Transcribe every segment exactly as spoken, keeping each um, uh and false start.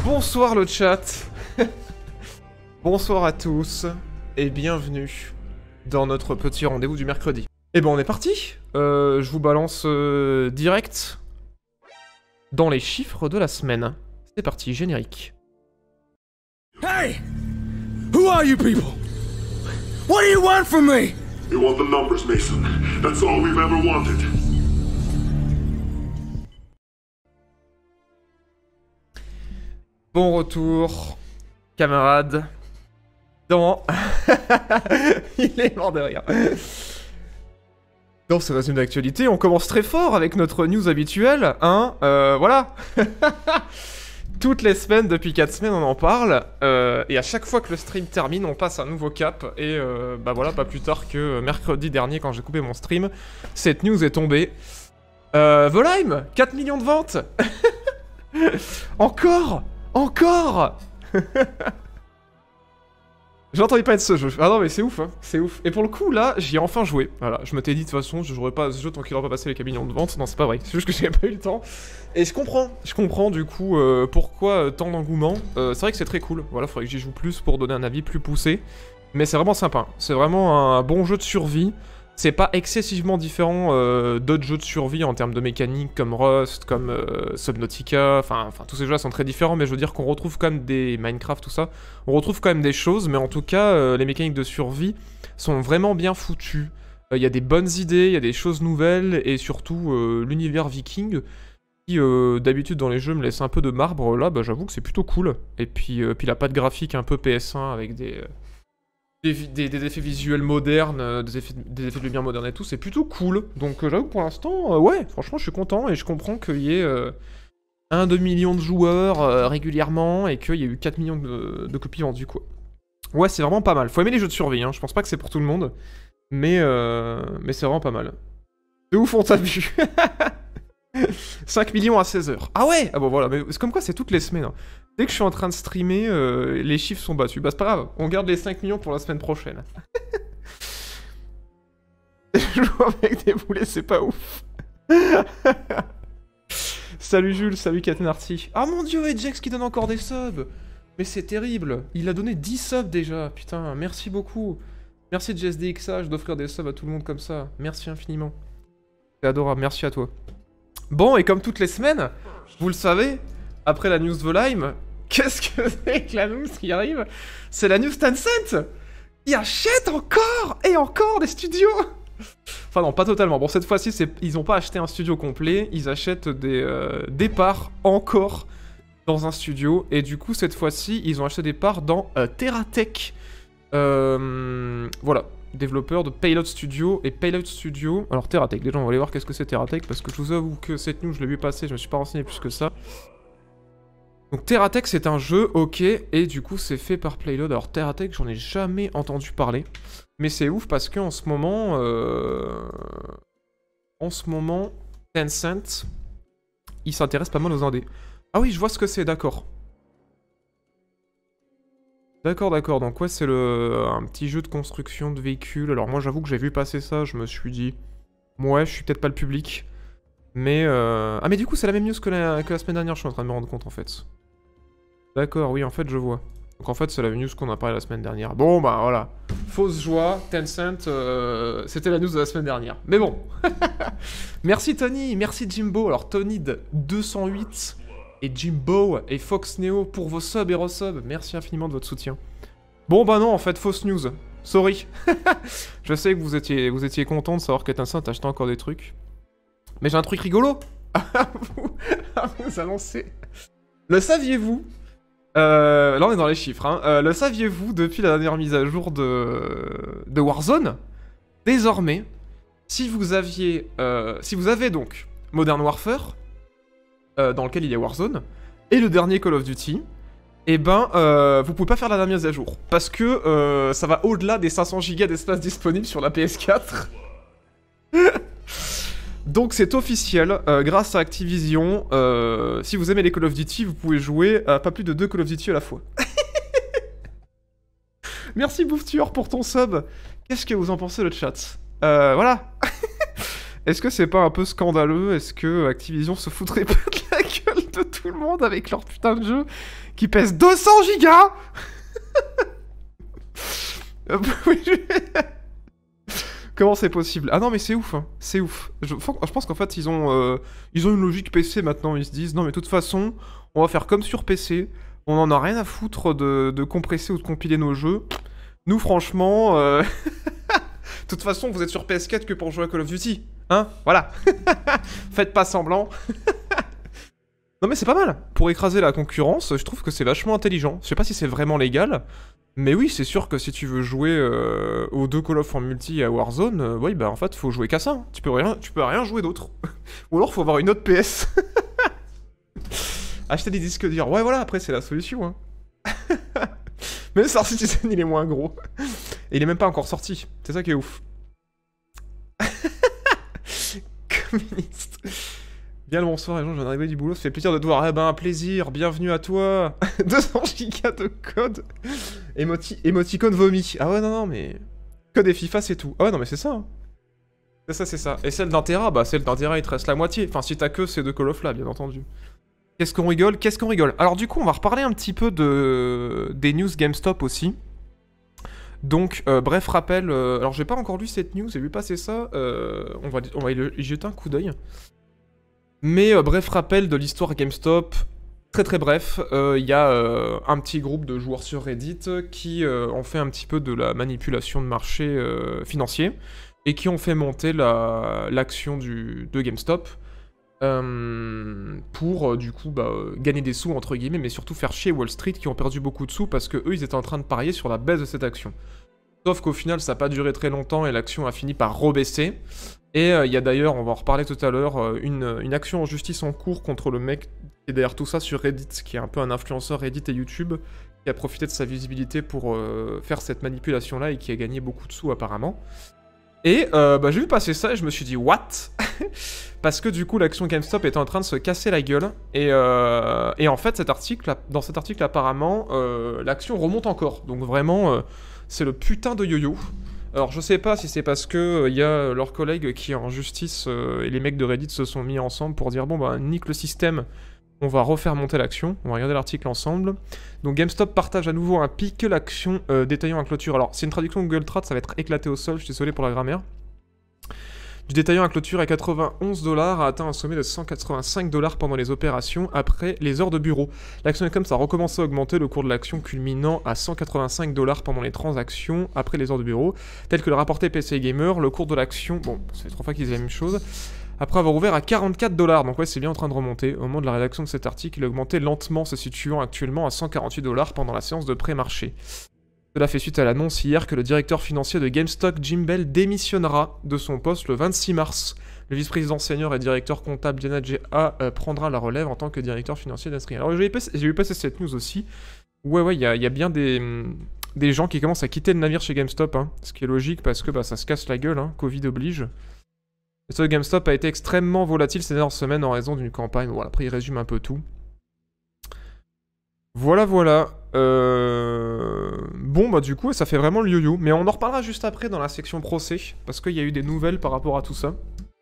Bonsoir le chat. Bonsoir à tous et bienvenue dans notre petit rendez-vous du mercredi. Et ben on est parti. euh, Je vous balance euh, direct dans les chiffres de la semaine. C'est parti, générique. Hey! Who are you people? What do you want from me? You want the numbers, Mason. That's all we've ever wanted. Bon retour, camarades, dans... Il est mort de rire. Dans ce résumé d'actualité, on commence très fort avec notre news habituelle, hein, euh, voilà. Toutes les semaines, depuis quatre semaines, on en parle, euh, et à chaque fois que le stream termine, on passe un nouveau cap, et euh, bah voilà, pas plus tard que mercredi dernier, quand j'ai coupé mon stream, cette news est tombée. Euh, Volheim, quatre millions de ventes. Encore Encore. J'ai entendu parler de ce jeu. Ah non mais c'est ouf, hein. C'est ouf. Et pour le coup là, j'y ai enfin joué. Voilà, je m'étais dit de toute façon, je jouerais pas à ce jeu tant qu'il n'aurait pas passé les millions de ventes. Non, c'est pas vrai. C'est juste que j'avais pas eu le temps. Et je comprends. Je comprends du coup euh, pourquoi euh, tant d'engouement. Euh, c'est vrai que c'est très cool. Voilà, faudrait que j'y joue plus pour donner un avis plus poussé. Mais c'est vraiment sympa. C'est vraiment un bon jeu de survie. C'est pas excessivement différent euh, d'autres jeux de survie en termes de mécanique comme Rust, comme euh, Subnautica, enfin tous ces jeux-là sont très différents, mais je veux dire qu'on retrouve quand même des Minecraft, tout ça, on retrouve quand même des choses, mais en tout cas, euh, les mécaniques de survie sont vraiment bien foutues. Il euh, y a des bonnes idées, il y a des choses nouvelles, et surtout euh, l'univers viking, qui euh, d'habitude dans les jeux me laisse un peu de marbre, là bah, j'avoue que c'est plutôt cool. Et puis, euh, puis la patte graphique un peu P S un avec des... Euh, Des, des, des effets visuels modernes, euh, des, effets, des effets de lumière modernes et tout, c'est plutôt cool. Donc euh, j'avoue que pour l'instant, euh, ouais, franchement je suis content et je comprends qu'il y ait euh, un deux millions de joueurs euh, régulièrement et qu'il y ait eu quatre millions de, de copies vendues quoi. Ouais, c'est vraiment pas mal. Faut aimer les jeux de survie, hein. Je pense pas que c'est pour tout le monde, mais, euh, mais c'est vraiment pas mal. De ouf on t'a vu. cinq millions à seize heures. Ah ouais. Ah bon voilà, mais c'est comme quoi c'est toutes les semaines. Hein. Dès que je suis en train de streamer, euh, les chiffres sont battus. Bah c'est pas grave, on garde les cinq millions pour la semaine prochaine. Je joue avec des boulets, c'est pas ouf. Salut Jules, salut Catenarty. Ah mon dieu, et Jax qui donne encore des subs. Mais c'est terrible, il a donné dix subs déjà. Putain, merci beaucoup. Merci J S D X H d'offrir des subs à tout le monde comme ça. Merci infiniment. C'est adorable, merci à toi. Bon, et comme toutes les semaines, vous le savez, après la news Volheim, qu'est-ce que c'est que la news qui arrive? C'est la news Tencent qui achète encore et encore des studios. Enfin non, pas totalement. Bon, cette fois-ci, ils n'ont pas acheté un studio complet, ils achètent des, euh, des parts encore dans un studio. Et du coup, cette fois-ci, ils ont acheté des parts dans euh, TerraTech. Euh, voilà. Développeur de Payload Studio et Payload Studio. Alors TerraTech, déjà on va aller voir qu'est-ce que c'est TerraTech, parce que je vous avoue que cette news je l'ai vu passer, je me suis pas renseigné plus que ça. Donc TerraTech c'est un jeu, ok, et du coup c'est fait par Payload. Alors TerraTech j'en ai jamais entendu parler, mais c'est ouf parce qu'en ce moment, euh... en ce moment, Tencent, il s'intéresse pas mal aux indés. Ah oui, je vois ce que c'est, d'accord. D'accord, d'accord, donc ouais, c'est le un petit jeu de construction de véhicules. Alors moi, j'avoue que j'ai vu passer ça, je me suis dit... Ouais, je suis peut-être pas le public. Mais... Euh... Ah mais du coup, c'est la même news que la... que la semaine dernière, je suis en train de me rendre compte, en fait. D'accord, oui, en fait, je vois. Donc en fait, c'est la news qu'on a parlé la semaine dernière. Bon, bah voilà. Fausse joie, Tencent, euh... c'était la news de la semaine dernière. Mais bon. Merci Tony, merci Jimbo. Alors Tony de deux cent huit... et Jimbo et Fox Neo pour vos subs et resubs. Merci infiniment de votre soutien. Bon bah non, en fait, fausse news. Sorry. Je sais que vous étiez, vous étiez content de savoir que Tencent a acheté encore des trucs. Mais j'ai un truc rigolo à vous, à vous annoncer. Le saviez-vous euh, Là on est dans les chiffres. Hein. Euh, le saviez-vous depuis la dernière mise à jour de, de Warzone? Désormais, si vous aviez... Euh, si vous avez donc Modern Warfare... Euh, dans lequel il y a Warzone, et le dernier Call of Duty, et eh ben, euh, vous pouvez pas faire la dernière mise à jour, parce que euh, ça va au-delà des cinq cents gigas d'espace disponible sur la P S quatre. Donc c'est officiel, euh, grâce à Activision, euh, si vous aimez les Call of Duty, vous pouvez jouer à pas plus de deux Call of Duty à la fois. Merci Bouftueur pour ton sub. Qu'est-ce que vous en pensez le chat? Euh, voilà. Est-ce que c'est pas un peu scandaleux? Est-ce que Activision se foutrait pas de la gueule gueule de tout le monde avec leur putain de jeu qui pèse deux cents gigas. Comment c'est possible? Ah non mais c'est ouf, hein. C'est ouf. Je, je pense qu'en fait ils ont, euh, ils ont une logique P C maintenant, ils se disent non mais de toute façon, on va faire comme sur P C, on en a rien à foutre de, de compresser ou de compiler nos jeux. Nous franchement, euh... de toute façon vous êtes sur P S quatre que pour jouer à Call of Duty, hein? Voilà. Faites pas semblant. Non mais c'est pas mal. Pour écraser la concurrence, je trouve que c'est vachement intelligent. Je sais pas si c'est vraiment légal. Mais oui, c'est sûr que si tu veux jouer euh, aux deux Call of en multi et à Warzone, euh, oui, bah en fait, faut jouer qu'à ça. Hein. Tu peux rien, tu peux rien jouer d'autre. Ou alors, faut avoir une autre P S. Acheter des disques durs. Ouais, voilà, après, c'est la solution. Hein. Mais Star Citizen, il est moins gros. Et il est même pas encore sorti. C'est ça qui est ouf. Communiste. Bien le bonsoir, les gens, je viens d'arriver du boulot, ça fait plaisir de te voir. Eh ben, un plaisir, bienvenue à toi. deux cents gigas de code. Emoti émoticône vomi. Ah ouais, non, non, mais... Code et FIFA, c'est tout. Ah ouais, non, mais c'est ça. Hein. C'est ça, c'est ça. Et celle d'un Tera, bah celle d'un Tera, il te reste la moitié. Enfin, si t'as que ces deux Call of là, bien entendu. Qu'est-ce qu'on rigole? Qu'est-ce qu'on rigole? Alors du coup, on va reparler un petit peu de... des news GameStop aussi. Donc, euh, bref rappel... Euh... Alors, j'ai pas encore lu cette news, j'ai vu passer ça. Euh... On va, on va y jeter un coup d'œil. Mais euh, bref rappel de l'histoire GameStop, très très bref, il euh, y a euh, un petit groupe de joueurs sur Reddit qui euh, ont fait un petit peu de la manipulation de marché euh, financier et qui ont fait monter l'action la, de GameStop euh, pour euh, du coup bah, gagner des sous entre guillemets, mais surtout faire chier Wall Street qui ont perdu beaucoup de sous parce que eux ils étaient en train de parier sur la baisse de cette action. Sauf qu'au final ça n'a pas duré très longtemps et l'action a fini par rebaisser. Et il euh, y a d'ailleurs, on va en reparler tout à l'heure, euh, une, une action en justice en cours contre le mec qui est derrière tout ça sur Reddit, qui est un peu un influenceur Reddit et YouTube, qui a profité de sa visibilité pour euh, faire cette manipulation-là et qui a gagné beaucoup de sous apparemment. Et euh, bah, j'ai vu passer ça et je me suis dit « What ?» Parce que du coup l'action GameStop était en train de se casser la gueule. Et, euh, et en fait cet article, dans cet article apparemment, euh, l'action remonte encore. Donc vraiment, euh, c'est le putain de yo-yo. Alors je sais pas si c'est parce que il euh, y a leurs collègues qui en justice euh, et les mecs de Reddit se sont mis ensemble pour dire bon bah nique le système, on va refaire monter l'action, on va regarder l'article ensemble. Donc GameStop partage à nouveau un pic l'action euh, détaillant à clôture. Alors c'est une traduction Google Trad, ça va être éclaté au sol, je suis désolé pour la grammaire. Du détaillant à clôture à quatre-vingt-onze dollars a atteint un sommet de cent quatre-vingt-cinq dollars pendant les opérations après les heures de bureau. L'action est comme ça a recommencé à augmenter le cours de l'action culminant à cent quatre-vingt-cinq dollars pendant les transactions après les heures de bureau. Tel que le rapporté P C Gamer, le cours de l'action, bon, ça fait trois fois qu'ils disent la même chose, après avoir ouvert à quarante-quatre dollars, donc ouais c'est bien en train de remonter. Au moment de la rédaction de cet article, il a augmenté lentement, se situant actuellement à cent quarante-huit dollars pendant la séance de pré-marché. Cela fait suite à l'annonce hier que le directeur financier de GameStop, Jim Bell, démissionnera de son poste le vingt-six mars. Le vice-président senior et directeur comptable Diana G A euh, prendra la relève en tant que directeur financier d'Industrial. Alors j'ai vu passer cette news aussi. Ouais ouais, il y, y a bien des, des gens qui commencent à quitter le navire chez GameStop, hein, ce qui est logique parce que bah, ça se casse la gueule, hein, Covid oblige. Le stock GameStop a été extrêmement volatile ces dernières semaines en raison d'une campagne. Bon, après il résume un peu tout. Voilà, voilà. Euh... Bon, bah du coup, ça fait vraiment le yo-yo. Mais on en reparlera juste après dans la section procès, parce qu'il y a eu des nouvelles par rapport à tout ça.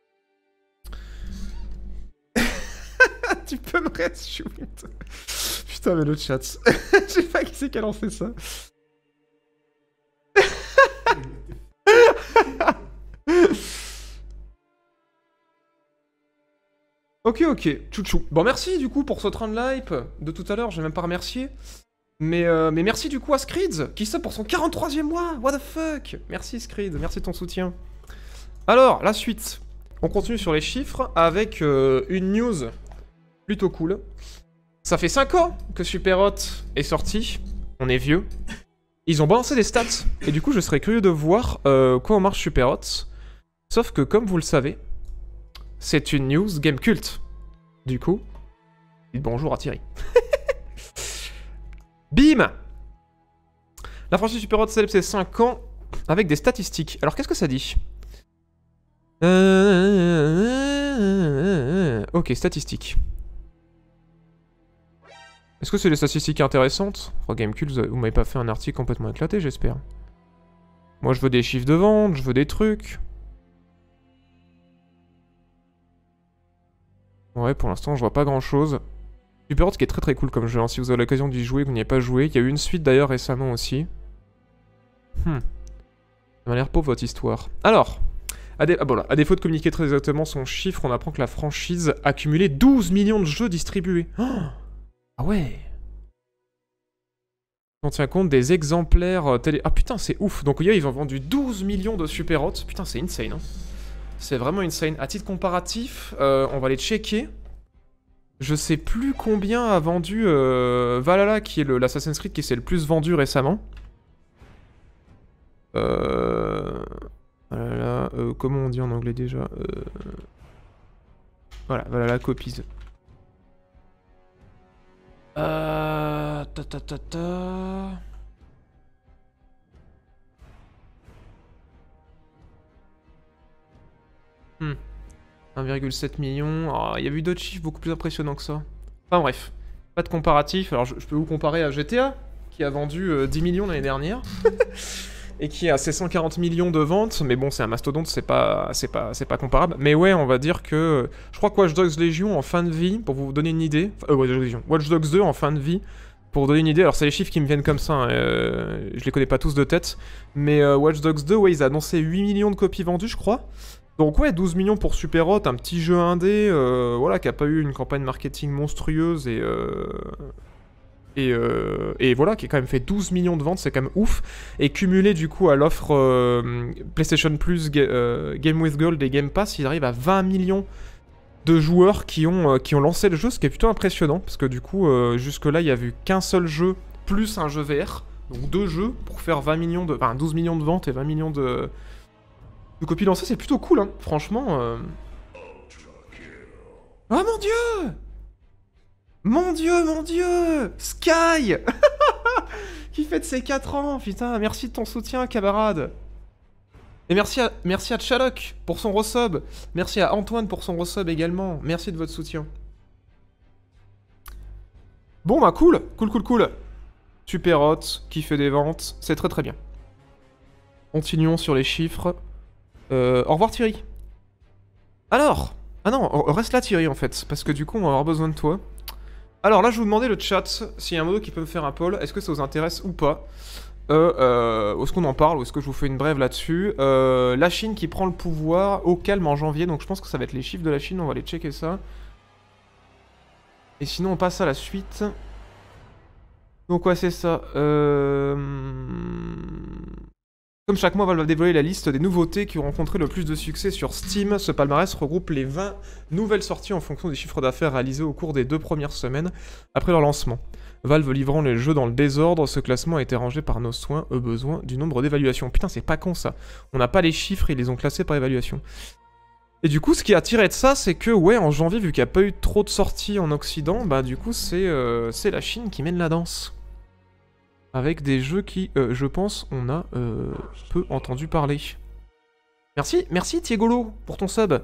Tu peux me reshoot. Putain, mais le chat. Je sais pas qui c'est qui a lancé ça. Ok, ok, chouchou. Bon, merci du coup pour ce train de l'hype de tout à l'heure, je vais même pas remercier. Mais, euh, mais merci du coup à Screeds, qui sort pour son quarante-troisième mois, what the fuck. Merci Screeds, merci de ton soutien. Alors, la suite. On continue sur les chiffres avec euh, une news plutôt cool. Ça fait cinq ans que Superhot est sorti, on est vieux. Ils ont balancé des stats, et du coup je serais curieux de voir euh, comment marche Superhot. Sauf que comme vous le savez, c'est une news game culte. Du coup, dites bonjour à Thierry. Bim! La franchise Superhot célèbre ses cinq ans avec des statistiques. Alors qu'est-ce que ça dit? euh... Ok, statistiques. Est-ce que c'est des statistiques intéressantes? Oh, Gamecult, vous m'avez pas fait un article complètement éclaté, j'espère. Moi, je veux des chiffres de vente, je veux des trucs. Ouais, pour l'instant, je vois pas grand-chose. Super Hot qui est très très cool comme jeu, hein, si vous avez l'occasion d'y jouer, que vous n'y avez pas joué. Il y a eu une suite d'ailleurs récemment aussi. Hmm. Ça m'a l'air pauvre votre histoire. Alors, à, dé ah, bon, là, à défaut de communiquer très exactement son chiffre, on apprend que la franchise a cumulé douze millions de jeux distribués. Oh, ah ouais. On tient compte des exemplaires télé... Ah putain, c'est ouf. Donc yeah, ils ont vendu douze millions de Super Hot. Putain, c'est insane. Hein. C'est vraiment insane. À titre comparatif, euh, on va les checker. Je sais plus combien a vendu euh, Valhalla, qui est l'Assassin's Creed qui s'est le plus vendu récemment. Euh... Valhalla, euh, comment on dit en anglais déjà euh... Voilà, Valhalla copies. Euh... Ta ta ta ta... Hmm. un virgule sept million. Oh, il y a eu d'autres chiffres beaucoup plus impressionnants que ça. Enfin bref, pas de comparatif. Alors je, je peux vous comparer à G T A, qui a vendu euh, dix millions l'année dernière. Et qui a ses cent quarante millions de ventes, mais bon, c'est un mastodonte, c'est pas, c'est pas, c'est pas comparable. Mais ouais, on va dire que... Je crois que Watch Dogs Legion en fin de vie, pour vous donner une idée... Enfin, euh, Watch Dogs Legion. Watch Dogs deux en fin de vie, pour vous donner une idée, alors c'est les chiffres qui me viennent comme ça, hein, euh, je les connais pas tous de tête, mais euh, Watch Dogs deux, ouais, ils ont annoncé huit millions de copies vendues, je crois. Donc ouais, douze millions pour Super Hot, un petit jeu indé, euh, voilà, qui a pas eu une campagne marketing monstrueuse et... Euh... Et, euh, et voilà, qui a quand même fait douze millions de ventes, c'est quand même ouf. Et cumulé du coup à l'offre euh, PlayStation Plus, ga euh, Game with Gold et Game Pass, il arrive à vingt millions de joueurs qui ont, euh, qui ont lancé le jeu, ce qui est plutôt impressionnant. Parce que du coup, euh, jusque-là, il n'y a vu qu'un seul jeu, plus un jeu V R. Donc deux jeux pour faire vingt millions de... Enfin, douze millions de ventes et vingt millions de, de copies lancées, c'est plutôt cool, hein. Franchement... Euh... Oh mon dieu! Mon dieu, mon dieu! Sky! Qui fête ses quatre ans, putain, merci de ton soutien, camarade! Et merci à, merci à Tchalok pour son resub. Merci à Antoine pour son resub également. Merci de votre soutien. Bon bah cool, cool, cool, cool. Super Hot, qui fait des ventes, c'est très très bien. Continuons sur les chiffres. Euh, au revoir Thierry. Alors, ah non, reste là Thierry en fait, parce que du coup on va avoir besoin de toi. Alors là, je vous demandais le chat, s'il y a un modo qui peut me faire un poll, est-ce que ça vous intéresse ou pas euh, euh, Est-ce qu'on en parle ou est-ce que je vous fais une brève là-dessus euh, La Chine qui prend le pouvoir au calme en janvier, donc je pense que ça va être les chiffres de la Chine, on va aller checker ça. Et sinon, on passe à la suite. Donc ouais, c'est ça. Euh... Comme chaque mois, Valve va dévoiler la liste des nouveautés qui ont rencontré le plus de succès sur Steam. Ce palmarès regroupe les vingt nouvelles sorties en fonction des chiffres d'affaires réalisés au cours des deux premières semaines après leur lancement. Valve livrant les jeux dans le désordre, ce classement a été rangé par nos soins au besoin du nombre d'évaluations. Putain, c'est pas con ça. On n'a pas les chiffres, ils les ont classés par évaluation. Et du coup, ce qui a tiré de ça, c'est que, ouais, en janvier, vu qu'il n'y a pas eu trop de sorties en Occident, bah du coup, c'est euh, c'est la Chine qui mène la danse. Avec des jeux qui, euh, je pense, on a euh, peu entendu parler. Merci, merci Thiegolo pour ton sub.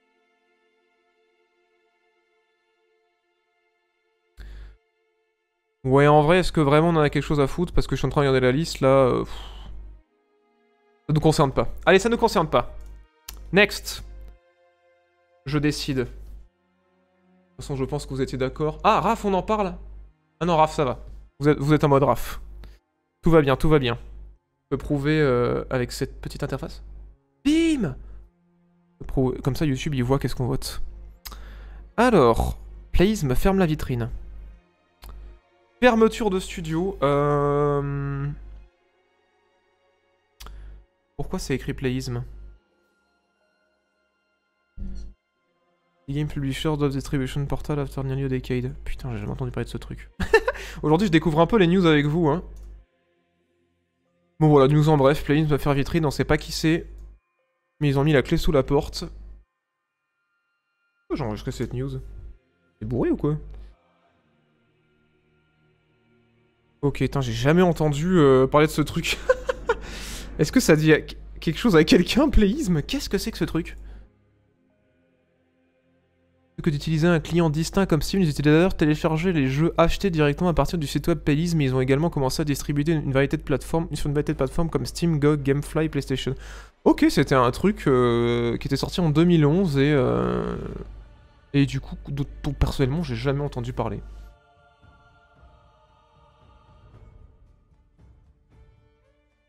Ouais, en vrai, est-ce que vraiment on en a quelque chose à foutre? Parce que je suis en train de regarder la liste, là... Euh, ça nous concerne pas. Allez, ça nous concerne pas. Next. Je décide. De toute façon, je pense que vous étiez d'accord. Ah, Raph, on en parle? Ah non, Raph, ça va. Vous êtes, vous êtes en mode Raph. Tout va bien, tout va bien. Je peux prouver euh, avec cette petite interface. Bim! Comme ça, YouTube, il voit qu'est-ce qu'on vote. Alors, Playsme ferme la vitrine. Fermeture de studio. Euh... Pourquoi c'est écrit Playsme? The Game Publisher of Distribution Portal after nearly a decade. Putain, j'ai jamais entendu parler de ce truc. Aujourd'hui, je découvre un peu les news avec vous, hein. Bon voilà, news en bref, Playsme va faire vitrine, on sait pas qui c'est. Mais ils ont mis la clé sous la porte. Pourquoi j'ai enregistré cette news? C'est bourré ou quoi? Ok, putain, j'ai jamais entendu euh, parler de ce truc. Est-ce que ça dit quelque chose à quelqu'un, Playsme? Qu'est-ce que c'est que ce truc? Que d'utiliser un client distinct comme Steam, les utilisateurs téléchargeaient les jeux achetés directement à partir du site web Playsme, mais ils ont également commencé à distribuer une variété de plateformes, sur une variété de plateformes comme Steam, G O G, Gamefly, PlayStation. Ok, c'était un truc euh, qui était sorti en deux mille onze et euh, et du coup, personnellement, j'ai jamais entendu parler.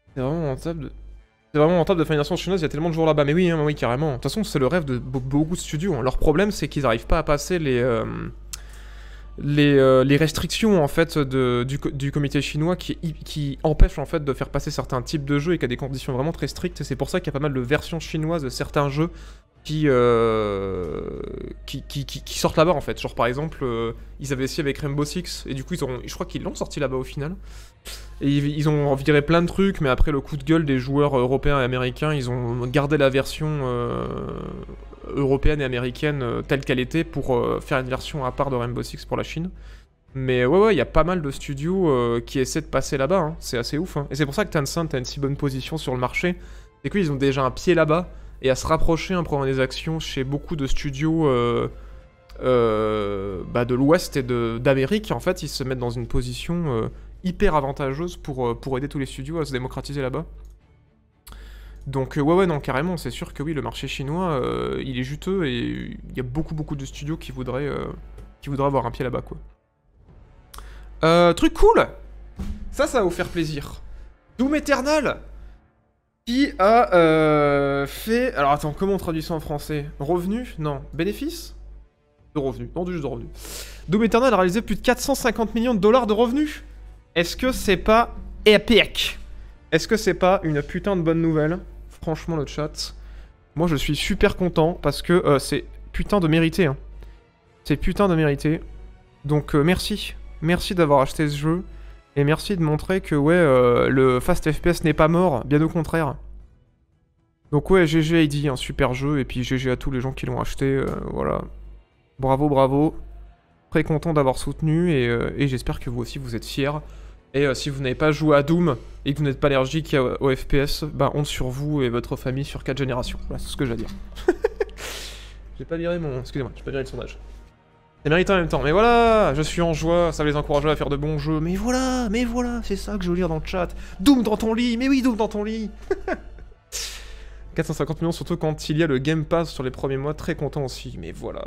C'est vraiment rentable de... C'est vraiment rentable de faire une version chinoise, il y a tellement de joueurs là-bas. Mais oui, hein, oui, carrément. De toute façon, c'est le rêve de beaucoup de studios. Hein. Leur problème, c'est qu'ils n'arrivent pas à passer les... Euh... Les, euh, les restrictions en fait de, du, du comité chinois qui, qui empêchent en fait de faire passer certains types de jeux et qui a des conditions vraiment très strictes, et c'est pour ça qu'il y a pas mal de versions chinoises de certains jeux qui, euh, qui, qui, qui, qui sortent là-bas en fait. Genre par exemple, euh, ils avaient essayé avec Rainbow Six, et du coup ils ont, je crois qu'ils l'ont sorti là-bas au final. Et ils, ils ont viré plein de trucs, mais après le coup de gueule des joueurs européens et américains, ils ont gardé la version euh, européenne et américaine euh, telle qu'elle était pour euh, faire une version à part de Rainbow Six pour la Chine. Mais ouais, ouais, il y a pas mal de studios euh, qui essaient de passer là-bas, hein. C'est assez ouf. Hein. Et c'est pour ça que Tencent a une si bonne position sur le marché. C'est qu'ils ont déjà un pied là-bas, et à se rapprocher en prenant des actions chez beaucoup de studios euh, euh, bah, de l'Ouest et d'Amérique. En fait, ils se mettent dans une position euh, hyper avantageuse pour, euh, pour aider tous les studios à se démocratiser là-bas. Donc euh, ouais ouais non carrément, c'est sûr que oui, le marché chinois euh, il est juteux, et il y a beaucoup beaucoup de studios qui voudraient, euh, qui voudraient avoir un pied là-bas quoi. Euh, truc cool, ça ça va vous faire plaisir. Doom Eternal qui a euh, fait... Alors attends, comment on traduit ça en français? Revenu? Non. Bénéfice? De revenus. Non, juste de revenus. Doom Eternal a réalisé plus de quatre cent cinquante millions de dollars de revenus. Est-ce que c'est pas épique? Est-ce que c'est pas une putain de bonne nouvelle? Franchement, le chat. Moi, je suis super content parce que euh, c'est putain de mérité. Hein. C'est putain de mérité. Donc, euh, merci. Merci d'avoir acheté ce jeu. Et merci de montrer que, ouais, euh, le Fast F P S n'est pas mort. Bien au contraire. Donc, ouais, G G A I D, un super jeu. Et puis, G G à tous les gens qui l'ont acheté. Euh, voilà. Bravo, bravo. Très content d'avoir soutenu. Et, euh, et j'espère que vous aussi, vous être fiers. Et euh, si vous n'avez pas joué à Doom et que vous n'êtes pas allergique au F P S, bah honte sur vous et votre famille sur quatre générations. Voilà, c'est ce que j'ai à dire. J'ai pas viré mon... Excusez-moi, j'ai pas viré le sondage. C'est méritant en même temps. Mais voilà, je suis en joie, ça va les encourager à faire de bons jeux. Mais voilà, mais voilà, c'est ça que je veux lire dans le chat. Doom dans ton lit, mais oui, Doom dans ton lit. quatre cent cinquante millions, surtout quand il y a le Game Pass sur les premiers mois, très content aussi. Mais voilà...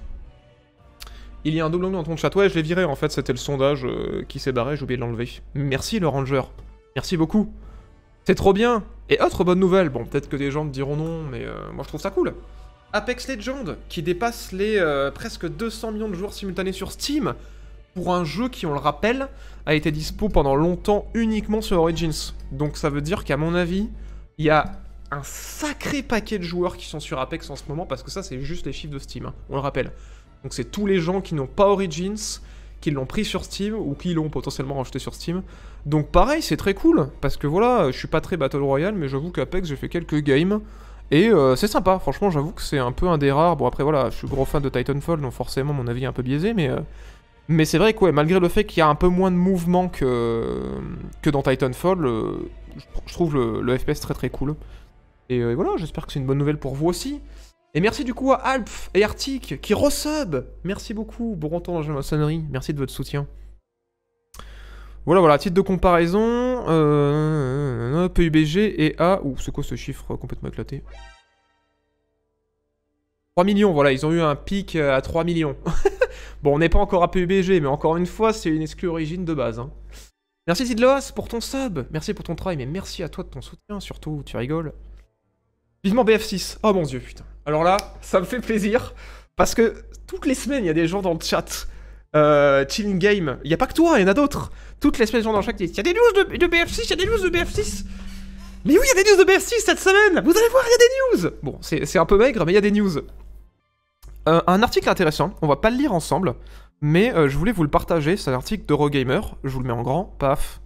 Il y a un double angle dans ton chat. Ouais, je l'ai viré en fait, c'était le sondage euh, qui s'est barré, j'ai oublié de l'enlever. Merci le Ranger. Merci beaucoup. C'est trop bien. Et autre bonne nouvelle, bon peut-être que des gens me diront non, mais euh, moi je trouve ça cool. Apex Legends, qui dépasse les euh, presque deux cents millions de joueurs simultanés sur Steam, pour un jeu qui, on le rappelle, a été dispo pendant longtemps uniquement sur Origins. Donc ça veut dire qu'à mon avis, il y a un sacré paquet de joueurs qui sont sur Apex en ce moment, parce que ça c'est juste les chiffres de Steam, hein, on le rappelle. Donc c'est tous les gens qui n'ont pas Origins, qui l'ont pris sur Steam, ou qui l'ont potentiellement rajouté sur Steam. Donc pareil, c'est très cool, parce que voilà, je suis pas très Battle Royale, mais j'avoue qu'Apex, j'ai fait quelques games, et euh, c'est sympa, franchement, j'avoue que c'est un peu un des rares. Bon après voilà, je suis gros fan de Titanfall, donc forcément mon avis est un peu biaisé, mais... Euh... Mais c'est vrai que ouais, malgré le fait qu'il y a un peu moins de mouvement que, que dans Titanfall, euh, je trouve le, le F P S très très cool. Et euh, voilà, j'espère que c'est une bonne nouvelle pour vous aussi. Et merci du coup à Alp et Arctic qui resub. Merci beaucoup, bon retour dans la maçonnerie, merci de votre soutien. Voilà, voilà, titre de comparaison, euh, P U B G et A... Ouh, c'est quoi ce chiffre complètement éclaté? trois millions, voilà, ils ont eu un pic à trois millions. Bon, on n'est pas encore à P U B G, mais encore une fois, c'est une exclu origine de base. Hein. Merci Tidloas pour ton sub, merci pour ton travail, mais merci à toi de ton soutien, surtout, tu rigoles. Vivement B F six, oh mon dieu, putain. Alors là, ça me fait plaisir, parce que toutes les semaines, il y a des gens dans le chat, euh, Chilling Game, il n'y a pas que toi, il y en a d'autres. Toutes les semaines, les gens dans le chat qui disent, il y a des news de, de B F six, il y a des news de B F six. Mais oui, il y a des news de B F six cette semaine, vous allez voir, il y a des news. Bon, c'est un peu maigre, mais il y a des news. Euh, un article intéressant, on va pas le lire ensemble, mais euh, je voulais vous le partager, c'est un article d'Eurogamer, je vous le mets en grand, paf.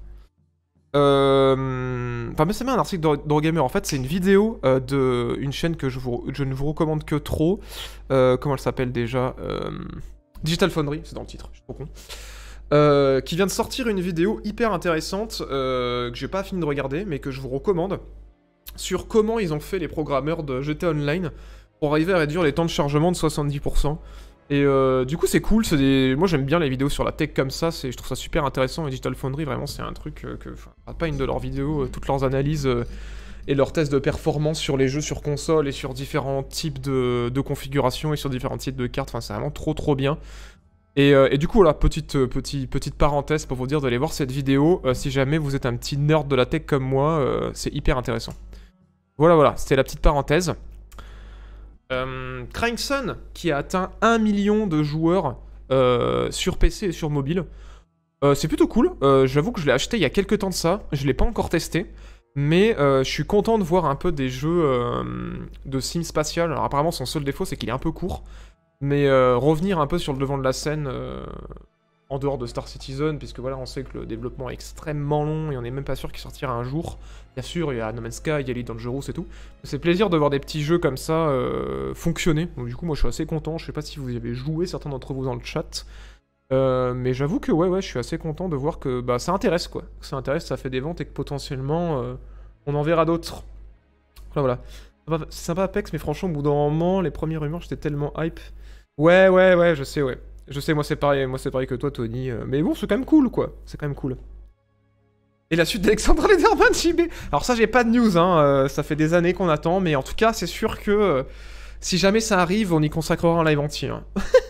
Euh... Enfin, mais c'est bien un article d'Eurogamer, en fait, c'est une vidéo euh, de une chaîne que je, vous... je ne vous recommande que trop. Euh, comment elle s'appelle déjà euh... Digital Foundry, c'est dans le titre, je suis trop con. Euh, qui vient de sortir une vidéo hyper intéressante, euh, que j'ai pas fini de regarder, mais que je vous recommande, sur comment ils ont fait les programmeurs de G T A Online pour arriver à réduire les temps de chargement de soixante-dix pour cent. Et euh, du coup c'est cool, des... moi j'aime bien les vidéos sur la tech comme ça, je trouve ça super intéressant, et Digital Foundry vraiment c'est un truc euh, que, enfin, pas une de leurs vidéos, euh, toutes leurs analyses euh, et leurs tests de performance sur les jeux sur console et sur différents types de, de configurations et sur différents types de cartes, enfin c'est vraiment trop trop bien. Et, euh, et du coup, voilà, petite, euh, petite, petite parenthèse pour vous dire d'aller voir cette vidéo. Euh, si jamais vous êtes un petit nerd de la tech comme moi, euh, c'est hyper intéressant. Voilà, voilà, c'était la petite parenthèse. Euh, Crying Sun, qui a atteint un million de joueurs euh, sur P C et sur mobile. Euh, c'est plutôt cool. Euh, J'avoue que je l'ai acheté il y a quelques temps de ça. Je l'ai pas encore testé. Mais euh, je suis content de voir un peu des jeux euh, de sim spatial. Alors apparemment, son seul défaut, c'est qu'il est un peu court. Mais euh, revenir un peu sur le devant de la scène, euh, en dehors de Star Citizen, puisque voilà, on sait que le développement est extrêmement long et on n'est même pas sûr qu'il sortira un jour. Bien sûr, il y a No Man's Sky, il y a Elite Dangerous et tout. C'est plaisir de voir des petits jeux comme ça euh, fonctionner. Donc du coup, moi je suis assez content. Je sais pas si vous y avez joué, certains d'entre vous dans le chat. Euh, mais j'avoue que ouais, ouais, je suis assez content de voir que bah, ça intéresse quoi. Que ça intéresse, ça fait des ventes et que potentiellement, euh, on en verra d'autres. Voilà, voilà. C'est sympa Apex, mais franchement, au bout d'un moment, les premières rumeurs, j'étais tellement hype. Ouais, ouais, ouais, je sais, ouais. Je sais, moi c'est pareil, moi c'est pareil que toi, Tony. Euh, mais bon, c'est quand même cool, quoi. C'est quand même cool. Et la suite d'Alexandra Lederman, J B. Alors ça, j'ai pas de news, hein. Euh, ça fait des années qu'on attend, mais en tout cas, c'est sûr que euh, si jamais ça arrive, on y consacrera un live entier. Hein.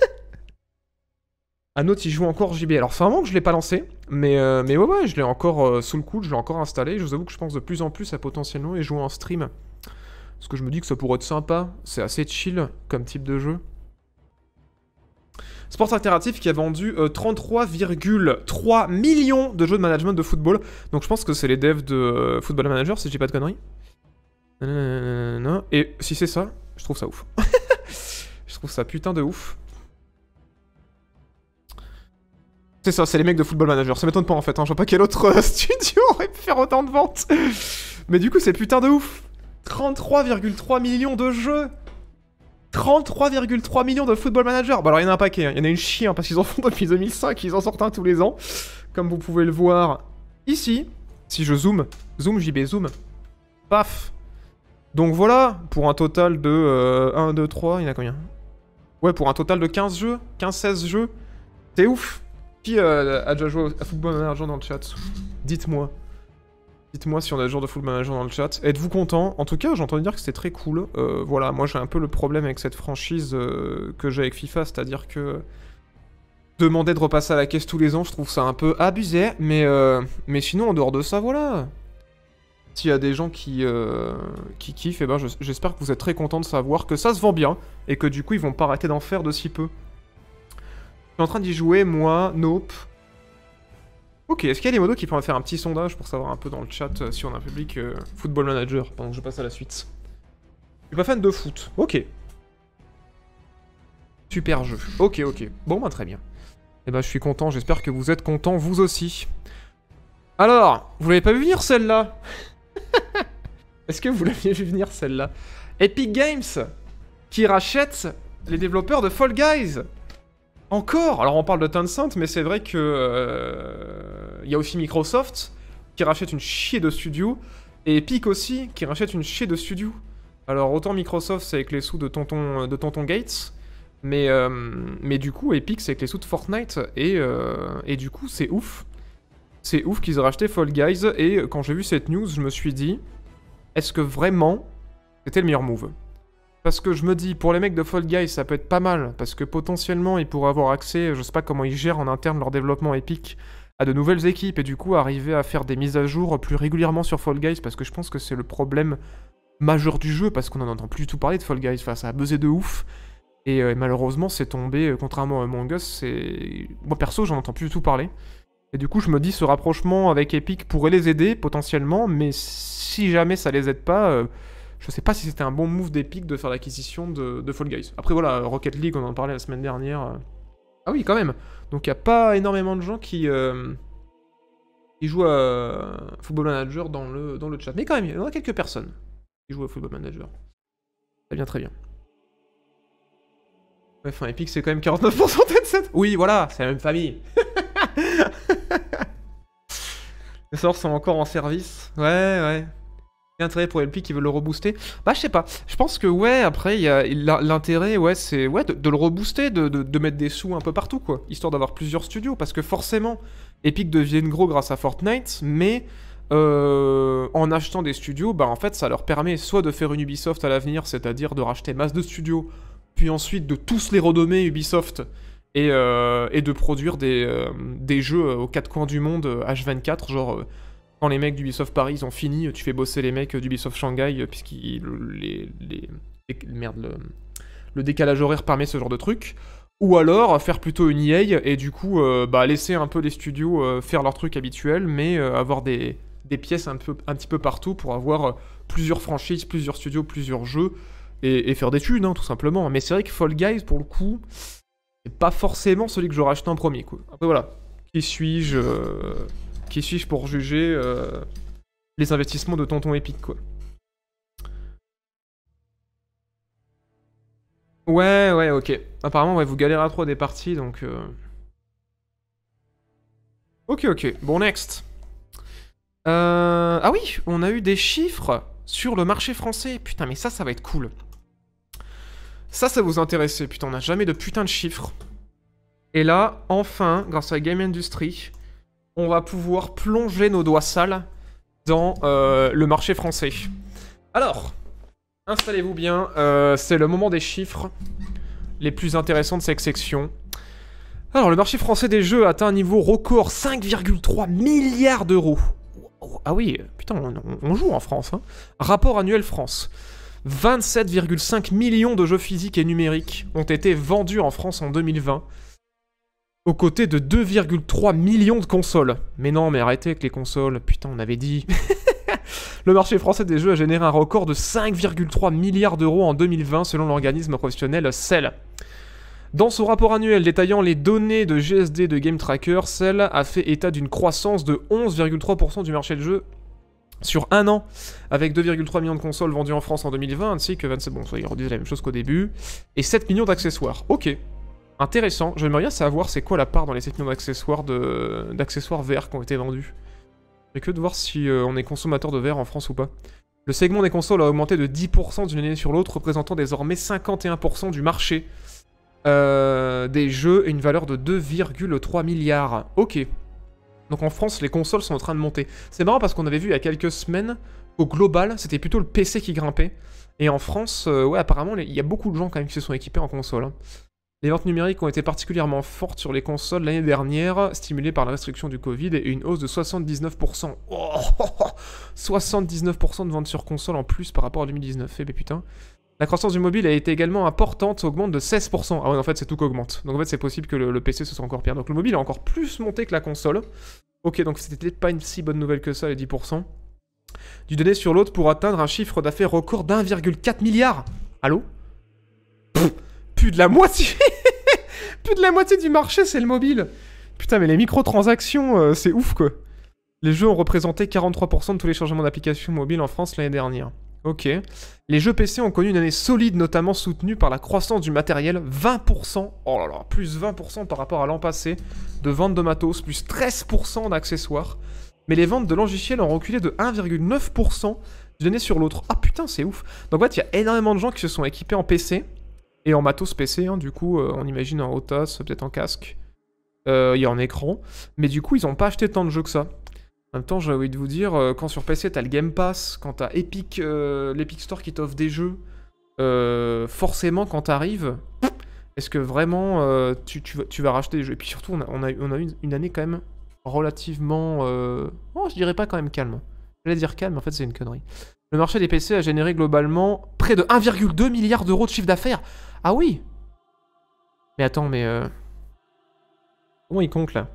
Un autre, il joue encore J B. Alors, c'est un moment que je l'ai pas lancé, mais, euh, mais ouais, ouais, je l'ai encore euh, sous le coude, je l'ai encore installé. Je vous avoue que je pense de plus en plus à potentiellement y jouer en stream. Parce que je me dis que ça pourrait être sympa. C'est assez chill comme type de jeu. Sport Interactive qui a vendu euh, trente-trois virgule trois millions de jeux de management de football. Donc je pense que c'est les devs de euh, Football Manager, si je dis pas de conneries. Nanana. Et si c'est ça, je trouve ça ouf. Je trouve ça putain de ouf. C'est ça, c'est les mecs de Football Manager. Ça m'étonne pas en fait, hein. Je vois pas quel autre euh, studio aurait pu faire autant de ventes. Mais du coup, c'est putain de ouf. trente-trois virgule trois millions de jeux. trente-trois virgule trois millions de Football Manager. Bah alors il y en a un paquet, hein. Il y en a une chier, hein, parce qu'ils en font depuis deux mille cinq, ils en sortent un tous les ans. Comme vous pouvez le voir ici. Si je zoome, zoom, J B, zoom. Paf. Donc voilà, pour un total de euh, un, deux, trois, il y en a combien? Ouais, pour un total de quinze jeux, quinze seize jeux. C'est ouf. Qui euh, a déjà joué à Football Manager dans le chat? Dites-moi. Dites-moi si on a des joueurs de Football Manager dans le chat. Êtes-vous content? En tout cas, j'ai entendu dire que c'était très cool. Euh, voilà, moi j'ai un peu le problème avec cette franchise euh, que j'ai avec FIFA, c'est-à-dire que demander de repasser à la caisse tous les ans, je trouve ça un peu abusé. Mais, euh, mais sinon, en dehors de ça, voilà. S'il y a des gens qui, euh, qui kiffent, eh ben, j'espère que vous êtes très contents de savoir que ça se vend bien et que du coup, ils vont pas arrêter d'en faire de si peu. Je suis en train d'y jouer, moi, nope. Ok, est-ce qu'il y a des modos qui pourraient faire un petit sondage pour savoir un peu dans le chat euh, si on a un public euh, Football Manager pendant que je passe à la suite? Je suis pas fan de foot. Ok. Super jeu. Ok, ok. Bon, bah très bien. Eh ben, je suis content. J'espère que vous êtes contents, vous aussi. Alors, vous l'avez pas vu venir, celle-là? Est-ce que vous l'aviez vu venir, celle-là? Epic Games qui rachète les développeurs de Fall Guys. Encore? Alors on parle de Tencent, mais c'est vrai que... Euh, y a aussi Microsoft, qui rachète une chier de studios, et Epic aussi, qui rachète une chier de studios. Alors autant Microsoft, c'est avec les sous de Tonton, de Tonton Gates, mais, euh, mais du coup, Epic, c'est avec les sous de Fortnite, et, euh, et du coup, c'est ouf. C'est ouf qu'ils aient racheté Fall Guys, et quand j'ai vu cette news, je me suis dit, est-ce que vraiment, c'était le meilleur move? Parce que je me dis, pour les mecs de Fall Guys, ça peut être pas mal, parce que potentiellement, ils pourraient avoir accès, je sais pas comment ils gèrent en interne leur développement Epic, à de nouvelles équipes, et du coup arriver à faire des mises à jour plus régulièrement sur Fall Guys, parce que je pense que c'est le problème majeur du jeu, parce qu'on en entend plus du tout parler de Fall Guys, enfin ça a buzzé de ouf, et euh, malheureusement c'est tombé, euh, contrairement à Among Us, c'est... Moi perso, j'en entends plus du tout parler, et du coup je me dis, ce rapprochement avec Epic pourrait les aider, potentiellement, mais si jamais ça les aide pas... Euh, Je sais pas si c'était un bon move d'Epic de faire l'acquisition de, de Fall Guys. Après voilà, Rocket League, on en parlait la semaine dernière. Ah oui, quand même. Donc il n'y a pas énormément de gens qui, euh, qui jouent à Football Manager dans le, dans le chat. Mais quand même, il y en a quelques personnes qui jouent à Football Manager. Très bien, très bien. Ouais, enfin, Epic, c'est quand même quarante-neuf pour cent Tencent. Oui, voilà, c'est la même famille. Les sorts sont encore en service. Ouais, ouais. L'intérêt pour Epic qui veut le rebooster, bah je sais pas, je pense que ouais, après il y a l'intérêt, ouais, c'est ouais, de, de le rebooster, de, de, de mettre des sous un peu partout quoi, histoire d'avoir plusieurs studios, parce que forcément Epic deviennent gros grâce à Fortnite, mais euh, en achetant des studios, bah en fait ça leur permet soit de faire une Ubisoft à l'avenir, c'est-à-dire de racheter masse de studios, puis ensuite de tous les renommer Ubisoft, et, euh, et de produire des, euh, des jeux aux quatre coins du monde H vingt-quatre, genre euh, quand les mecs d'Ubisoft Paris ils ont fini, tu fais bosser les mecs d'Ubisoft Shanghai, puisqu'ils les, les, les, merde, le, le décalage horaire permet ce genre de truc. Ou alors faire plutôt une E A et du coup euh, bah, laisser un peu les studios euh, faire leur truc habituel, mais euh, avoir des, des pièces un, peu, un petit peu partout pour avoir euh, plusieurs franchises, plusieurs studios, plusieurs jeux, et, et faire des thunes, hein, tout simplement. Mais c'est vrai que Fall Guys, pour le coup, c'est pas forcément celui que j'aurais acheté en premier, quoi. Après voilà, qui suis-je euh, qui suis-je pour juger euh, les investissements de Tonton Epic, quoi. Ouais, ouais, ok. Apparemment, ouais, vous galérez à trop des parties, donc... Euh... Ok, ok. Bon, next. Euh... Ah oui, on a eu des chiffres sur le marché français. Putain, mais ça, ça va être cool. Ça, ça vous intéressait. Putain, on n'a jamais de putain de chiffres. Et là, enfin, grâce à Game Industry, on va pouvoir plonger nos doigts sales dans euh, le marché français. Alors... Installez-vous bien, euh, c'est le moment des chiffres les plus intéressants de cette section. Alors, le marché français des jeux atteint un niveau record, cinq virgule trois milliards d'euros. Ah oui, putain, on, on joue en France, hein. Rapport annuel France. vingt-sept virgule cinq millions de jeux physiques et numériques ont été vendus en France en deux mille vingt, aux côtés de deux virgule trois millions de consoles. Mais non, mais arrêtez avec les consoles, putain, on avait dit... Le marché français des jeux a généré un record de cinq virgule trois milliards d'euros en deux mille vingt selon l'organisme professionnel C E L. Dans son rapport annuel détaillant les données de G S D de Game Tracker, C E L a fait état d'une croissance de onze virgule trois pour cent du marché de jeux sur un an, avec deux virgule trois millions de consoles vendues en France en deux mille vingt, ainsi que vingt-sept... Bon, ils redisaient la même chose qu'au début, et sept millions d'accessoires. Ok, intéressant. J'aimerais bien savoir c'est quoi la part dans les sept millions d'accessoires de... d'accessoires V R qui ont été vendus. J'ai que de voir si euh, on est consommateur de verre en France ou pas. Le segment des consoles a augmenté de dix pour cent d'une année sur l'autre, représentant désormais cinquante et un pour cent du marché euh, des jeux et une valeur de deux virgule trois milliards. Ok. Donc en France, les consoles sont en train de monter. C'est marrant parce qu'on avait vu il y a quelques semaines, au global, c'était plutôt le P C qui grimpait. Et en France, euh, ouais, apparemment, il y a beaucoup de gens quand même qui se sont équipés en console, hein. Les ventes numériques ont été particulièrement fortes sur les consoles l'année dernière, stimulées par la restriction du Covid et une hausse de soixante-dix-neuf pour cent. Oh, soixante-dix-neuf pour cent de ventes sur console en plus par rapport à deux mille dix-neuf. Eh ben putain. La croissance du mobile a été également importante, augmente de seize pour cent. Ah ouais, en fait, c'est tout qui augmente. Donc en fait, c'est possible que le, le P C se soit encore pire. Donc le mobile a encore plus monté que la console. Ok, donc c'était peut-être pas une si bonne nouvelle que ça, les dix pour cent. Du donné sur l'autre pour atteindre un chiffre d'affaires record d'un virgule quatre milliard. Allô? Pff, plus de la moitié. Plus de la moitié du marché, c'est le mobile. Putain, mais les microtransactions, euh, c'est ouf, quoi. Les jeux ont représenté quarante-trois pour cent de tous les changements d'applications mobiles en France l'année dernière. Ok. Les jeux P C ont connu une année solide, notamment soutenue par la croissance du matériel, vingt pour cent. Oh là là, plus vingt pour cent par rapport à l'an passé, de ventes de matos, plus treize pour cent d'accessoires. Mais les ventes de logiciels ont reculé de un virgule neuf pour cent d'une année sur l'autre. Ah putain, c'est ouf. Donc en fait, il y a énormément de gens qui se sont équipés en P C, et en matos P C, hein, du coup, euh, on imagine en Otas, peut-être en casque, euh, et en écran. Mais du coup, ils n'ont pas acheté tant de jeux que ça. En même temps, j'ai envie de vous dire, euh, quand sur P C, t'as le Game Pass, quand t'as Epic, euh, l'Epic Store qui t'offre des jeux, euh, forcément, quand t'arrives, est-ce que vraiment euh, tu, tu, vas, tu vas racheter des jeux? Et puis surtout, on a, on a, on a eu une, une année quand même relativement... Euh... Oh, je dirais pas quand même calme. J'allais dire calme, mais en fait, c'est une connerie. Le marché des P C a généré globalement près de un virgule deux milliard d'euros de chiffre d'affaires. Ah oui. Mais attends, mais... Euh... Comment ils comptent, là?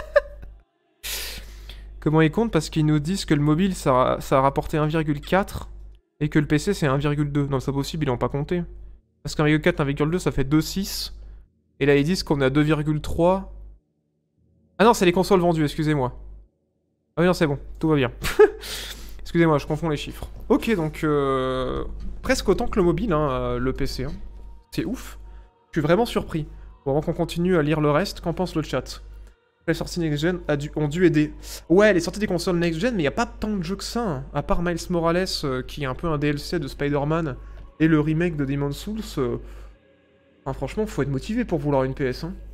Comment ils comptent? Parce qu'ils nous disent que le mobile, ça a, ça a rapporté un virgule quatre, et que le P C, c'est un virgule deux. Non, c'est pas possible, ils l'ont pas compté. Parce qu'un virgule quatre, un virgule deux, ça fait deux virgule six. Et là, ils disent qu'on est à deux virgule trois. Ah non, c'est les consoles vendues, excusez-moi. Ah oui, non, c'est bon, tout va bien. Excusez-moi, je confonds les chiffres. Ok, donc... Euh... Presque autant que le mobile, hein, le P C. Hein. C'est ouf. Je suis vraiment surpris. Bon, avant qu'on continue à lire le reste, qu'en pense le chat? Les sorties next-gen dû, ont dû aider. Ouais, les sorties des consoles next-gen, mais il n'y a pas tant de jeux que ça. Hein. À part Miles Morales, euh, qui est un peu un D L C de Spider-Man, et le remake de Demon's Souls, euh... enfin, franchement, faut être motivé pour vouloir une P S. Hein.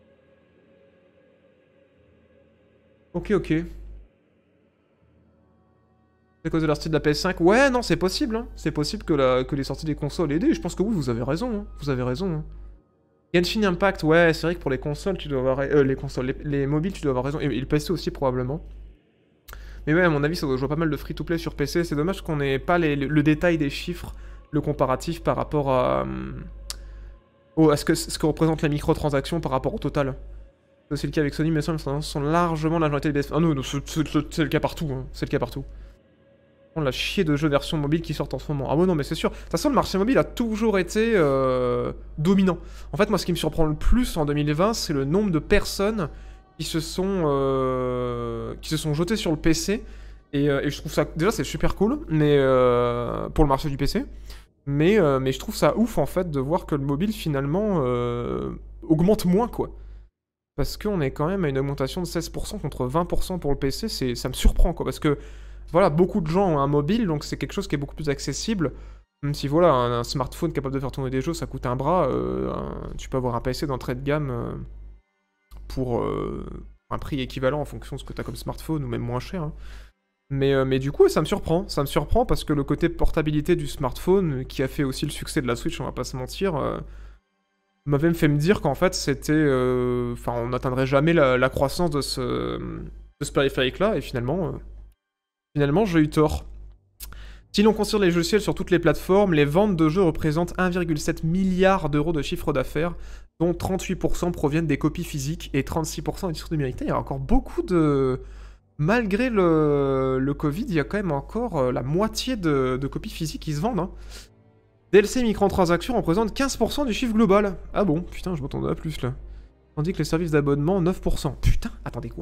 Ok, ok. C'est à cause de la sortie de la P S cinq? Ouais, non, c'est possible. Hein. C'est possible que, la... que les sorties des consoles aient aidé. Je pense que oui, vous avez raison. Hein. Vous avez raison. Hein. Genshin Impact, ouais, c'est vrai que pour les consoles, tu dois avoir... Euh, les consoles, les, les mobiles, tu dois avoir raison. Et, et le P C aussi, probablement. Mais ouais, à mon avis, ça doit jouer pas mal de free-to-play sur P C. C'est dommage qu'on ait pas les, le, le détail des chiffres, le comparatif par rapport à... Au, à ce que, ce que représentent les microtransactions par rapport au total. C'est le cas avec Sony, mais ça, ce sont largement la majorité des... Ah non, non c'est le cas partout, hein. C'est le cas partout. On l'a chier de jeux version mobile qui sortent en ce moment. Ah ouais, non, mais c'est sûr. De toute façon, le marché mobile a toujours été euh, dominant. En fait, moi, ce qui me surprend le plus en deux mille vingt, c'est le nombre de personnes qui se sont, euh, qui se sont jetées sur le P C. Et, euh, et je trouve ça... Déjà, c'est super cool, mais euh, pour le marché du P C. Mais, euh, mais je trouve ça ouf, en fait, de voir que le mobile, finalement, euh, augmente moins, quoi. Parce qu'on est quand même à une augmentation de seize pour cent contre vingt pour cent pour le P C. Ça me surprend, quoi. Parce que... Voilà, beaucoup de gens ont un mobile, donc c'est quelque chose qui est beaucoup plus accessible. Même si, voilà, un, un smartphone capable de faire tourner des jeux, ça coûte un bras. Euh, un, tu peux avoir un P C d'entrée de gamme euh, pour euh, un prix équivalent en fonction de ce que tu as comme smartphone, ou même moins cher. Hein. Mais, euh, mais du coup, ça me surprend. Ça me surprend parce que le côté portabilité du smartphone, qui a fait aussi le succès de la Switch, on va pas se mentir, euh, m'avait même fait me dire qu'en fait, c'était... Enfin, euh, on n'atteindrait jamais la, la croissance de ce, de ce périphérique-là, et finalement... Euh, Finalement, j'ai eu tort. Si l'on considère les logiciels sur toutes les plateformes, les ventes de jeux représentent un virgule sept milliard d'euros de chiffre d'affaires, dont trente-huit pour cent proviennent des copies physiques et trente-six pour cent des titres numériques. Il y a encore beaucoup de... Malgré le, le Covid, il y a quand même encore la moitié de, de copies physiques qui se vendent. Hein. D L C microtransactions représentent quinze pour cent du chiffre global. Ah bon, putain, je m'attendais à plus, là. Tandis que les services d'abonnement, neuf pour cent. Putain, attendez, what ?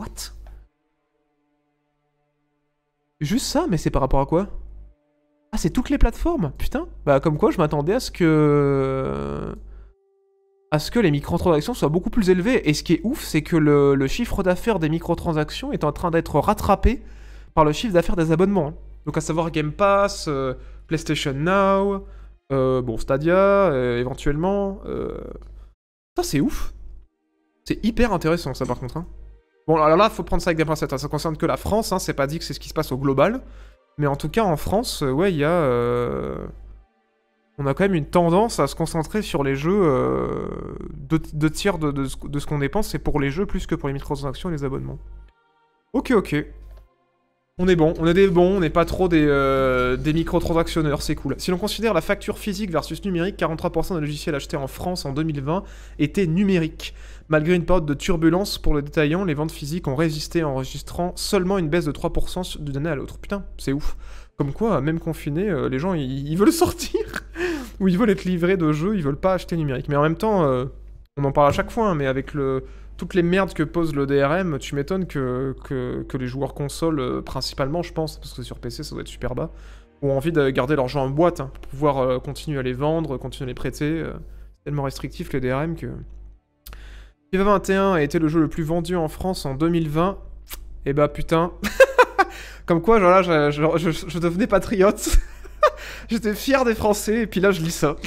Juste ça, mais c'est par rapport à quoi? Ah, c'est toutes les plateformes? Putain. Bah, comme quoi, je m'attendais à ce que... à ce que les microtransactions soient beaucoup plus élevées. Et ce qui est ouf, c'est que le, le chiffre d'affaires des microtransactions est en train d'être rattrapé par le chiffre d'affaires des abonnements. Donc à savoir Game Pass, euh, PlayStation Now, euh, bon, Stadia, euh, éventuellement. Euh... Ça, c'est ouf. C'est hyper intéressant, ça, par contre. Hein. Bon, alors là, faut prendre ça avec des pincettes. Hein. Ça concerne que la France, hein. C'est pas dit que c'est ce qui se passe au global. Mais en tout cas, en France, euh, ouais, il y a... Euh... On a quand même une tendance à se concentrer sur les jeux. Euh... Deux, deux tiers de, de, de ce qu'on dépense, c'est pour les jeux plus que pour les microtransactions et les abonnements. Ok, ok. On est bon, on est des bons, on n'est pas trop des, euh, des microtransactionneurs, c'est cool. Si l'on considère la facture physique versus numérique, quarante-trois pour cent des logiciels achetés en France en deux mille vingt étaient numériques. Malgré une période de turbulence pour le détaillant, les ventes physiques ont résisté enregistrant seulement une baisse de trois pour cent d'une année à l'autre. Putain, c'est ouf. Comme quoi, même confinés, euh, les gens, ils, ils veulent sortir. Ou ils veulent être livrés de jeux, ils veulent pas acheter numérique. Mais en même temps, euh, on en parle à chaque fois, hein, mais avec le... toutes les merdes que pose le D R M, tu m'étonnes que, que, que les joueurs consoles, euh, principalement, je pense, parce que sur P C, ça doit être super bas, ont envie de garder leur jeu en boîte, hein, pour pouvoir euh, continuer à les vendre, continuer à les prêter. Euh, c'est tellement restrictif, le D R M, que... FIFA vingt et un a été le jeu le plus vendu en France en deux mille vingt. Et bah putain. Comme quoi, genre là, je, je, je, je devenais patriote. J'étais fier des Français, et puis là, je lis ça.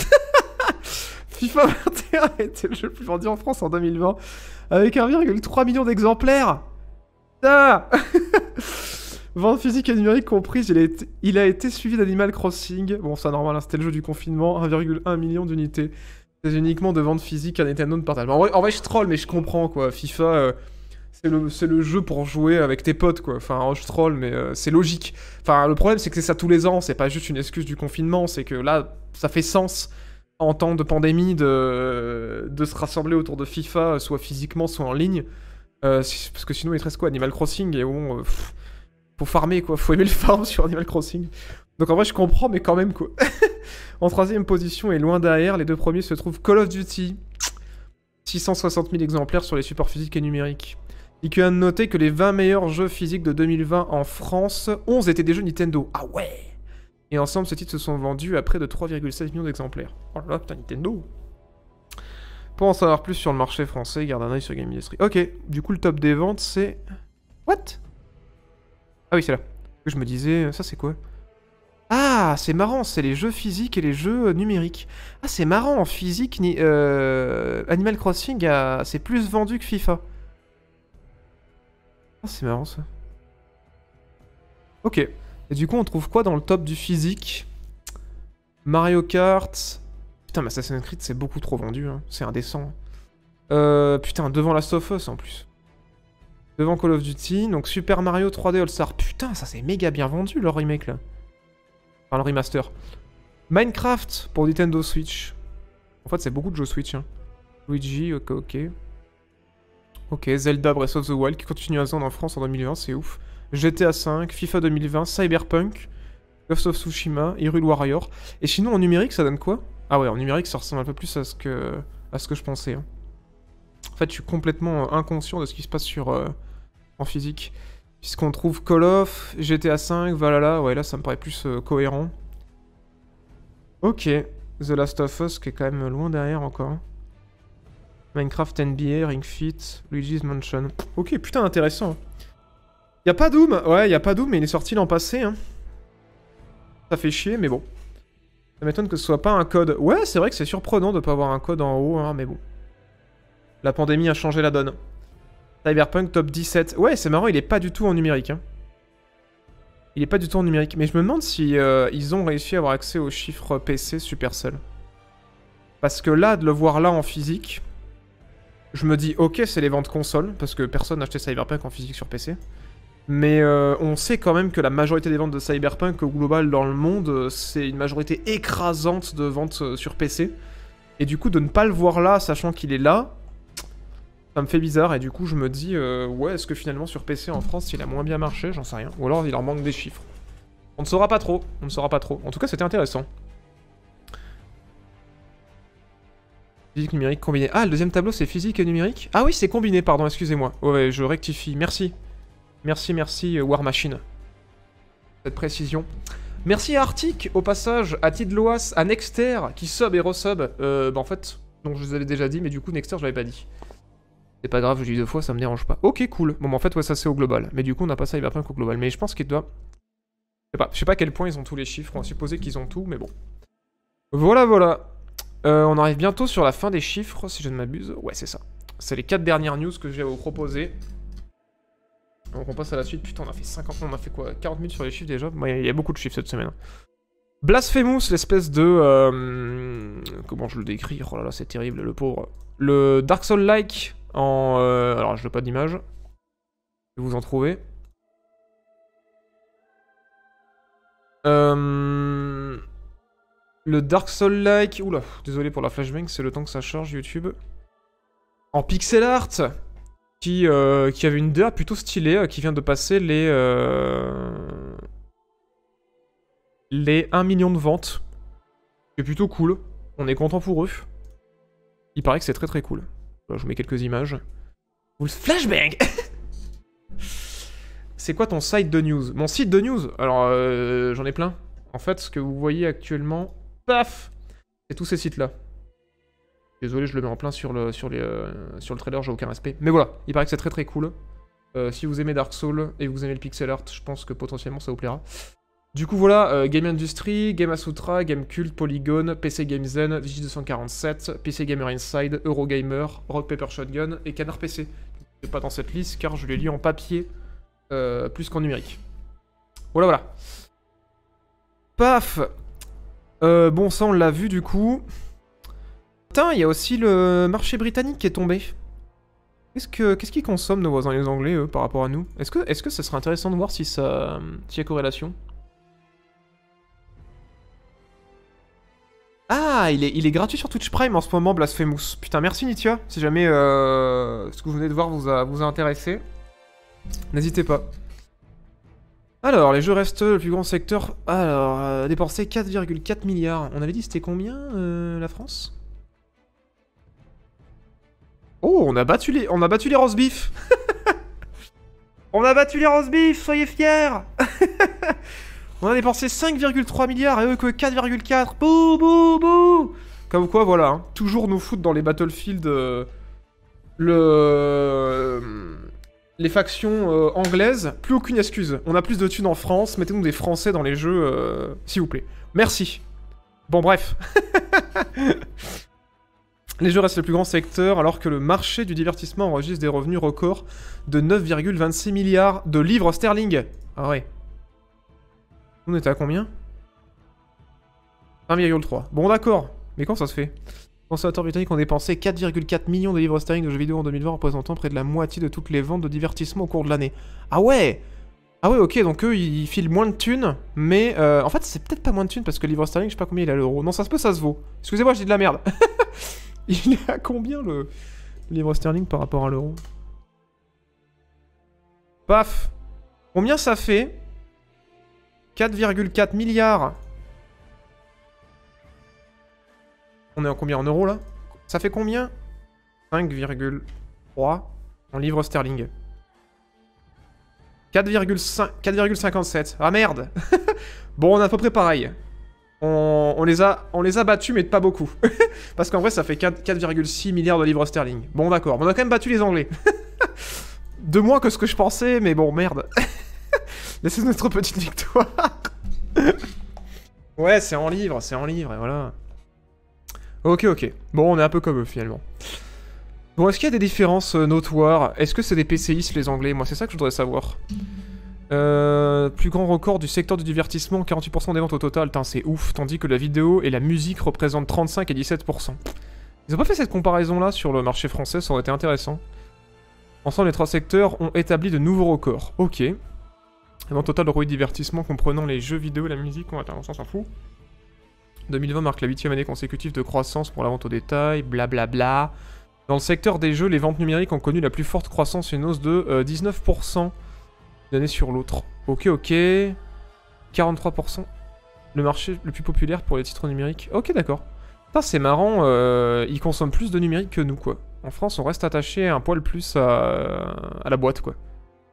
FIFA vingt et un a été le jeu le plus vendu en France en deux mille vingt, avec un virgule trois million d'exemplaires. Putain. Vente physique et numérique comprise, il a été, il a été suivi d'Animal Crossing. Bon, c'est normal, hein, c'était le jeu du confinement, un virgule un million d'unités. C'est uniquement de vente physique à Nintendo de partage. En vrai, en vrai, je troll, mais je comprends, quoi. FIFA, euh, c'est le, le jeu pour jouer avec tes potes, quoi. Enfin, je troll, mais euh, c'est logique. Enfin, le problème, c'est que c'est ça tous les ans. C'est pas juste une excuse du confinement. C'est que là, ça fait sens, en temps de pandémie, de, de se rassembler autour de FIFA, soit physiquement, soit en ligne. Euh, parce que sinon, il te reste quoi? Animal Crossing, et bon... Euh, pff, faut farmer, quoi. Faut aimer le farm sur Animal Crossing. Donc en vrai, je comprends, mais quand même, quoi. En troisième position et loin derrière, les deux premiers se trouvent Call of Duty. six cent soixante mille exemplaires sur les supports physiques et numériques. Il convient de noter que les vingt meilleurs jeux physiques de deux mille vingt en France, onze étaient des jeux Nintendo. Ah ouais! Et ensemble, ces titres se sont vendus à près de trois virgule seize millions d'exemplaires. Oh là là, putain, Nintendo! Pour en savoir plus sur le marché français, garde un œil sur Game Industry. Ok, du coup, le top des ventes, c'est... What? Ah oui, c'est là. Je me disais, ça c'est quoi? Ah, c'est marrant, c'est les jeux physiques et les jeux euh, numériques. Ah, c'est marrant, en physique, ni, euh, Animal Crossing, a... c'est plus vendu que FIFA. Ah, c'est marrant, ça. Ok. Et du coup, on trouve quoi dans le top du physique? Mario Kart... Putain, mais Assassin's Creed, c'est beaucoup trop vendu, hein. C'est indécent. Euh, putain, devant Last of Us en plus. Devant Call of Duty. Donc Super Mario trois D All-Star. Putain, ça c'est méga bien vendu leur remake là. Enfin, le remaster. Minecraft pour Nintendo Switch. En fait, c'est beaucoup de jeux Switch. Hein. Luigi, ok, ok. Ok, Zelda Breath of the Wild qui continue à se vendre en France en deux mille vingt, c'est ouf. G T A cinq, FIFA deux mille vingt, Cyberpunk, Ghost of Tsushima, Hyrule Warrior. Et sinon, en numérique, ça donne quoi? Ah ouais, en numérique, ça ressemble un peu plus à ce que, à ce que je pensais. Hein. En fait, je suis complètement inconscient de ce qui se passe sur, euh, en physique. Puisqu'on trouve Call of, G T A cinq, Valhalla. Ouais, là, ça me paraît plus euh, cohérent. Ok. The Last of Us, qui est quand même loin derrière encore. Minecraft N B A, Ring Fit, Luigi's Mansion. Ok, putain, intéressant. Y'a pas Doom. Ouais, y'a pas Doom, mais il est sorti l'an passé. Hein. Ça fait chier, mais bon. Ça m'étonne que ce soit pas un code. Ouais, c'est vrai que c'est surprenant de pas avoir un code en haut, hein, mais bon. La pandémie a changé la donne. Cyberpunk top dix-sept. Ouais, c'est marrant, il est pas du tout en numérique. Hein. Il est pas du tout en numérique. Mais je me demande si euh, ils ont réussi à avoir accès aux chiffres P C Supercell. Parce que là, de le voir là en physique, je me dis, ok, c'est les ventes consoles, parce que personne n'a acheté Cyberpunk en physique sur P C. Mais euh, on sait quand même que la majorité des ventes de Cyberpunk au global dans le monde, c'est une majorité écrasante de ventes sur P C. Et du coup, de ne pas le voir là, sachant qu'il est là, ça me fait bizarre. Et du coup, je me dis, euh, ouais, est-ce que finalement sur P C en France, il a moins bien marché? J'en sais rien. Ou alors il en manque des chiffres. On ne saura pas trop. On ne saura pas trop. En tout cas, c'était intéressant. Physique numérique combiné. Ah, le deuxième tableau, c'est physique et numérique? Ah oui, c'est combiné, pardon, excusez-moi. Ouais, je rectifie. Merci. Merci, merci, War Machine. Cette précision. Merci à Arctic, au passage, à Tidloas, à Nexter, qui sub et resub. Euh, bah en fait, donc je vous avais déjà dit, mais du coup, Nexter, je l'avais pas dit. C'est pas grave, je dis deux fois, ça me dérange pas. Ok, cool. Bon, bah en fait, ouais, ça c'est au global. Mais du coup, on n'a pas ça, il va pas au global. Mais je pense qu'il doit... Je sais pas, je sais pas à quel point ils ont tous les chiffres. On va supposer qu'ils ont tout, mais bon. Voilà, voilà. Euh, on arrive bientôt sur la fin des chiffres, si je ne m'abuse. Ouais, c'est ça. C'est les quatre dernières news que je vais vous proposer. Donc on passe à la suite. Putain, on a fait cinquante, on a fait quoi, quarante minutes sur les chiffres déjà. Bon, il y a beaucoup de chiffres cette semaine. Blasphemous, l'espèce de... Euh... Comment je le décris? Oh là là, c'est terrible, le pauvre. Le Dark Souls-like en... Euh... Alors, je n'ai pas d'image. Je vais vous en trouver. Euh... Le Dark Souls-like... Oula, désolé pour la flashbang, c'est le temps que ça charge YouTube. En pixel art, qui, euh, qui avait une D A plutôt stylée, euh, qui vient de passer les... Euh... les un million de ventes. C'est plutôt cool. On est content pour eux. Il paraît que c'est très très cool. Alors, je vous mets quelques images. Vous le flashbang. C'est quoi ton site de news? Mon site de news? Alors, euh, j'en ai plein. En fait, ce que vous voyez actuellement... Paf! C'est tous ces sites-là. Désolé, je le mets en plein sur le, sur les, euh, sur le trailer, j'ai aucun respect. Mais voilà, il paraît que c'est très très cool. Euh, si vous aimez Dark Souls et vous aimez le pixel art, je pense que potentiellement ça vous plaira. Du coup voilà, euh, Game Industry, Game Asutra, Game Cult, Polygon, P C Game Zen, Vigi deux cent quarante-sept, P C Gamer Inside, Eurogamer, Rock Paper Shotgun et Canard P C. Je ne suis pas dans cette liste car je les lis en papier euh, plus qu'en numérique. Voilà voilà. Paf. Euh, bon, ça on l'a vu du coup. Putain, il y a aussi le marché britannique qui est tombé. Qu'est-ce que qu'est-ce qu'ils consomment nos voisins les Anglais, eux, par rapport à nous? Est-ce que, est-ce que ça serait intéressant de voir si ça, s'il y a corrélation? Ah, il est, il est gratuit sur Twitch Prime en ce moment, Blasphemous. Putain, merci Nitia, si jamais euh, ce que vous venez de voir vous a, vous a intéressé. N'hésitez pas. Alors, les jeux restent le plus grand secteur. Alors, euh, dépenser quatre virgule quatre milliards. On avait dit c'était combien, euh, la France? Oh, on a battu les, on a battu les roast beef. On a battu les roast beef, soyez fiers. On a dépensé cinq virgule trois milliards et eux que quatre virgule quatre. Bouh, bouh, bouh. Comme quoi, voilà, hein, toujours nous foutre dans les Battlefield euh, le... Euh, les factions euh, anglaises, plus aucune excuse. On a plus de thunes en France, mettez-nous des Français dans les jeux, euh, s'il vous plaît. Merci. Bon, bref. Les jeux restent le plus grand secteur, alors que le marché du divertissement enregistre des revenus records de neuf virgule vingt-six milliards de livres sterling. Ah ouais. On était à combien? un virgule trois. Bon, d'accord. Mais quand ça se fait? Consommateurs britanniques ont dépensé quatre virgule quatre millions de livres sterling de jeux vidéo en deux mille vingt, représentant près de la moitié de toutes les ventes de divertissement au cours de l'année. Ah ouais! Ah ouais, ok, donc eux, ils filent moins de thunes, mais... Euh, en fait, c'est peut-être pas moins de thunes, parce que le livre sterling, je sais pas combien il est à l'euro. Non, ça se peut, ça se vaut. Excusez-moi, je dis de la merde. Il est à combien, le, le livre sterling par rapport à l'euro? Paf! Combien ça fait? quatre virgule quatre milliards. On est en combien en euros, là? Ça fait combien? cinq virgule trois en livres sterling. quatre virgule cinquante-sept. Ah merde. Bon, on a à peu près pareil. On, on, les, a, on les a battus, mais pas beaucoup. Parce qu'en vrai, ça fait quatre virgule six milliards de livres sterling. Bon, d'accord. On a quand même battu les Anglais. De moins que ce que je pensais, mais bon, merde. Laissez notre petite victoire. Ouais, c'est en livres, c'est en livres, et voilà. Ok, ok. Bon, on est un peu comme eux, finalement. Bon, est-ce qu'il y a des différences euh, notoires? Est-ce que c'est des P C istes, les Anglais? Moi, c'est ça que je voudrais savoir. Euh, plus grand record du secteur du divertissement, quarante-huit pour cent des ventes au total. Tain, c'est ouf. Tandis que la vidéo et la musique représentent trente-cinq et dix-sept pour cent. Ils ont pas fait cette comparaison-là sur le marché français, ça aurait été intéressant. Ensemble, les trois secteurs ont établi de nouveaux records. Ok. Les ventes totales de produits de divertissement comprenant les jeux vidéo et la musique, on va s'en fout. deux mille vingt marque la huitième année consécutive de croissance pour la vente au détail, blablabla. Bla bla. Dans le secteur des jeux, les ventes numériques ont connu la plus forte croissance, une hausse de euh, dix-neuf pour cent d'une année sur l'autre. Ok, ok. quarante-trois pour cent. Le marché le plus populaire pour les titres numériques. Ok, d'accord. C'est marrant, euh, ils consomment plus de numérique que nous, quoi. En France, on reste attaché un poil plus à, à la boîte, quoi.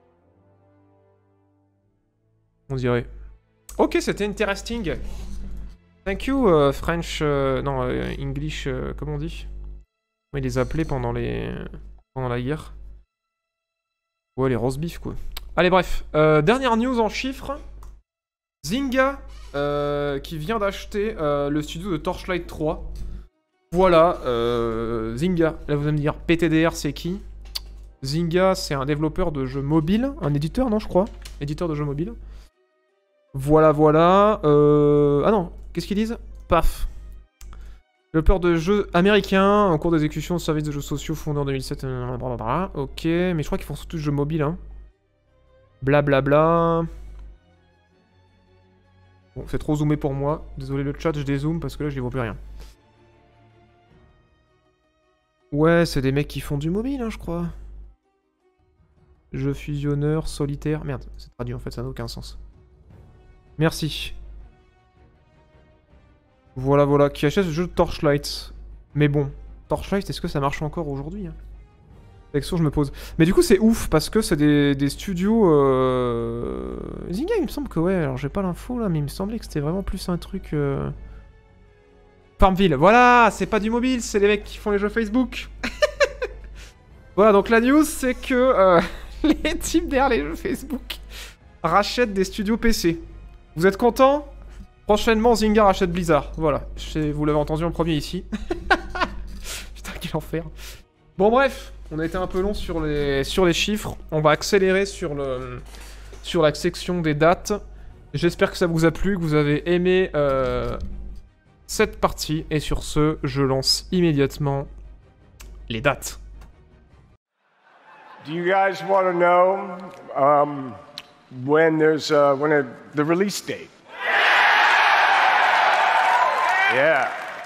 On dirait. Ok, c'était interesting. Thank you, uh, French... Uh, non, uh, English... Uh, comment on dit? Ils les appelaient pendant les... pendant la guerre. Ouais, les roast beef, quoi. Allez, bref. Euh, dernière news en chiffres. Zynga, euh, qui vient d'acheter euh, le studio de Torchlight trois. Voilà, euh, Zynga. Là, vous allez me dire, P T D R, c'est qui? Zynga, c'est un développeur de jeux mobiles. Un éditeur, non, je crois. Éditeur de jeux mobiles. Voilà, voilà. Euh... Ah non, qu'est-ce qu'ils disent? Paf. Développeur de jeux américains en cours d'exécution de services de jeux sociaux fondé en deux mille sept. Blablabla. Ok, mais je crois qu'ils font surtout des jeux mobiles. Hein. Blablabla. Bon, c'est trop zoomé pour moi. Désolé le chat, je dézoome parce que là, je n'y vois plus rien. Ouais, c'est des mecs qui font du mobile, hein, je crois. Jeux fusionneur, solitaire. Merde, c'est traduit en fait, ça n'a aucun sens. Merci. Voilà, voilà, qui achète ce jeu de Torchlight. Mais bon, Torchlight, est-ce que ça marche encore aujourd'hui, hein? C'est la question que je me pose. Mais du coup, c'est ouf, parce que c'est des, des studios... Euh... Zynga, il me semble que ouais, alors j'ai pas l'info là, mais il me semblait que c'était vraiment plus un truc... Euh... Farmville, voilà, c'est pas du mobile, c'est les mecs qui font les jeux Facebook. Voilà, donc la news, c'est que euh, les types derrière les jeux Facebook rachètent des studios P C. Vous êtes contents? Prochainement, Zynga rachète Blizzard. Voilà, vous l'avez entendu en premier ici. Putain, quel enfer. Bon, bref, on a été un peu long sur les, sur les chiffres. On va accélérer sur, le, sur la section des dates. J'espère que ça vous a plu, que vous avez aimé euh, cette partie. Et sur ce, je lance immédiatement les dates. Do you guys want to know um, when there's uh, when a, the release date? Yeah.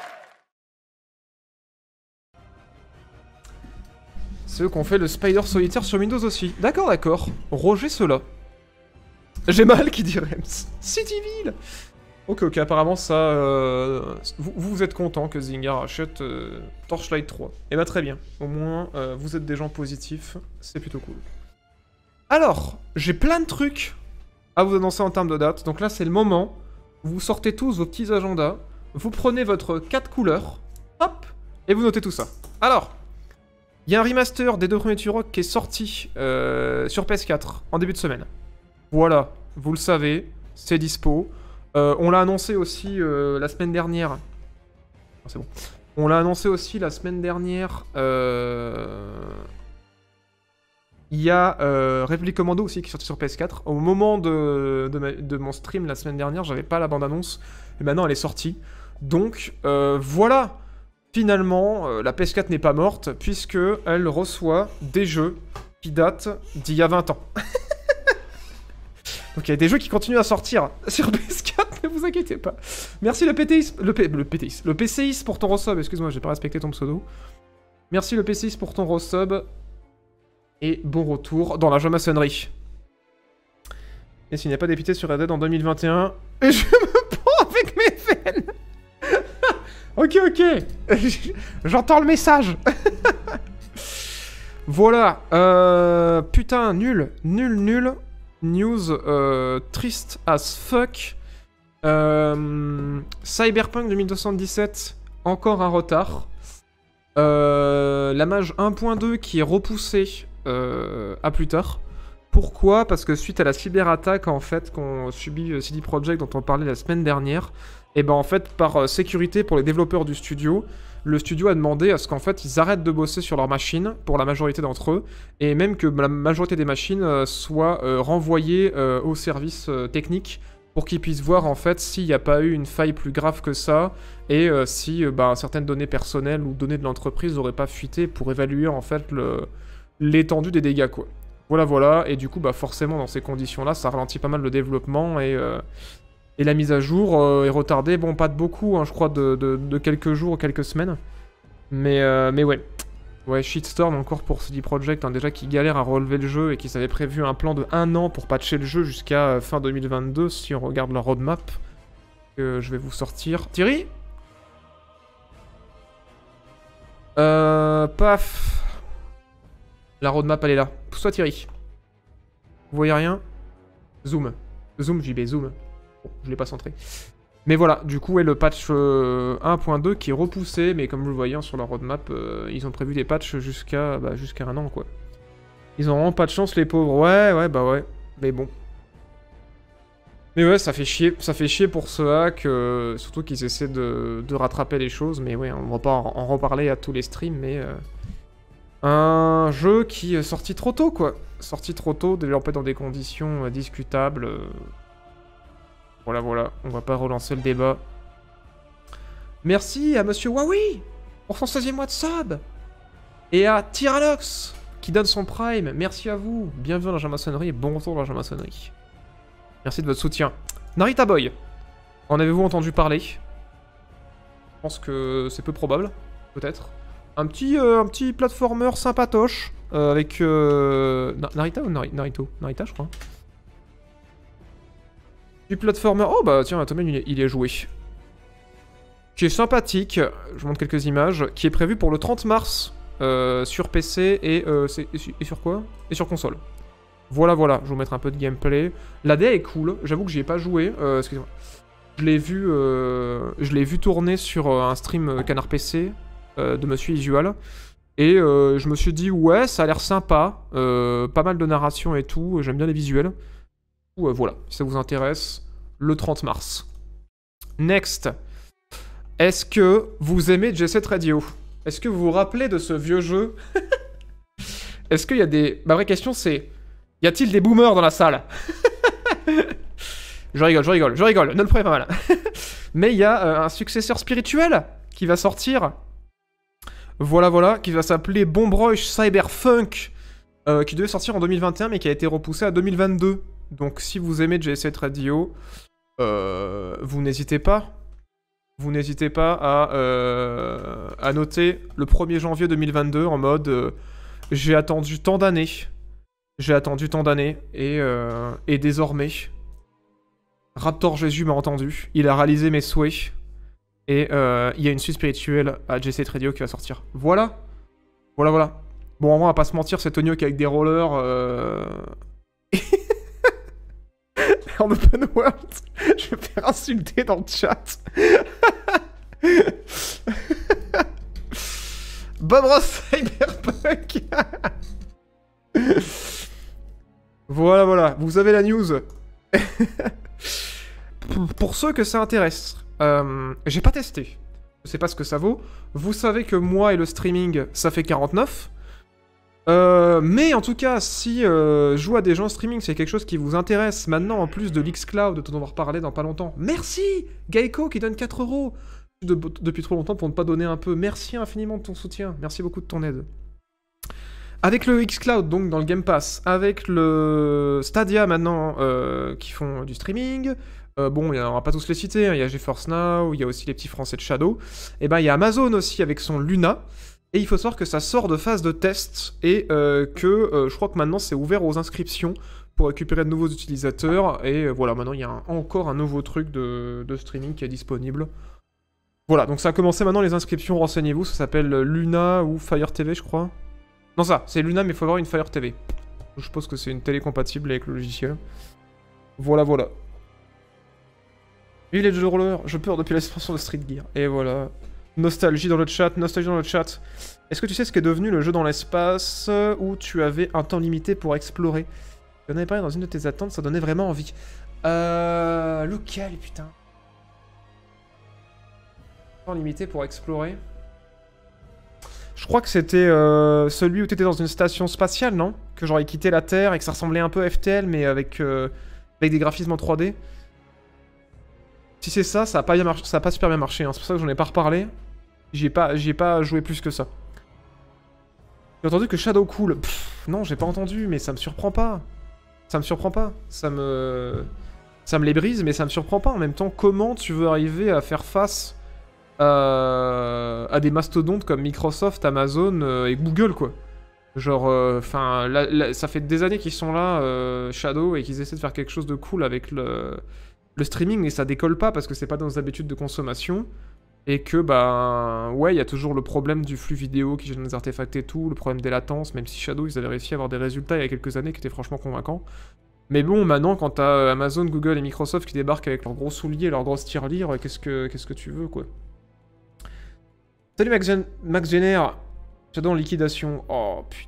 Ceux qui ont fait le Spider Solitaire sur Windows aussi. D'accord, d'accord. Roger cela. J'ai mal qui dit Rems. Cityville. Ok, ok, apparemment ça... Euh, vous, vous êtes content que Zynga rachète euh, Torchlight trois. Eh ben très bien. Au moins, euh, vous êtes des gens positifs. C'est plutôt cool. Alors, j'ai plein de trucs à vous annoncer en termes de date. Donc là, c'est le moment. Vous sortez tous vos petits agendas. Vous prenez votre quatre couleurs. Hop. Et vous notez tout ça. Alors... Il y a un remaster des deux premiers Turok qui est sorti euh, sur P S quatre en début de semaine. Voilà, vous le savez, c'est dispo. Euh, on l'a annoncé aussi euh, la semaine dernière. Oh, c'est bon. On l'a annoncé aussi la semaine dernière. Euh... Il y a euh, Republic Commando aussi qui est sorti sur P S quatre. Au moment de, de, ma, de mon stream la semaine dernière, j'avais pas la bande-annonce. Et maintenant, elle est sortie. Donc, euh, voilà. finalement, euh, la P S quatre n'est pas morte, puisque elle reçoit des jeux qui datent d'il y a vingt ans. Donc il y a des jeux qui continuent à sortir sur P S quatre, ne vous inquiétez pas. Merci le P T I S, le, P, le P T I S, le P C I S pour ton resub, excuse-moi, j'ai pas respecté ton pseudo. Merci le P C I S pour ton resub. Et bon retour dans la jeu-maçonnerie. Et s'il n'y a pas d'épité sur Red Dead en deux mille vingt et un, et je me prends avec mes veines. Ok, ok. J'entends le message. Voilà. Euh, putain, nul. Nul, nul. News euh, triste as fuck. Euh, Cyberpunk deux mille soixante-dix-sept, encore un retard. Euh, la mage un point deux qui est repoussée euh, à plus tard. Pourquoi? Parce que suite à la cyberattaque en fait qu'ont subi euh, C D Projekt dont on parlait la semaine dernière, et ben en fait par euh, sécurité pour les développeurs du studio, le studio a demandé à ce qu'en fait ils arrêtent de bosser sur leurs machines pour la majorité d'entre eux, et même que la majorité des machines euh, soient euh, renvoyées euh, au service euh, technique pour qu'ils puissent voir en fait s'il n'y a pas eu une faille plus grave que ça, et euh, si euh, bah, certaines données personnelles ou données de l'entreprise n'auraient pas fuité pour évaluer en fait le... l'étendue des dégâts quoi. Voilà voilà, et du coup bah forcément dans ces conditions là ça ralentit pas mal le développement, et, euh, et la mise à jour euh, est retardée, bon pas de beaucoup, hein, je crois de, de, de quelques jours ou quelques semaines, mais, euh, mais ouais. Ouais, shitstorm encore pour C D Projekt, hein, déjà qui galère à relever le jeu et qui s'avait prévu un plan de un an pour patcher le jeu jusqu'à euh, fin deux mille vingt-deux, si on regarde la roadmap que je vais vous sortir. Thierry Euh... Paf. La roadmap elle est là. Pousse-toi Thierry. Vous voyez rien? Zoom. Zoom, J B, zoom. Bon, je l'ai pas centré. Mais voilà, du coup, ouais, le patch euh, un point deux qui est repoussé, mais comme vous le voyez hein, sur la roadmap, euh, ils ont prévu des patchs jusqu'à bah, jusqu'à un an, quoi. Ils ont vraiment pas de chance, les pauvres. Ouais, ouais, bah ouais. Mais bon. Mais ouais, ça fait chier. Ça fait chier pour ce hack, euh, surtout qu'ils essaient de, de rattraper les choses. Mais ouais, on va pas en, en reparler à tous les streams, mais... Euh, un jeu qui est sorti trop tôt, quoi. Sorti trop tôt, développé dans des conditions euh, discutables... Euh... Voilà, voilà, on va pas relancer le débat. Merci à Monsieur Huawei pour son seizième mois de sub. Et à Tyrannox qui donne son prime. Merci à vous. Bienvenue dans la jeu-maçonnerie et bon retour dans la jeu-maçonnerie. Merci de votre soutien. Narita Boy, en avez-vous entendu parler? Je pense que c'est peu probable, peut-être. Un petit, euh, un petit platformer sympatoche euh, avec euh... Narita ou Nari Narito? Narita, je crois. Du platformer. Oh bah tiens, Atomium il, il y a joué. Qui est sympathique, je vous montre quelques images, qui est prévu pour le trente mars euh, sur P C et, euh, et, et sur quoi? Et sur console. Voilà, voilà, je vais vous mettre un peu de gameplay. L'A D A est cool, j'avoue que j'y ai pas joué, euh, excusez-moi. Je l'ai vu, euh, je l'ai vu tourner sur euh, un stream Canard P C euh, de Monsieur Isual. Et euh, je me suis dit, ouais, ça a l'air sympa, euh, pas mal de narration et tout, j'aime bien les visuels. Euh, voilà, si ça vous intéresse, le trente mars. Next. Est-ce que vous aimez Jet Set Radio? Est-ce que vous vous rappelez de ce vieux jeu? Est-ce qu'il y a des... Ma vraie question c'est... Y a-t-il des boomers dans la salle? Je rigole, je rigole, je rigole, ne le prenez pas mal. Mais il y a euh, un successeur spirituel qui va sortir. Voilà, voilà, qui va s'appeler Bombrush Cyberpunk, euh, qui devait sortir en deux mille vingt et un mais qui a été repoussé à deux mille vingt-deux. Donc si vous aimez Jet Set Radio, euh, vous n'hésitez pas. Vous n'hésitez pas à, euh, à noter le premier janvier deux mille vingt-deux en mode euh, j'ai attendu tant d'années. J'ai attendu tant d'années et, euh, et désormais, Raptor Jésus m'a entendu. Il a réalisé mes souhaits. Et euh, il y a une suite spirituelle à Jet Set Radio qui va sortir. Voilà. Voilà, voilà. Bon, en vrai, on va pas se mentir, c'est Tonio qui avec des rollers... Euh... en open world, je vais me faire insulter dans le chat. Bob Ross Cyberpunk. Voilà, voilà, vous avez la news. Pour ceux que ça intéresse, euh, j'ai pas testé. Je sais pas ce que ça vaut. Vous savez que moi et le streaming, ça fait quarante-neuf. Euh, mais en tout cas, si euh, jouer à des gens en streaming, c'est quelque chose qui vous intéresse, maintenant en plus de l'Xcloud, dont on va reparler dans pas longtemps. Merci Geico qui donne quatre euros. de, depuis trop longtemps pour ne pas donner un peu. Merci infiniment de ton soutien. Merci beaucoup de ton aide. Avec le xCloud, donc dans le Game Pass, avec le Stadia maintenant, euh, qui font du streaming, euh, bon, on va pas tous les citer, hein, il y a GeForce Now, il y a aussi les petits français de Shadow, et ben il y a Amazon aussi avec son Luna, et il faut savoir que ça sort de phase de test, et euh, que euh, je crois que maintenant c'est ouvert aux inscriptions pour récupérer de nouveaux utilisateurs, et euh, voilà, maintenant il y a un, encore un nouveau truc de, de streaming qui est disponible. Voilà, donc ça a commencé maintenant les inscriptions, renseignez-vous, ça s'appelle Luna ou Fire T V je crois. Non ça, c'est Luna mais il faut avoir une Fire T V. Je suppose que c'est une télé compatible avec le logiciel. Voilà, voilà. Vive les jeux de roller, je pleure depuis l'expansion de Street Gear. Et voilà. Nostalgie dans le chat, nostalgie dans le chat. Est-ce que tu sais ce qu'est devenu le jeu dans l'espace où tu avais un temps limité pour explorer? Tu en avais parlé dans une de tes attentes, ça donnait vraiment envie. Euh... Lequel, putain? Temps limité pour explorer. Je crois que c'était euh, celui où t'étais dans une station spatiale, non? Que j'aurais quitté la Terre et que ça ressemblait un peu à F T L, mais avec, euh, avec des graphismes en trois D. Si c'est ça, ça a pas, bien marché, ça a pas super bien marché, hein. C'est pour ça que j'en ai pas reparlé. J'y ai pas, j'y ai pas joué plus que ça. J'ai entendu que Shadow cool. Pff, non, j'ai pas entendu, mais ça me surprend pas. Ça me surprend pas. Ça me... Ça me les brise, mais ça me surprend pas. En même temps, comment tu veux arriver à faire face à, à des mastodontes comme Microsoft, Amazon euh, et Google, quoi. Genre, enfin, euh, ça fait des années qu'ils sont là, euh, Shadow, et qu'ils essaient de faire quelque chose de cool avec le, le streaming, mais ça décolle pas parce que c'est pas dans nos habitudes de consommation. Et que, bah, ouais, il y a toujours le problème du flux vidéo qui gêne les artefacts et tout, le problème des latences, même si Shadow, ils avaient réussi à avoir des résultats il y a quelques années qui étaient franchement convaincants. Mais bon, maintenant, quand t'as Amazon, Google et Microsoft qui débarquent avec leurs gros souliers, leurs grosses tirelires, qu'est-ce que qu'est-ce que tu veux, quoi. Salut Max, Gen Max Jenner, Shadow en liquidation. Oh, putain.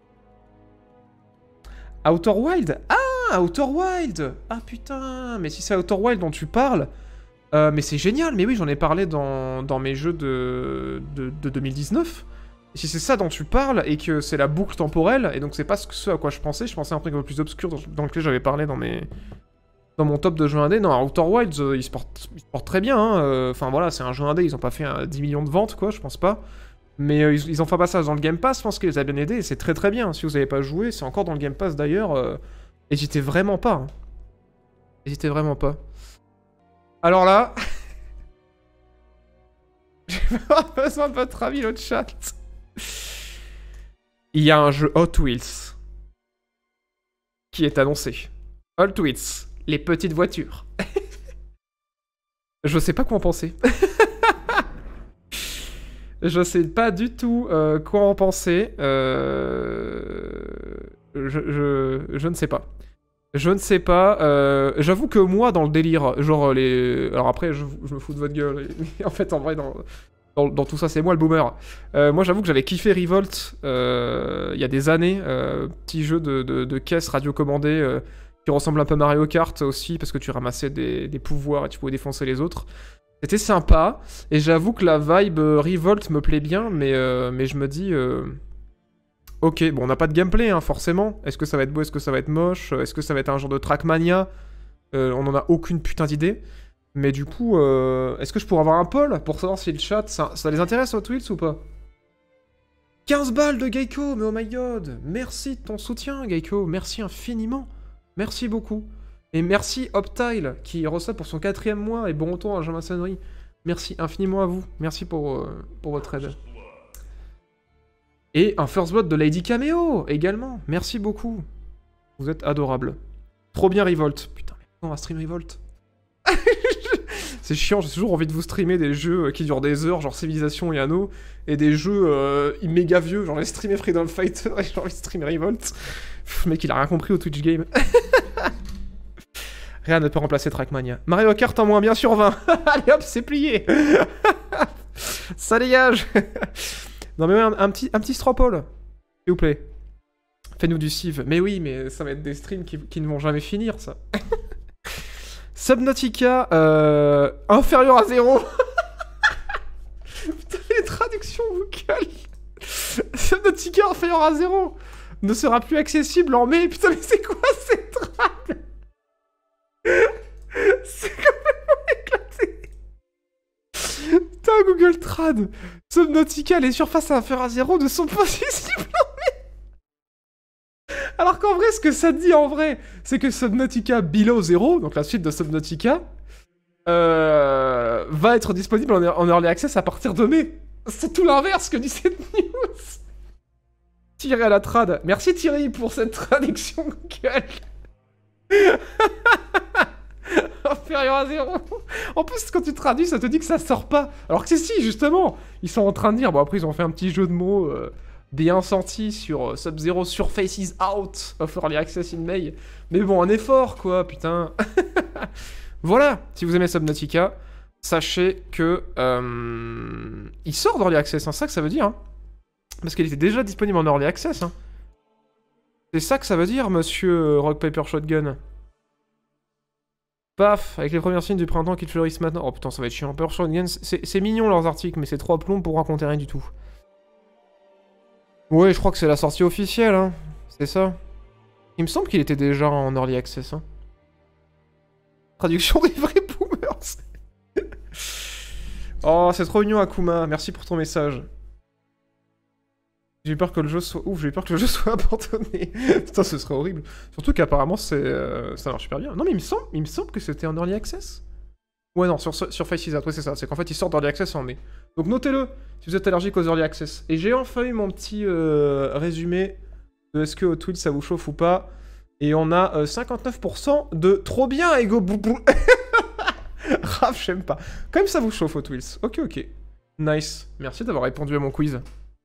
Outer Wild? Ah, Outer Wild! Ah, putain, mais si c'est Outer Wild dont tu parles... Euh, mais c'est génial, mais oui, j'en ai parlé dans, dans mes jeux de, de, de deux mille dix-neuf. Et si c'est ça dont tu parles, et que c'est la boucle temporelle, et donc c'est pas ce à quoi je pensais, je pensais à un truc un peu plus obscur dans, dans lequel j'avais parlé dans mes... Dans mon top de jeux indés. Non, Outer Wilds, euh, ils, se portent, ils se portent très bien, hein. euh, Enfin voilà, c'est un jeu indé, ils ont pas fait euh, dix millions de ventes, quoi, je pense pas. Mais euh, ils, ils ont fait pas ça dans le Game Pass, je pense qu'ils les a bien aidés, et c'est très très bien. Si vous avez pas joué, c'est encore dans le Game Pass d'ailleurs. Euh, Hésitez vraiment pas. Hein. Hésitez vraiment pas. Alors là... J'ai pas besoin de votre avis, le chat. Il y a un jeu Hot Wheels qui est annoncé. Hot Wheels, les petites voitures. Je sais pas quoi en penser. Je sais pas du tout euh, quoi en penser. Euh... Je, je, je ne sais pas. Je ne sais pas. Euh, J'avoue que moi, dans le délire, genre les... Alors après, je, je me fous de votre gueule. En fait, en vrai, dans, dans, dans tout ça, c'est moi le boomer. Euh, moi, j'avoue que j'avais kiffé Revolt euh, il y a des années. Euh, petit jeu de, de, de caisse radiocommandé euh, qui ressemble un peu à Mario Kart aussi, parce que tu ramassais des, des pouvoirs et tu pouvais défoncer les autres. C'était sympa. Et j'avoue que la vibe euh, Revolt me plaît bien, mais, euh, mais je me dis... Euh... Ok, bon, on n'a pas de gameplay, hein, forcément. Est-ce que ça va être beau, est-ce que ça va être moche? Est-ce que ça va être un genre de Trackmania? euh, On n'en a aucune putain d'idée. Mais du coup, euh, est-ce que je pourrais avoir un poll pour savoir si le chat, ça, ça les intéresse Hot Wheels ou pas? quinze balles de Geico, mais oh my god. Merci de ton soutien, Geico. Merci infiniment. Merci beaucoup. Et merci Optile, qui reçoit pour son quatrième mois, et bon retour à Jean-Maçonnerie. Merci infiniment à vous. Merci pour, euh, pour votre aide. Et un First Blood de Lady Cameo, également. Merci beaucoup. Vous êtes adorables. Trop bien Revolt. Putain, mais on va stream Revolt. C'est chiant, j'ai toujours envie de vous streamer des jeux qui durent des heures, genre Civilization et Anno, et des jeux euh, méga vieux, genre j'ai streamé Freedom Fighter et j'ai envie de streamer Revolt. Pff, mec, il a rien compris au Twitch Game. Rien ne peut remplacer Trackmania. Mario Kart en moins bien sur vingt. Allez hop, c'est plié. Ça dégage. Non mais ouais, un, un petit, un petit stropole, s'il vous plaît. Fais-nous du civ. Mais oui, mais ça va être des streams qui, qui ne vont jamais finir, ça. Subnautica, euh, inférieur à zéro. Putain, les traductions vocales. Subnautica inférieur à zéro ne sera plus accessible en mai. Putain, mais c'est quoi cette trame? C'est complètement éclaté. Putain, Google Trad. Subnautica, les surfaces inférieures à zéro ne sont pas visibles. Alors qu'en vrai, ce que ça dit en vrai, c'est que Subnautica Below Zero, donc la suite de Subnautica, euh, va être disponible en, en Early Access à partir de mai. C'est tout l'inverse que dit cette news. Thierry à la trad. Merci Thierry pour cette traduction Google. Inférieur à zéro. En plus, quand tu traduis, ça te dit que ça sort pas. Alors que c'est si, justement. Ils sont en train de dire... Bon, après, ils ont fait un petit jeu de mots euh, bien senti sur euh, Sub-Zero Surfaces Out of Early Access in May. Mais bon, un effort, quoi, putain. Voilà, si vous aimez Subnautica, sachez que... Euh, il sort d'Early Access, hein, c'est ça que ça veut dire. Hein. Parce qu'il était déjà disponible en Early Access. Hein. C'est ça que ça veut dire, monsieur Rock Paper Shotgun. Paf, avec les premières signes du printemps qui fleurissent maintenant. Oh putain, ça va être chiant. Paper Shotgun, c'est mignon leurs articles, mais c'est trois plombs pour raconter rien du tout. Ouais, je crois que c'est la sortie officielle, hein. C'est ça. Il me semble qu'il était déjà en Early Access, hein. Traduction des vrais boomers. Oh, c'est trop mignon, Akuma. Merci pour ton message. J'ai eu peur que le jeu soit... Ouf, j'ai eu peur que le jeu soit abandonné. Putain, ce serait horrible. Surtout qu'apparemment, c'est... Euh, ça marche super bien. Non, mais il me semble, il me semble que c'était en Early Access. Ouais, non, sur, sur Faces Out, ouais, c'est ça. C'est qu'en fait, ils sortent d'Early Access en mai. Donc notez-le, si vous êtes allergique aux Early Access. Et j'ai enfin eu mon petit euh, résumé de est-ce que Hot Wheels, ça vous chauffe ou pas. Et on a euh, cinquante-neuf pour cent de trop bien, Ego Boubou. Raph, j'aime pas. Quand même, ça vous chauffe, Hot Wheels. Ok, ok. Nice. Merci d'avoir répondu à mon quiz.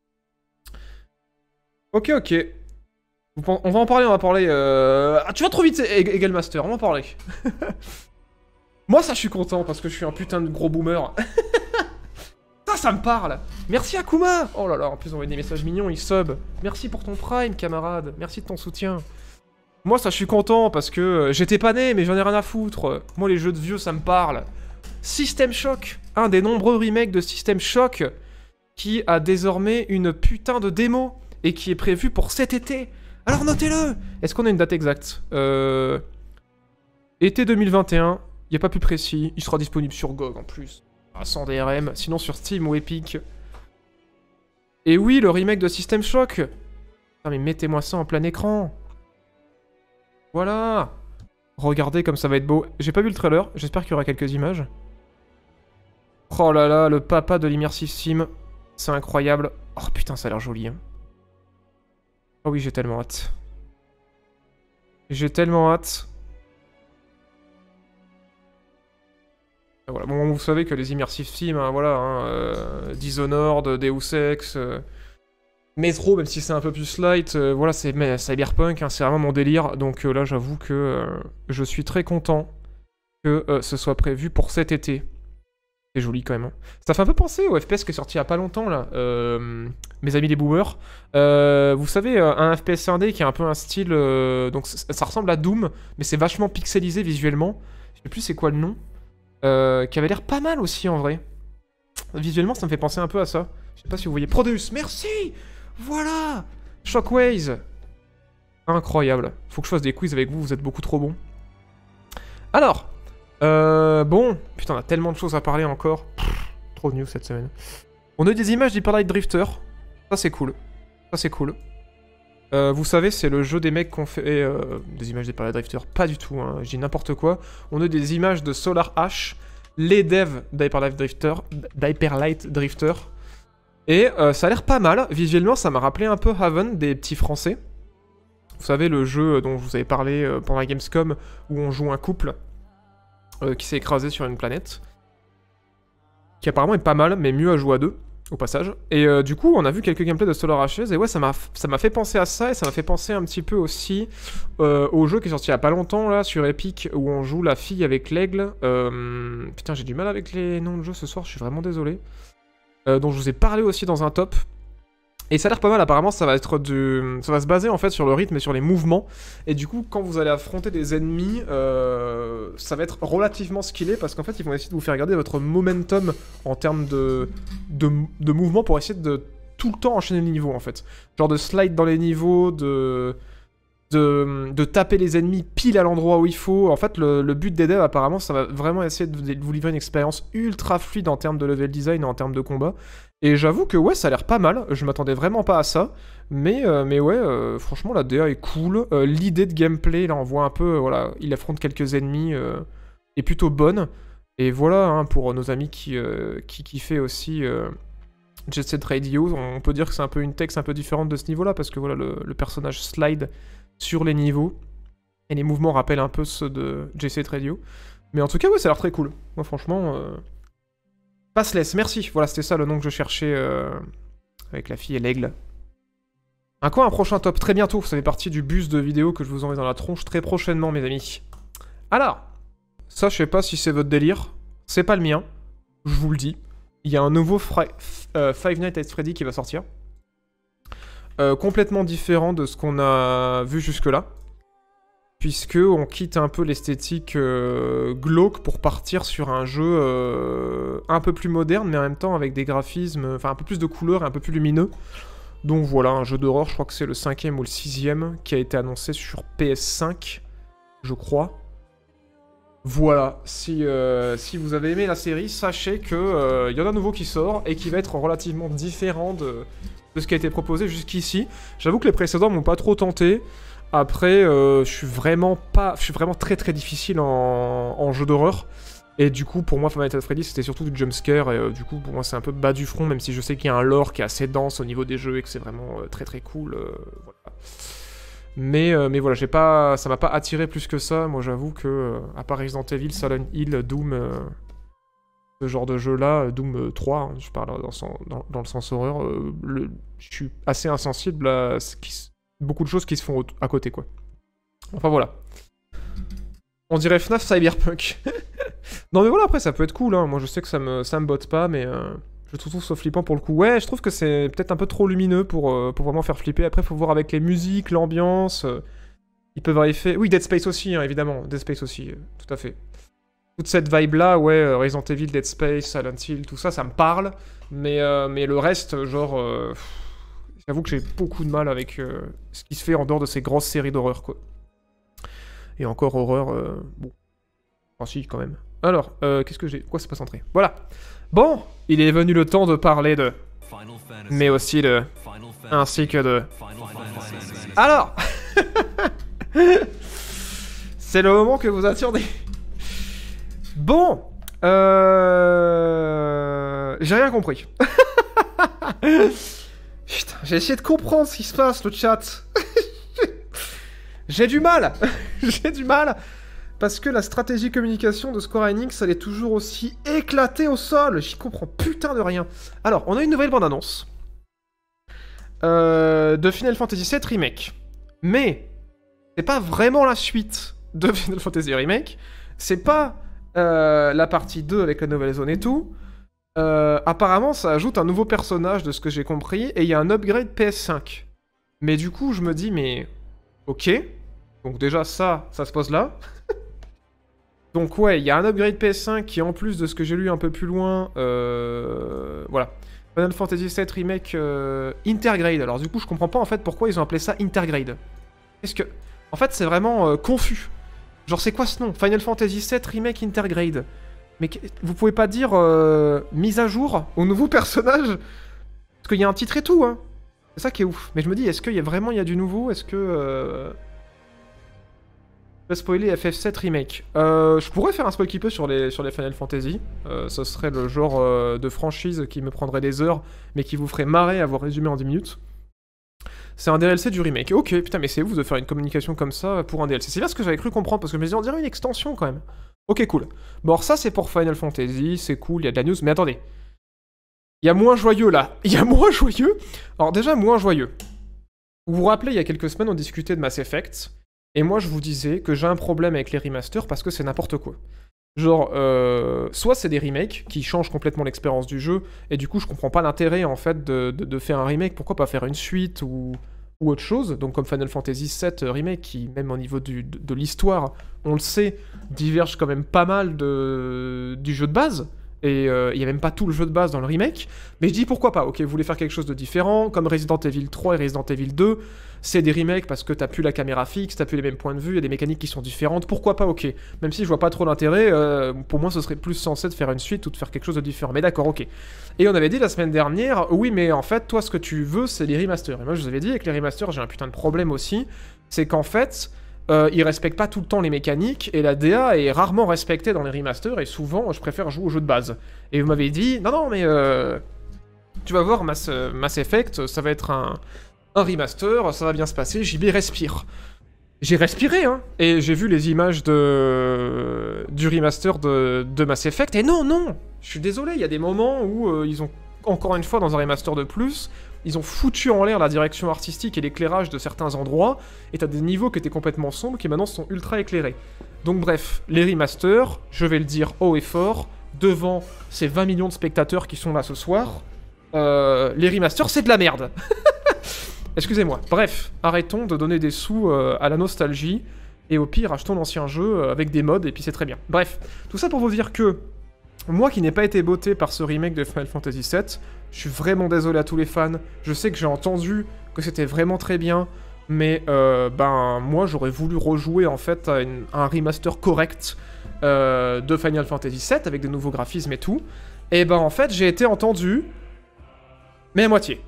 Ok, ok. On va en parler, on va parler... Euh... Ah, tu vas trop vite, Eagle Master, on va en parler. Moi, ça, je suis content, parce que je suis un putain de gros boomer. Ça, ça me parle. Merci, Akuma. Oh là là, en plus, on voit des messages mignons, il sub. Merci pour ton prime, camarade. Merci de ton soutien. Moi, ça, je suis content, parce que euh, j'étais pas né, mais j'en ai rien à foutre. Moi, les jeux de vieux, ça me parle. System Shock, un des nombreux remakes de System Shock, qui a désormais une putain de démo. Et qui est prévu pour cet été. Alors notez-le. Est-ce qu'on a une date exacte? euh... Été deux mille vingt et un. Il n'y a pas plus précis. Il sera disponible sur G O G en plus. Ah, sans D R M. Sinon sur Steam ou Epic. Et oui, le remake de System Shock. Ah mais mettez-moi ça en plein écran. Voilà. Regardez comme ça va être beau. J'ai pas vu le trailer. J'espère qu'il y aura quelques images. Oh là là, le papa de l'Immersive Sim. C'est incroyable. Oh putain, ça a l'air joli, hein. Oh oui, j'ai tellement hâte. J'ai tellement hâte. Et voilà. Bon, vous savez que les immersive sim, hein, voilà, hein, euh, Dishonored, Deus Ex, euh, Metro, même si c'est un peu plus light, euh, voilà, c'est Cyberpunk, hein, c'est vraiment mon délire. Donc euh, là, j'avoue que euh, je suis très content que euh, ce soit prévu pour cet été. C'est joli quand même. Hein. Ça fait un peu penser au F P S qui est sorti il y a pas longtemps là, euh, mes amis les boomers. Euh, vous savez, un F P S indé qui a un peu un style, euh, donc ça, ça ressemble à Doom, mais c'est vachement pixelisé visuellement. Je sais plus c'est quoi le nom, euh, qui avait l'air pas mal aussi en vrai. Visuellement, ça me fait penser un peu à ça. Je sais pas si vous voyez. Prodeus, merci. Voilà. Shockwaves. Incroyable. Faut que je fasse des quiz avec vous. Vous êtes beaucoup trop bons. Alors. Euh, bon, putain, on a tellement de choses à parler encore. Pff, trop de news cette semaine. On a eu des images d'Hyper Light Drifter. Ça, c'est cool. Ça, c'est cool. Euh, vous savez, c'est le jeu des mecs qu'on fait... Euh, des images d'Hyper Light Drifter. Pas du tout, hein. Je dis n'importe quoi. On a eu des images de Solar Ash, les devs d'Hyper Light Drifter. d'Hyper Light Drifter. Et euh, ça a l'air pas mal. Visuellement, ça m'a rappelé un peu Haven, des petits français. Vous savez, le jeu dont je vous avais parlé euh, pendant la Gamescom, où on joue un couple. Euh, qui s'est écrasé sur une planète. Qui apparemment est pas mal, mais mieux à jouer à deux, au passage. Et euh, du coup, on a vu quelques gameplays de Solar Ashes, et ouais, ça m'a fait penser à ça, et ça m'a fait penser un petit peu aussi euh, au jeu qui est sorti il y a pas longtemps, là, sur Epic, où on joue la fille avec l'aigle. Euh, putain, j'ai du mal avec les noms de jeux ce soir, je suis vraiment désolé. Euh, dont je vous ai parlé aussi dans un top. Et ça a l'air pas mal, apparemment ça va être du... ça va se baser en fait sur le rythme et sur les mouvements. Et du coup, quand vous allez affronter des ennemis, euh, ça va être relativement skillé parce qu'en fait, ils vont essayer de vous faire garder votre momentum en termes de, de, de mouvement pour essayer de tout le temps enchaîner les niveaux en fait. Genre de slide dans les niveaux, de... de, de taper les ennemis pile à l'endroit où il faut. En fait, le, le but des devs, apparemment, ça va vraiment essayer de, de vous livrer une expérience ultra fluide en termes de level design et en termes de combat. Et j'avoue que ouais, ça a l'air pas mal. Je m'attendais vraiment pas à ça. Mais, euh, mais ouais, euh, franchement, la D A est cool. Euh, L'idée de gameplay, là, on voit un peu, euh, voilà, il affronte quelques ennemis, euh, est plutôt bonne. Et voilà, hein, pour nos amis qui, euh, qui kiffaient aussi euh, Jet Set Radio, on peut dire que c'est un peu une texte un peu différente de ce niveau-là, parce que voilà, le, le personnage slide sur les niveaux, et les mouvements rappellent un peu ceux de Jet Set Radio. Mais en tout cas, ouais, ça a l'air très cool. Moi, franchement, euh... Passless, merci. Voilà, c'était ça le nom que je cherchais euh, avec la fille et l'aigle. Un quoi, un prochain top très bientôt. Ça fait partie du bus de vidéos que je vous envoie dans la tronche très prochainement, mes amis. Alors, ça, je sais pas si c'est votre délire. C'est pas le mien. Je vous le dis. Il y a un nouveau Fri euh, Five Nights at Freddy qui va sortir. Euh, complètement différent de ce qu'on a vu jusque-là. Puisque on quitte un peu l'esthétique euh, glauque pour partir sur un jeu euh, un peu plus moderne, mais en même temps avec des graphismes, enfin un peu plus de couleurs et un peu plus lumineux. Donc voilà, un jeu d'horreur, je crois que c'est le cinquième ou le sixième, qui a été annoncé sur P S cinq, je crois. Voilà, si, euh, si vous avez aimé la série, sachez qu'il euh, y en a un nouveau qui sort et qui va être relativement différent de, de ce qui a été proposé jusqu'ici. J'avoue que les précédents m'ont pas trop tenté. Après, euh, je suis vraiment pas, je suis vraiment très très difficile en, en jeu d'horreur. Et du coup, pour moi, Five Nights at Freddy, c'était surtout du jumpscare. Et euh, du coup, pour moi, c'est un peu bas du front, même si je sais qu'il y a un lore qui est assez dense au niveau des jeux et que c'est vraiment euh, très très cool. Euh, voilà. Mais, euh, mais voilà, j'ai pas, ça m'a pas attiré plus que ça. Moi, j'avoue que, euh, à part Resident Evil, Silent Hill, Doom, euh, ce genre de jeu-là, Doom trois, hein, je parle dans, son, dans, dans le sens horreur, euh, le, je suis assez insensible à ce qui se beaucoup de choses qui se font à côté, quoi. Enfin, voilà. On dirait F NAF Cyberpunk. Non, mais voilà, après, ça peut être cool, hein. Moi, je sais que ça me, ça me botte pas, mais euh, je trouve ça flippant pour le coup. Ouais, je trouve que c'est peut-être un peu trop lumineux pour, euh, pour vraiment faire flipper. Après, faut voir avec les musiques, l'ambiance. Euh, ils peuvent avoir effet... Oui, Dead Space aussi, hein, évidemment. Dead Space aussi, euh, tout à fait. Toute cette vibe-là, ouais, euh, Resident Evil, Dead Space, Silent Hill, tout ça, ça me parle. Mais, euh, mais le reste, genre... Euh, J'avoue que j'ai beaucoup de mal avec euh, ce qui se fait en dehors de ces grosses séries d'horreur, quoi. Et encore horreur, euh, bon. Enfin si, quand même. Alors, euh, qu'est-ce que j'ai... Pourquoi c'est pas centré? Voilà. Bon, il est venu le temps de parler de... Mais aussi de... Ainsi que de... Alors c'est le moment que vous attendez. Bon. Euh... J'ai rien compris. Putain, j'ai essayé de comprendre ce qui se passe, le chat. J'ai du mal. J'ai du mal. Parce que la stratégie communication de Square Enix, elle est toujours aussi éclatée au sol. J'y comprends putain de rien. Alors, on a une nouvelle bande-annonce. Euh, de Final Fantasy sept Remake. Mais, c'est pas vraiment la suite de Final Fantasy Remake. C'est pas euh, la partie deux avec la nouvelle zone et tout. Euh, apparemment, ça ajoute un nouveau personnage de ce que j'ai compris, et il y a un upgrade P S cinq. Mais du coup, je me dis, mais... Ok. Donc déjà, ça, ça se pose là. Donc ouais, il y a un upgrade P S cinq qui, en plus de ce que j'ai lu un peu plus loin... Euh... Voilà. Final Fantasy sept Remake euh... Intergrade. Alors du coup, je comprends pas en fait pourquoi ils ont appelé ça Intergrade. Est-ce que... En fait, c'est vraiment euh, confus. Genre, c'est quoi ce nom? Final Fantasy sept Remake Intergrade. Mais vous pouvez pas dire euh, mise à jour au nouveau personnage? Parce qu'il y a un titre et tout, hein. C'est ça qui est ouf. Mais je me dis, est-ce qu'il y a vraiment il y a du nouveau? Est-ce que... Euh... Je vais spoiler F F sept Remake. Euh, je pourrais faire un spoil qui peut sur les, sur les Final Fantasy. Euh, ce serait le genre euh, de franchise qui me prendrait des heures, mais qui vous ferait marrer à voir résumé en dix minutes. C'est un D L C du remake. Ok, putain, mais c'est ouf de faire une communication comme ça pour un D L C. C'est bien ce que j'avais cru comprendre, parce que je me disais, on dirait une extension quand même. Ok, cool. Bon, alors ça, c'est pour Final Fantasy, c'est cool, il y a de la news, mais attendez. Il y a moins joyeux, là. Il y a moins joyeux. Alors déjà, moins joyeux. Vous vous rappelez, il y a quelques semaines, on discutait de Mass Effect, et moi, je vous disais que j'ai un problème avec les remasters parce que c'est n'importe quoi. Genre, euh, soit c'est des remakes qui changent complètement l'expérience du jeu, et du coup, je comprends pas l'intérêt, en fait, de, de, de faire un remake. Pourquoi pas faire une suite ou... ou autre chose, donc comme Final Fantasy sept Remake, qui, même au niveau du, de, de l'histoire, on le sait, diverge quand même pas mal de, du jeu de base, et euh, il n'y a même pas tout le jeu de base dans le remake, mais je dis pourquoi pas, ok, vous voulez faire quelque chose de différent, comme Resident Evil trois et Resident Evil deux, c'est des remakes parce que t'as plus la caméra fixe, t'as plus les mêmes points de vue, il y a des mécaniques qui sont différentes, pourquoi pas, ok, même si je vois pas trop l'intérêt, euh, pour moi ce serait plus sensé de faire une suite ou de faire quelque chose de différent, mais d'accord, ok. Et on avait dit la semaine dernière, oui mais en fait, toi ce que tu veux c'est les remasters, et moi je vous avais dit, avec les remasters j'ai un putain de problème aussi, c'est qu'en fait... Euh, ils respectent pas tout le temps les mécaniques, et la D A est rarement respectée dans les remasters, et souvent, je préfère jouer au jeu de base. Et vous m'avez dit, non, non, mais euh, tu vas voir, Mass, Mass Effect, ça va être un, un remaster, ça va bien se passer, J B respire. J'ai respiré, hein, et j'ai vu les images de du remaster de, de Mass Effect, et non, non, je suis désolé, il y a des moments où euh, ils ont, encore une fois, dans un remaster de plus... Ils ont foutu en l'air la direction artistique et l'éclairage de certains endroits, et t'as des niveaux qui étaient complètement sombres qui maintenant sont ultra éclairés. Donc bref, les remasters, je vais le dire haut et fort, devant ces vingt millions de spectateurs qui sont là ce soir, euh, les remasters c'est de la merde. Excusez-moi. Bref, arrêtons de donner des sous euh, à la nostalgie, et au pire, achetons l'ancien jeu euh, avec des mods, et puis c'est très bien. Bref, tout ça pour vous dire que, moi qui n'ai pas été botté par ce remake de Final Fantasy sept, je suis vraiment désolé à tous les fans, je sais que j'ai entendu que c'était vraiment très bien, mais euh, ben moi j'aurais voulu rejouer en fait à, une, à un remaster correct euh, de Final Fantasy sept avec des nouveaux graphismes et tout, et ben en fait j'ai été entendu, mais à moitié.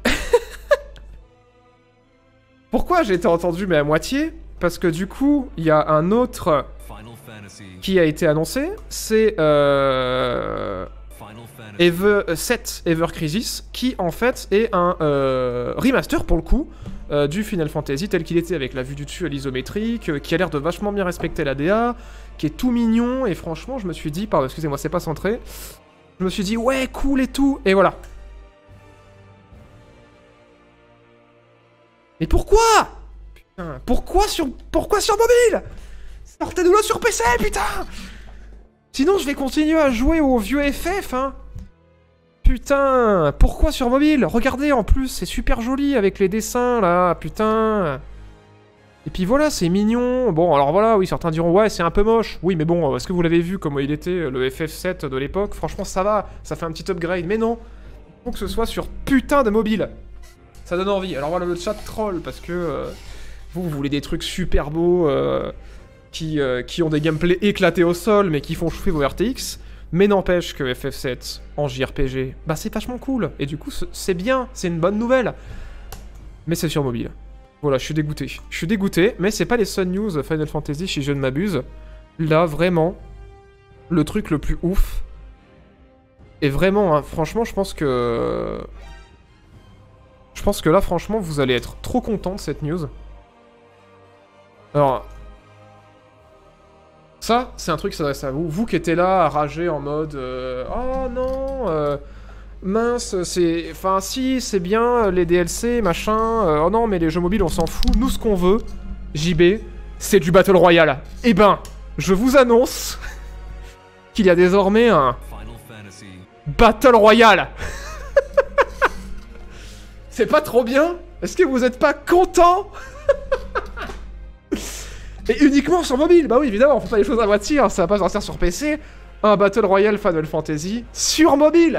Pourquoi j'ai été entendu mais à moitié? Parce que du coup, il y a un autre qui a été annoncé, c'est euh... Ever... sept Ever Crisis, qui en fait est un euh, remaster pour le coup, euh, du Final Fantasy tel qu'il était avec la vue du dessus à l'isométrique, euh, qui a l'air de vachement bien respecter la D A, qui est tout mignon, et franchement je me suis dit, pardon excusez-moi c'est pas centré, je me suis dit ouais cool et tout, et voilà. Mais pourquoi? Putain, pourquoi sur... Pourquoi sur mobile? Sortez-nous-le sur P C, putain! Sinon, je vais continuer à jouer au vieux F F, hein! Putain! Pourquoi sur mobile? Regardez, en plus, c'est super joli avec les dessins, là, putain! Et puis voilà, c'est mignon. Bon, alors voilà, oui, certains diront, ouais, c'est un peu moche. Oui, mais bon, est-ce que vous l'avez vu, comment il était, le F F sept de l'époque? Franchement, ça va, ça fait un petit upgrade. Mais non! Il faut que ce soit sur putain de mobile! Ça donne envie. Alors voilà, le chat troll, parce que... Euh, vous, vous voulez des trucs super beaux... Euh, Qui, euh, qui ont des gameplays éclatés au sol, mais qui font chauffer vos R T X, mais n'empêche que F F sept, en J R P G, bah c'est vachement cool, et du coup c'est bien, c'est une bonne nouvelle. Mais c'est sur mobile. Voilà, je suis dégoûté. Je suis dégoûté, mais c'est pas les Sun News Final Fantasy si je ne m'abuse. Là, vraiment, le truc le plus ouf, et vraiment, hein, franchement, je pense que... Je pense que là, franchement, vous allez être trop content de cette news. Alors... Ça, c'est un truc qui s'adresse à vous. Vous qui étiez là à rager en mode euh, oh non, euh, mince, c'est... Enfin, si, c'est bien, les D L C, machin... Euh, oh non, mais les jeux mobiles, on s'en fout. Nous, ce qu'on veut, J B, c'est du Battle Royale. Eh ben, je vous annonce qu'il y a désormais un... Battle Royale. C'est pas trop bien? Est-ce que vous êtes pas content? Et uniquement sur mobile, bah oui évidemment, on fait pas les choses à moitié, hein, ça va pas sortir sur P C. Un Battle Royale Final Fantasy sur mobile.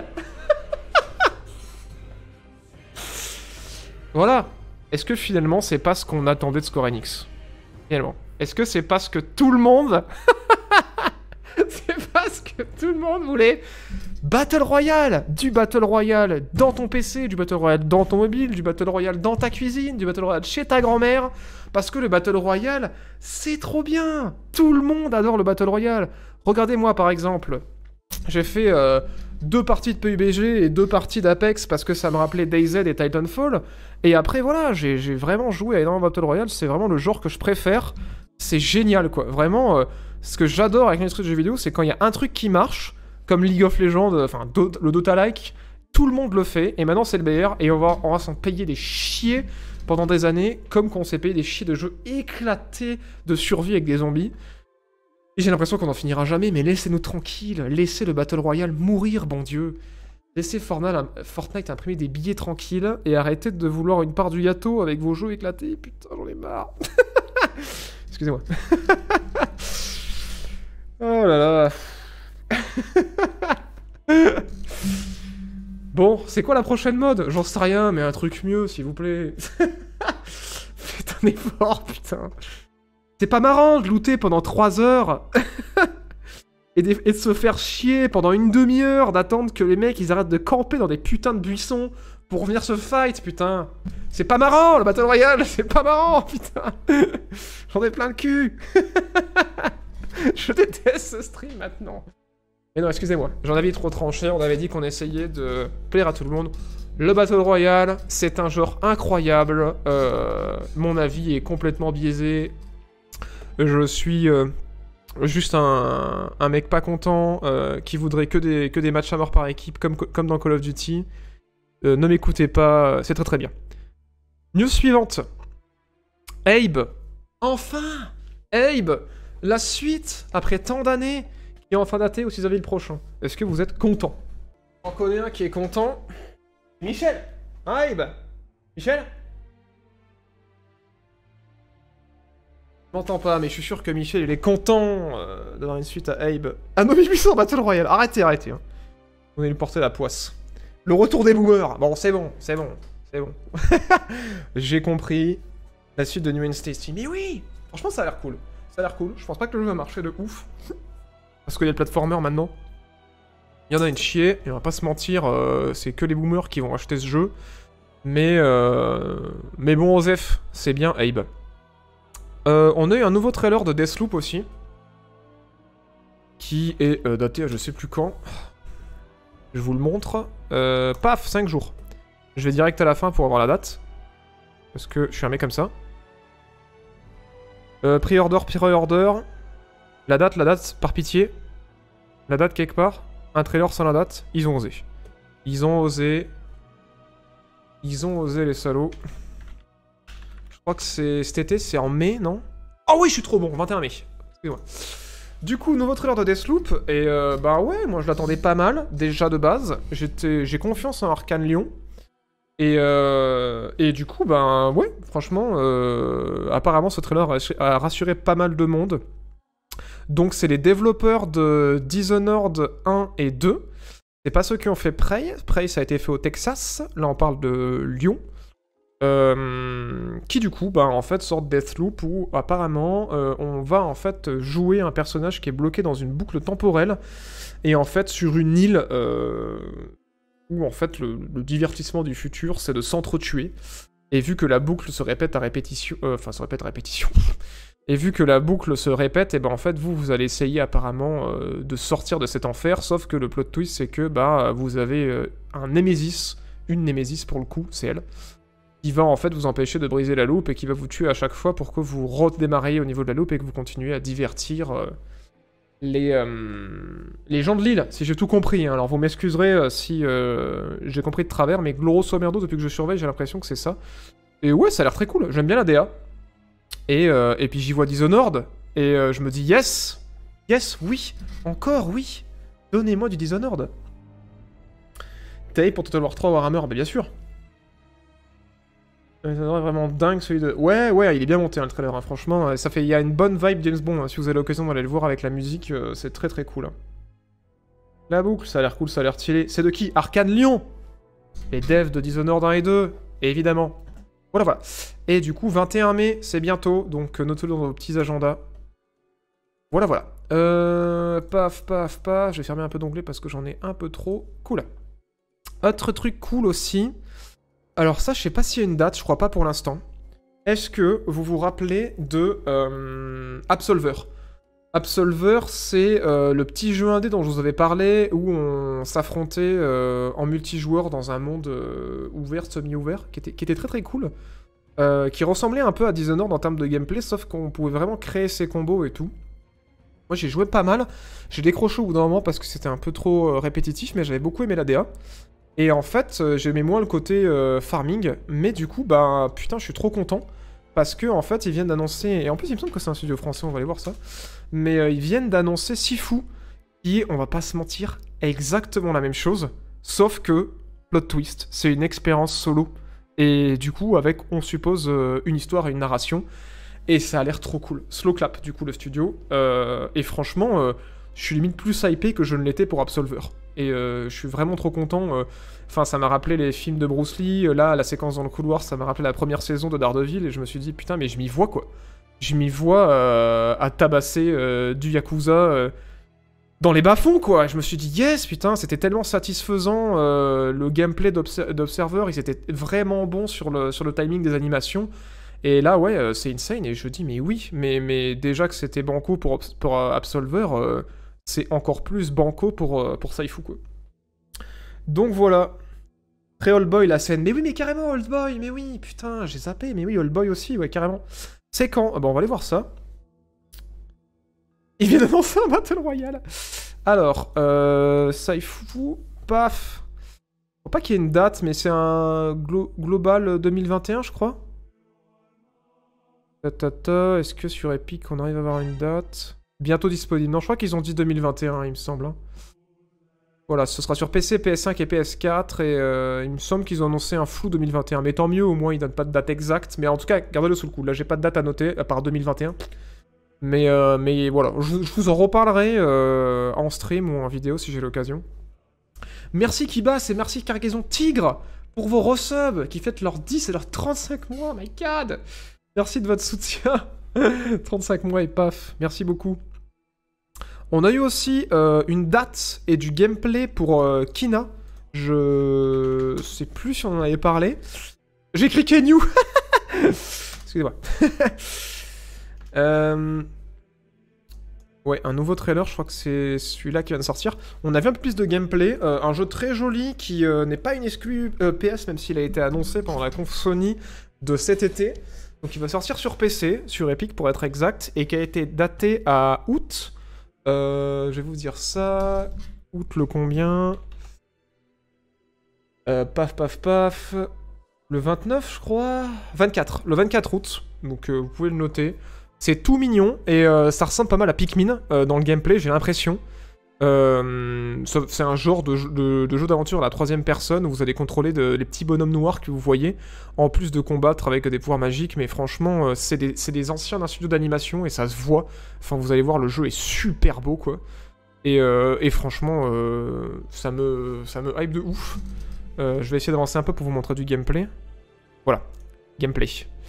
Voilà. Est-ce que finalement c'est pas ce qu'on attendait de Square Enix? Finalement. Est-ce que c'est pas ce que tout le monde... c'est pas ce que tout le monde voulait? Battle Royale! Du Battle Royale dans ton P C, du Battle Royale dans ton mobile, du Battle Royale dans ta cuisine, du Battle Royale chez ta grand-mère. Parce que le Battle Royale, c'est trop bien! Tout le monde adore le Battle Royale. Regardez-moi par exemple, j'ai fait euh, deux parties de P U B G et deux parties d'Apex parce que ça me rappelait DayZ et Titanfall. Et après voilà, j'ai vraiment joué à énormément Battle Royale, c'est vraiment le genre que je préfère. C'est génial quoi, vraiment, euh, ce que j'adore avec l'industrie de jeux vidéo, c'est quand il y a un truc qui marche, comme League of Legends, enfin le Dota-like, tout le monde le fait, et maintenant c'est le meilleur, et on va, on va s'en payer des chiés pendant des années, comme qu'on s'est payé des chiés de jeux éclatés de survie avec des zombies. Et j'ai l'impression qu'on n'en finira jamais, mais laissez-nous tranquilles, laissez le Battle Royale mourir, bon Dieu. Laissez Fortnite imprimer des billets tranquilles, et arrêtez de vouloir une part du gâteau avec vos jeux éclatés, putain j'en ai marre. Excusez-moi. Oh là là. C'est quoi la prochaine mode? J'en sais rien, mais un truc mieux, s'il vous plaît. Faites un effort, putain. C'est pas marrant de looter pendant trois heures et, de, et de se faire chier pendant une demi-heure, d'attendre que les mecs ils arrêtent de camper dans des putains de buissons pour venir se fight, putain. C'est pas marrant, le Battle Royale, c'est pas marrant, putain. J'en ai plein le cul. Je déteste ce stream maintenant. Mais non, excusez-moi, j'en avais trop tranché, on avait dit qu'on essayait de plaire à tout le monde. Le Battle Royale, c'est un genre incroyable. Euh, mon avis est complètement biaisé. Je suis euh, juste un, un mec pas content euh, qui voudrait que des, que des matchs à mort par équipe, comme, comme dans Call of Duty. Euh, ne m'écoutez pas, c'est très très bien. News suivante. Abe. Enfin Abe. La suite, après tant d'années, qui est enfin datée au six avril prochain. Est-ce que vous êtes content? J'en connais un qui est content. Michel. Abe. Michel. Je m'entends pas, mais je suis sûr que Michel, il est content euh, d'avoir une suite à Abe. Ah non, huit cents Battle Royale. Arrêtez, arrêtez. Hein. On allait lui porter la poisse. Le retour des boomers. Bon, c'est bon, c'est bon, c'est bon. J'ai compris. La suite de New and Tasty. Mais oui, franchement, ça a l'air cool. Ça a l'air cool. Je pense pas que le jeu va marcher de ouf. Parce qu'il y a le platformer maintenant. Il y en a une chier, et on va pas se mentir, euh, c'est que les boomers qui vont acheter ce jeu. Mais, euh... mais bon, Osef, c'est bien Abe. Euh, on a eu un nouveau trailer de Deathloop aussi. Qui est euh, daté à je sais plus quand. Je vous le montre. Euh, paf, cinq jours. Je vais direct à la fin pour avoir la date. Parce que je suis un mec comme ça. Euh, Pre-order, pre-order. La date, la date, par pitié. La date quelque part. Un trailer sans la date. Ils ont osé. Ils ont osé. Ils ont osé les salauds. Je crois que c'est cet été, c'est en mai, non? Oh oui, je suis trop bon, vingt et un mai. Excusez-moi. Du coup, nouveau trailer de Deathloop, et euh, bah ouais, moi je l'attendais pas mal, déjà de base. J'étais, j'ai confiance en Arkane Lyon. Et, euh, et du coup, bah ouais, franchement, euh, apparemment ce trailer a rassuré pas mal de monde. Donc c'est les développeurs de Dishonored un et deux. C'est pas ceux qui ont fait Prey. Prey, ça a été fait au Texas. Là, on parle de Lyon. Euh, qui du coup, bah, en fait, sort Deathloop où apparemment, euh, on va en fait jouer un personnage qui est bloqué dans une boucle temporelle et en fait sur une île euh, où en fait le, le divertissement du futur, c'est de s'entretuer. Et vu que la boucle se répète à répétition, euh, enfin se répète à répétition. Et vu que la boucle se répète, et ben en fait vous vous allez essayer apparemment euh, de sortir de cet enfer, sauf que le plot twist c'est que bah vous avez euh, un Némésis, une Némésis pour le coup, c'est elle, qui va en fait vous empêcher de briser la loupe et qui va vous tuer à chaque fois pour que vous redémarriez au niveau de la loupe et que vous continuez à divertir euh, les, euh, les gens de l'île, si j'ai tout compris. Hein. Alors vous m'excuserez euh, si euh, j'ai compris de travers, mais grosso merdo, depuis que je surveille, j'ai l'impression que c'est ça. Et ouais, ça a l'air très cool, j'aime bien la D A. Et, euh, et puis j'y vois Dishonored, et euh, je me dis yes, yes, oui, encore oui, donnez-moi du Dishonored. T'as pour Total War trois Warhammer, bah bien sûr. Dishonored est vraiment dingue celui de... Ouais, ouais, il est bien monté hein, le trailer, hein, franchement, ça fait, il y a une bonne vibe James Bond, hein, si vous avez l'occasion d'aller le voir avec la musique, euh, c'est très très cool. Hein. La boucle, ça a l'air cool, ça a l'air stylé. C'est de qui? Arkane Lyon. Les devs de Dishonored un et deux, évidemment. Voilà, voilà. Et du coup, vingt et un mai, c'est bientôt, donc euh, notez-le dans vos petits agendas. Voilà, voilà. Euh, paf, paf, paf. Je vais fermer un peu d'onglets parce que j'en ai un peu trop. Cool. Autre truc cool aussi. Alors ça, je sais pas s'il y a une date, je crois pas pour l'instant. Est-ce que vous vous rappelez de euh, Absolver? Absolver, c'est euh, le petit jeu indé dont je vous avais parlé, où on s'affrontait euh, en multijoueur dans un monde euh, ouvert, semi-ouvert, qui était, qui était très très cool, euh, qui ressemblait un peu à Dishonored en termes de gameplay, sauf qu'on pouvait vraiment créer ses combos et tout. Moi j'ai joué pas mal, j'ai décroché au bout d'un moment parce que c'était un peu trop euh, répétitif, mais j'avais beaucoup aimé la D A. Et en fait, euh, j'aimais moins le côté euh, farming, mais du coup, bah putain, je suis trop content. Parce que en fait, ils viennent d'annoncer, et en plus il me semble que c'est un studio français, on va aller voir ça, mais euh, ils viennent d'annoncer Sifu, qui est, on va pas se mentir, exactement la même chose, sauf que, plot twist, c'est une expérience solo, et du coup, avec, on suppose, euh, une histoire et une narration, et ça a l'air trop cool. Slow Clap, du coup, le studio, euh, et franchement, euh, je suis limite plus hypé que je ne l'étais pour Absolver. Et euh, je suis vraiment trop content. euh, Enfin, ça m'a rappelé les films de Bruce Lee. euh, Là, la séquence dans le couloir, ça m'a rappelé la première saison de Daredevil. Et je me suis dit, putain, mais je m'y vois, quoi. Je m'y vois euh, à tabasser euh, du Yakuza euh, dans les bas-fonds, quoi. Je me suis dit, yes, putain, c'était tellement satisfaisant. euh, le gameplay d'Obser- d'Observer, ils étaient vraiment bons sur le, sur le timing des animations. Et là, ouais, euh, c'est insane. Et je dis, mais oui, mais, mais déjà que c'était banco pour, Obs- pour euh, Absolver, euh, c'est encore plus banco pour, euh, pour Saifu, quoi. Donc voilà. Très Old Boy, la scène. Mais oui, mais carrément, Old Boy, mais oui, putain, j'ai zappé. Mais oui, Old Boy aussi, ouais, carrément. C'est quand? Ah bah, on va aller voir ça. Il vient d'annoncer un Battle Royale. Alors, euh, Saifu, paf. Faut pas qu'il y ait une date, mais c'est un glo Global deux mille vingt et un, je crois. Tatata, est-ce que sur Epic, on arrive à avoir une date? Bientôt disponible. Non, je crois qu'ils ont dit deux mille vingt et un, il me semble. Hein. Voilà, ce sera sur P C, P S cinq et P S quatre, et euh, il me semble qu'ils ont annoncé un flou deux mille vingt et un. Mais tant mieux, au moins, ils donnent pas de date exacte. Mais en tout cas, gardez-le sous le coup. Là, j'ai pas de date à noter, à part deux mille vingt et un. Mais, euh, mais voilà, je, je vous en reparlerai euh, en stream ou en vidéo si j'ai l'occasion. Merci Kibas et merci Cargaison Tigre pour vos resubs qui fêtent leurs dix et leurs trente-cinq mois, my god. Merci de votre soutien. trente-cinq mois et paf, merci beaucoup. On a eu aussi euh, une date et du gameplay pour euh, Kina. Je sais plus si on en avait parlé. J'ai cliqué new. Excusez-moi. euh... Ouais, un nouveau trailer, je crois que c'est celui-là qui vient de sortir. On a vu un peu plus de gameplay. Euh, un jeu très joli qui euh, n'est pas une exclu euh, P S, même s'il a été annoncé pendant la conf Sony de cet été. Donc il va sortir sur P C, sur Epic pour être exact, et qui a été daté à août. Euh, je vais vous dire ça. Août le combien euh, Paf, paf, paf. Le vingt-neuf, je crois. vingt-quatre. Le vingt-quatre août. Donc euh, vous pouvez le noter. C'est tout mignon et euh, ça ressemble pas mal à Pikmin euh, dans le gameplay, j'ai l'impression. Euh, c'est un genre de, de, de jeu d'aventure à la troisième personne où vous allez contrôler de, les petits bonhommes noirs que vous voyez, en plus de combattre avec des pouvoirs magiques, mais franchement, euh, c'est des, des anciens d'un studio d'animation et ça se voit. Enfin, vous allez voir, le jeu est super beau, quoi. Et, euh, et franchement, euh, ça, me, ça me hype de ouf. Euh, je vais essayer d'avancer un peu pour vous montrer du gameplay. Voilà, gameplay.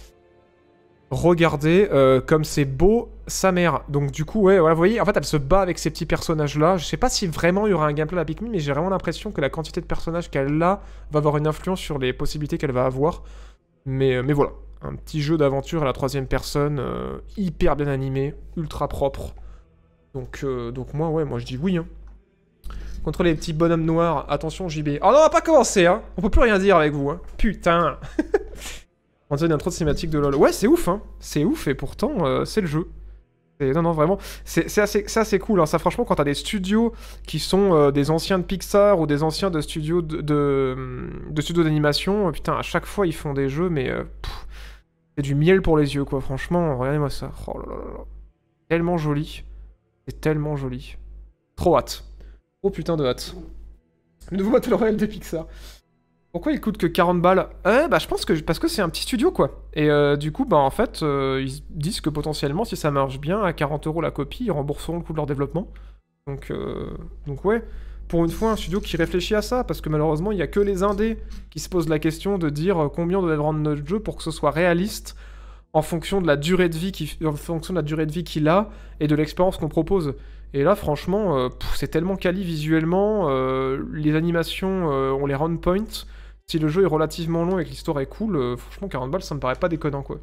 Regardez euh, comme c'est beau sa mère. Donc du coup, ouais, ouais, vous voyez, en fait, elle se bat avec ces petits personnages-là. Je sais pas si vraiment il y aura un gameplay à Pikmin, mais j'ai vraiment l'impression que la quantité de personnages qu'elle a va avoir une influence sur les possibilités qu'elle va avoir. Mais, euh, mais voilà, un petit jeu d'aventure à la troisième personne, euh, hyper bien animé, ultra propre. Donc, euh, donc moi, ouais, moi je dis oui. Hein. Contre les petits bonhommes noirs, attention J B. Oh non, on va pas commencer, hein. On peut plus rien dire avec vous, hein. Putain. On dirait une intro de cinématique de LoL. Ouais, c'est ouf, hein. C'est ouf, et pourtant, euh, c'est le jeu. Et non, non, vraiment. C'est assez, assez cool, hein. Ça, franchement, quand t'as des studios qui sont euh, des anciens de Pixar ou des anciens de studios de, de, de studios d'animation, euh, putain, à chaque fois, ils font des jeux, mais... Euh, c'est du miel pour les yeux, quoi. Franchement, regardez-moi ça. Oh là là là là. Tellement joli. C'est tellement joli. Trop hâte. Oh putain de hâte. Le nouveau Battle Royale de Pixar. Pourquoi il coûte que quarante balles? Euh, bah je pense que parce que c'est un petit studio quoi. Et euh, du coup bah en fait euh, ils disent que potentiellement si ça marche bien à quarante euros la copie ils rembourseront le coût de leur développement. Donc euh, donc ouais, pour une fois un studio qui réfléchit à ça parce que malheureusement il y a que les indés qui se posent la question de dire combien on doit rendre notre jeu pour que ce soit réaliste en fonction de la durée de vie qui en fonction de la durée de vie qu'il a et de l'expérience qu'on propose. Et là, franchement, euh, c'est tellement quali visuellement, euh, les animations, euh, on les run point. Si le jeu est relativement long et que l'histoire est cool, euh, franchement, quarante balles, ça me paraît pas déconnant, quoi.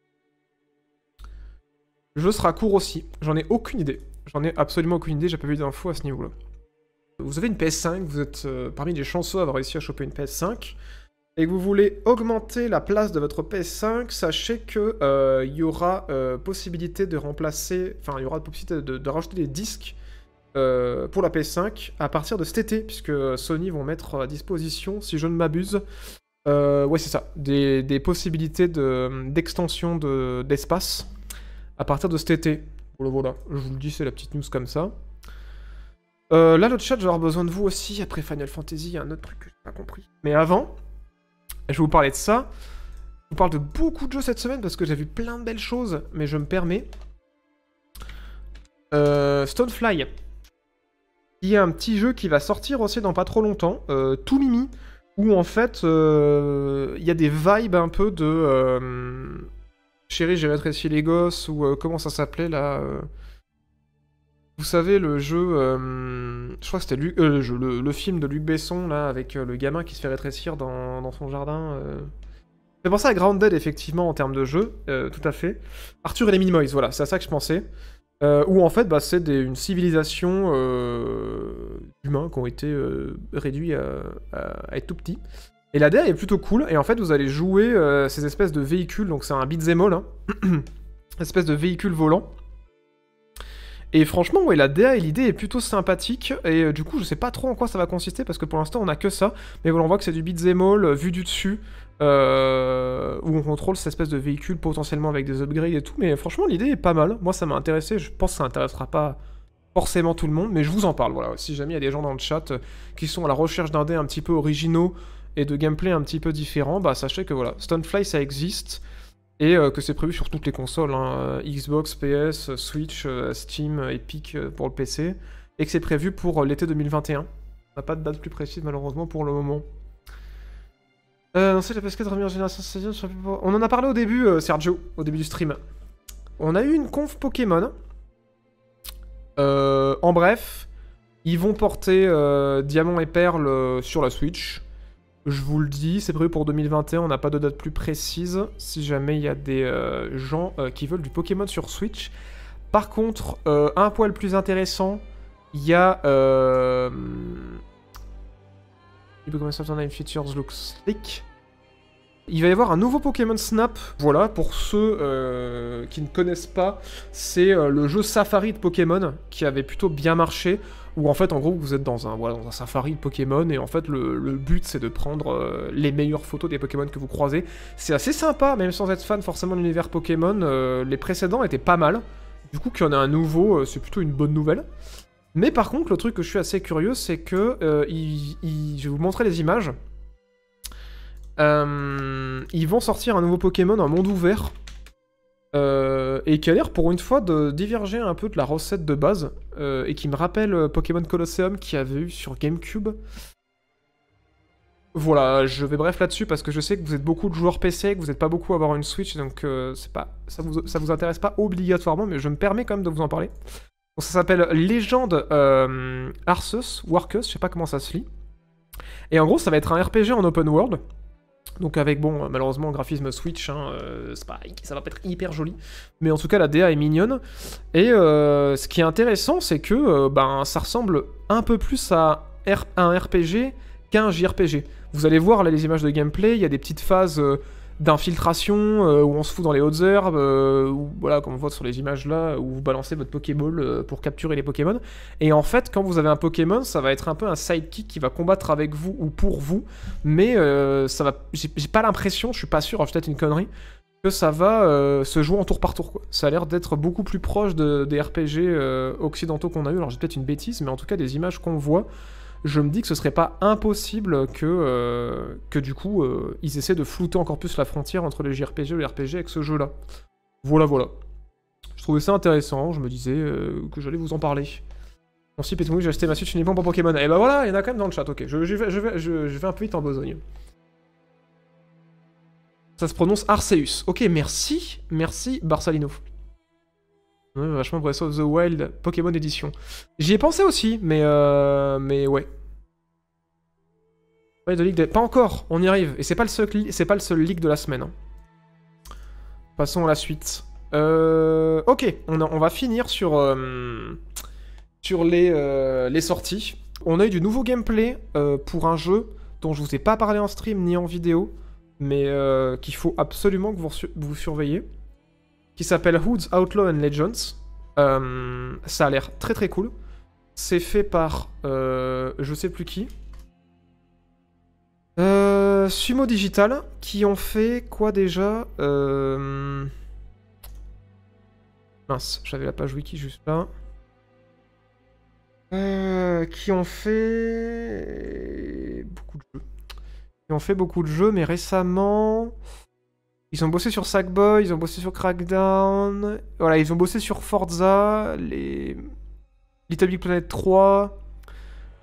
Le jeu sera court aussi. J'en ai aucune idée. J'en ai absolument aucune idée, j'ai pas vu d'infos à ce niveau-là. Vous avez une P S cinq, vous êtes euh, parmi les chanceux à avoir réussi à choper une P S cinq, et que vous voulez augmenter la place de votre P S cinq, sachez que euh, y aura euh, possibilité de remplacer, enfin il y aura possibilité de, de rajouter des disques euh, pour la P S cinq à partir de cet été, puisque Sony vont mettre à disposition, si je ne m'abuse, euh, ouais c'est ça, des, des possibilités d'extension de, d'espace à partir de cet été. Voilà, voilà, je vous le dis, c'est la petite news comme ça. Euh, là le chat, je vais avoir besoin de vous aussi, après Final Fantasy, il y a un autre truc que j'ai pas compris. Mais avant... je vais vous parler de ça. Je vous parle de beaucoup de jeux cette semaine parce que j'ai vu plein de belles choses, mais je me permets. Euh, Stonefly. Il y a un petit jeu qui va sortir aussi dans pas trop longtemps, euh, tout mimi, où en fait, euh, il y a des vibes un peu de... Euh, Chérie, j'ai rétréci les gosses, ou euh, comment ça s'appelait là euh... Vous savez, le jeu... Euh... Je crois que c'était Luc... euh, le, jeu, le, le film de Luc Besson, là, avec euh, le gamin qui se fait rétrécir dans, dans son jardin. Euh... Ça fait penser à Grounded, effectivement, en termes de jeu, euh, tout à fait. Arthur et les Minimoys, voilà, c'est à ça que je pensais. Euh, où en fait, bah, c'est des, une civilisation euh, d'humains qui ont été euh, réduits à, à, à être tout petits. Et la D A est plutôt cool, et en fait, vous allez jouer euh, ces espèces de véhicules, donc c'est un beat'em all, hein, espèce de véhicule volant. Et franchement, ouais, la D A et l'idée est plutôt sympathique, et euh, du coup, je sais pas trop en quoi ça va consister, parce que pour l'instant, on a que ça, mais voilà, on voit que c'est du beat'em all, euh, vu du dessus, euh, où on contrôle cette espèce de véhicule potentiellement avec des upgrades et tout, mais franchement, l'idée est pas mal. Moi, ça m'a intéressé, je pense que ça intéressera pas forcément tout le monde, mais je vous en parle, voilà. Si jamais il y a des gens dans le chat euh, qui sont à la recherche d'un dé un petit peu originaux, et de gameplay un petit peu différent, bah sachez que voilà, Stonefly ça existe, et euh, que c'est prévu sur toutes les consoles, hein, Xbox, P S, Switch, euh, Steam, Epic euh, pour le P C, et que c'est prévu pour euh, l'été deux mille vingt et un. On n'a pas de date plus précise malheureusement pour le moment. Euh, non, c'est la P S quatre première génération, on en a parlé au début, euh, Sergio, au début du stream. On a eu une conf Pokémon. Euh, en bref, ils vont porter euh, Diamant et Perle euh, sur la Switch. Je vous le dis, c'est prévu pour deux mille vingt et un, on n'a pas de date plus précise, si jamais il y a des euh, gens euh, qui veulent du Pokémon sur Switch. Par contre, euh, un poil plus intéressant, il y a... Euh... Pokémon Snap Features looks slick. Il va y avoir un nouveau Pokémon Snap. Voilà, pour ceux euh, qui ne connaissent pas, c'est euh, le jeu Safari de Pokémon qui avait plutôt bien marché. Où en fait, en gros, vous êtes dans un, voilà, dans un safari de Pokémon, et en fait, le, le but, c'est de prendre euh, les meilleures photos des Pokémon que vous croisez. C'est assez sympa, même sans être fan forcément de l'univers Pokémon. Euh, les précédents étaient pas mal. Du coup, qu'il y en a un nouveau, euh, c'est plutôt une bonne nouvelle. Mais par contre, le truc que je suis assez curieux, c'est que... Euh, il, il, je vais vous montrer les images. Euh, ils vont sortir un nouveau Pokémon en monde ouvert. Euh, et qui a l'air pour une fois de diverger un peu de la recette de base, euh, et qui me rappelle euh, Pokémon Colosseum qu'il y avait eu sur GameCube. Voilà, je vais bref là-dessus parce que je sais que vous êtes beaucoup de joueurs P C, que vous n'êtes pas beaucoup à avoir une Switch, donc euh, c'est pas, ça vous, ça vous intéresse pas obligatoirement, mais je me permets quand même de vous en parler. Donc ça s'appelle Légende euh, Arceus, ou Arceus, je sais pas comment ça se lit. Et en gros, ça va être un R P G en open world. Donc avec, bon, malheureusement, graphisme Switch, hein, euh, c'est pas, ça va pas être hyper joli. Mais en tout cas, la D A est mignonne. Et euh, ce qui est intéressant, c'est que euh, ben, ça ressemble un peu plus à R un R P G qu'à un J R P G. Vous allez voir là les images de gameplay, il y a des petites phases euh, d'infiltration euh, où on se fout dans les hautes herbes, euh, où, voilà, comme on voit sur les images là, où vous balancez votre Pokéball euh, pour capturer les Pokémon. Et en fait, quand vous avez un Pokémon, ça va être un peu un sidekick qui va combattre avec vous ou pour vous, mais euh, ça va, j'ai pas l'impression, je suis pas sûr, peut-être une connerie, que ça va euh, se jouer en tour par tour, quoi. Ça a l'air d'être beaucoup plus proche de, des R P G euh, occidentaux qu'on a eu. Alors j'ai peut-être une bêtise, mais en tout cas des images qu'on voit, je me dis que ce serait pas impossible que, euh, que du coup, euh, ils essaient de flouter encore plus la frontière entre les J R P G et les R P G avec ce jeu-là. Voilà, voilà. Je trouvais ça intéressant, je me disais euh, que j'allais vous en parler. Bon, si, Pétoumou, j'ai acheté ma Switch uniquement pour Pokémon. Et bah voilà, il y en a quand même dans le chat, ok. Je, je, vais, je, vais, je, je vais un peu vite en besogne. Ça se prononce Arceus. Ok, merci, merci Barsalino. Ouais, vachement Breath of the Wild Pokémon Edition. J'y ai pensé aussi, mais euh, mais ouais. Ouais, de Ligue de... Pas encore, on y arrive. Et c'est pas le seul, c'est pas le seul leak de la semaine. Hein. Passons à la suite. Euh... Ok, on, a... on va finir sur euh... sur les euh... les sorties. On a eu du nouveau gameplay euh, pour un jeu dont je vous ai pas parlé en stream ni en vidéo, mais euh, qu'il faut absolument que vous, su... vous surveillez. Qui s'appelle Hoods Outlaw and Legends. Euh, ça a l'air très très cool. C'est fait par euh, je sais plus qui. Euh, Sumo Digital, qui ont fait quoi déjà euh... Mince, j'avais la page wiki juste là. Euh, qui ont fait beaucoup de jeux. Qui ont fait beaucoup de jeux, mais récemment... Ils ont bossé sur Sackboy, ils ont bossé sur Crackdown, voilà, ils ont bossé sur Forza, les Little Big Planet trois,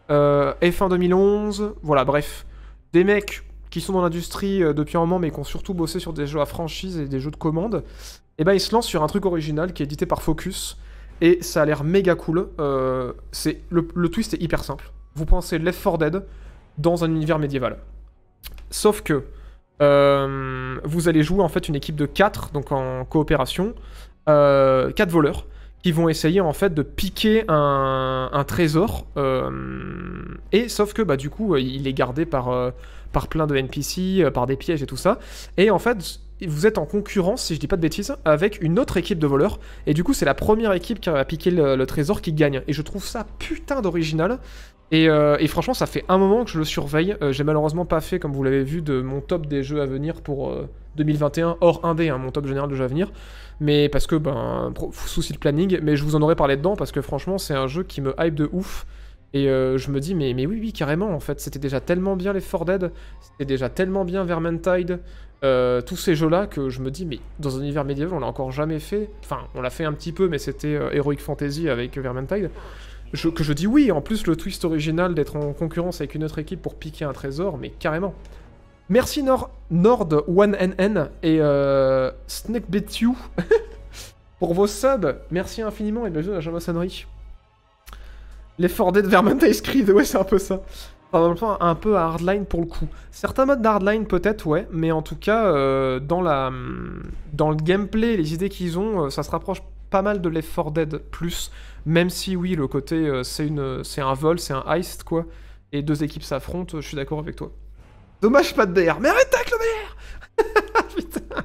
Euh, F un deux mille onze, voilà, bref. Des mecs qui sont dans l'industrie euh, depuis un moment, mais qui ont surtout bossé sur des jeux à franchise et des jeux de commande. Et ben ils se lancent sur un truc original qui est édité par Focus. Et ça a l'air méga cool. Euh, c'est le, le twist est hyper simple. Vous pensez Left four Dead dans un univers médiéval. Sauf que euh, vous allez jouer en fait une équipe de quatre, donc en coopération, euh, quatre voleurs, qui vont essayer en fait de piquer un, un trésor. Euh, et sauf que bah du coup il est gardé par, euh, par plein de N P C, euh, par des pièges et tout ça. Et en fait vous êtes en concurrence, si je dis pas de bêtises, avec une autre équipe de voleurs. Et du coup c'est la première équipe qui a piqué le, le trésor qui gagne. Et je trouve ça putain d'original. Et, euh, et franchement, ça fait un moment que je le surveille. Euh, j'ai malheureusement pas fait, comme vous l'avez vu, de mon top des jeux à venir pour euh, deux mille vingt et un, hors indé, hein, mon top général de jeux à venir. Mais parce que, ben, souci de planning, mais je vous en aurais parlé dedans parce que franchement, c'est un jeu qui me hype de ouf. Et euh, je me dis, mais, mais oui, oui, carrément, en fait, c'était déjà tellement bien les four Dead, c'était déjà tellement bien Vermintide, euh, tous ces jeux-là, que je me dis, mais dans un univers médiéval, on l'a encore jamais fait. Enfin, on l'a fait un petit peu, mais c'était euh, Heroic Fantasy avec Vermintide. Je, que je dis oui, en plus le twist original d'être en concurrence avec une autre équipe pour piquer un trésor, mais carrément. Merci Nord, Nord one N N et euh, SnakeBetU pour vos subs. Merci infiniment et bienvenue à la Java-sonnerie. Les four Dead Vermintide Creed, ouais c'est un peu ça. Enfin, un peu à hardline pour le coup. Certains modes d'hardline peut-être, ouais, mais en tout cas, euh, dans, la, dans le gameplay, les idées qu'ils ont, ça se rapproche pas mal de Left four Dead plus, même si oui, le côté euh, c'est une, c'est un vol, c'est un heist quoi, et deux équipes s'affrontent, je suis d'accord avec toi. Dommage pas de B R, mais arrête avec le B R. Putain.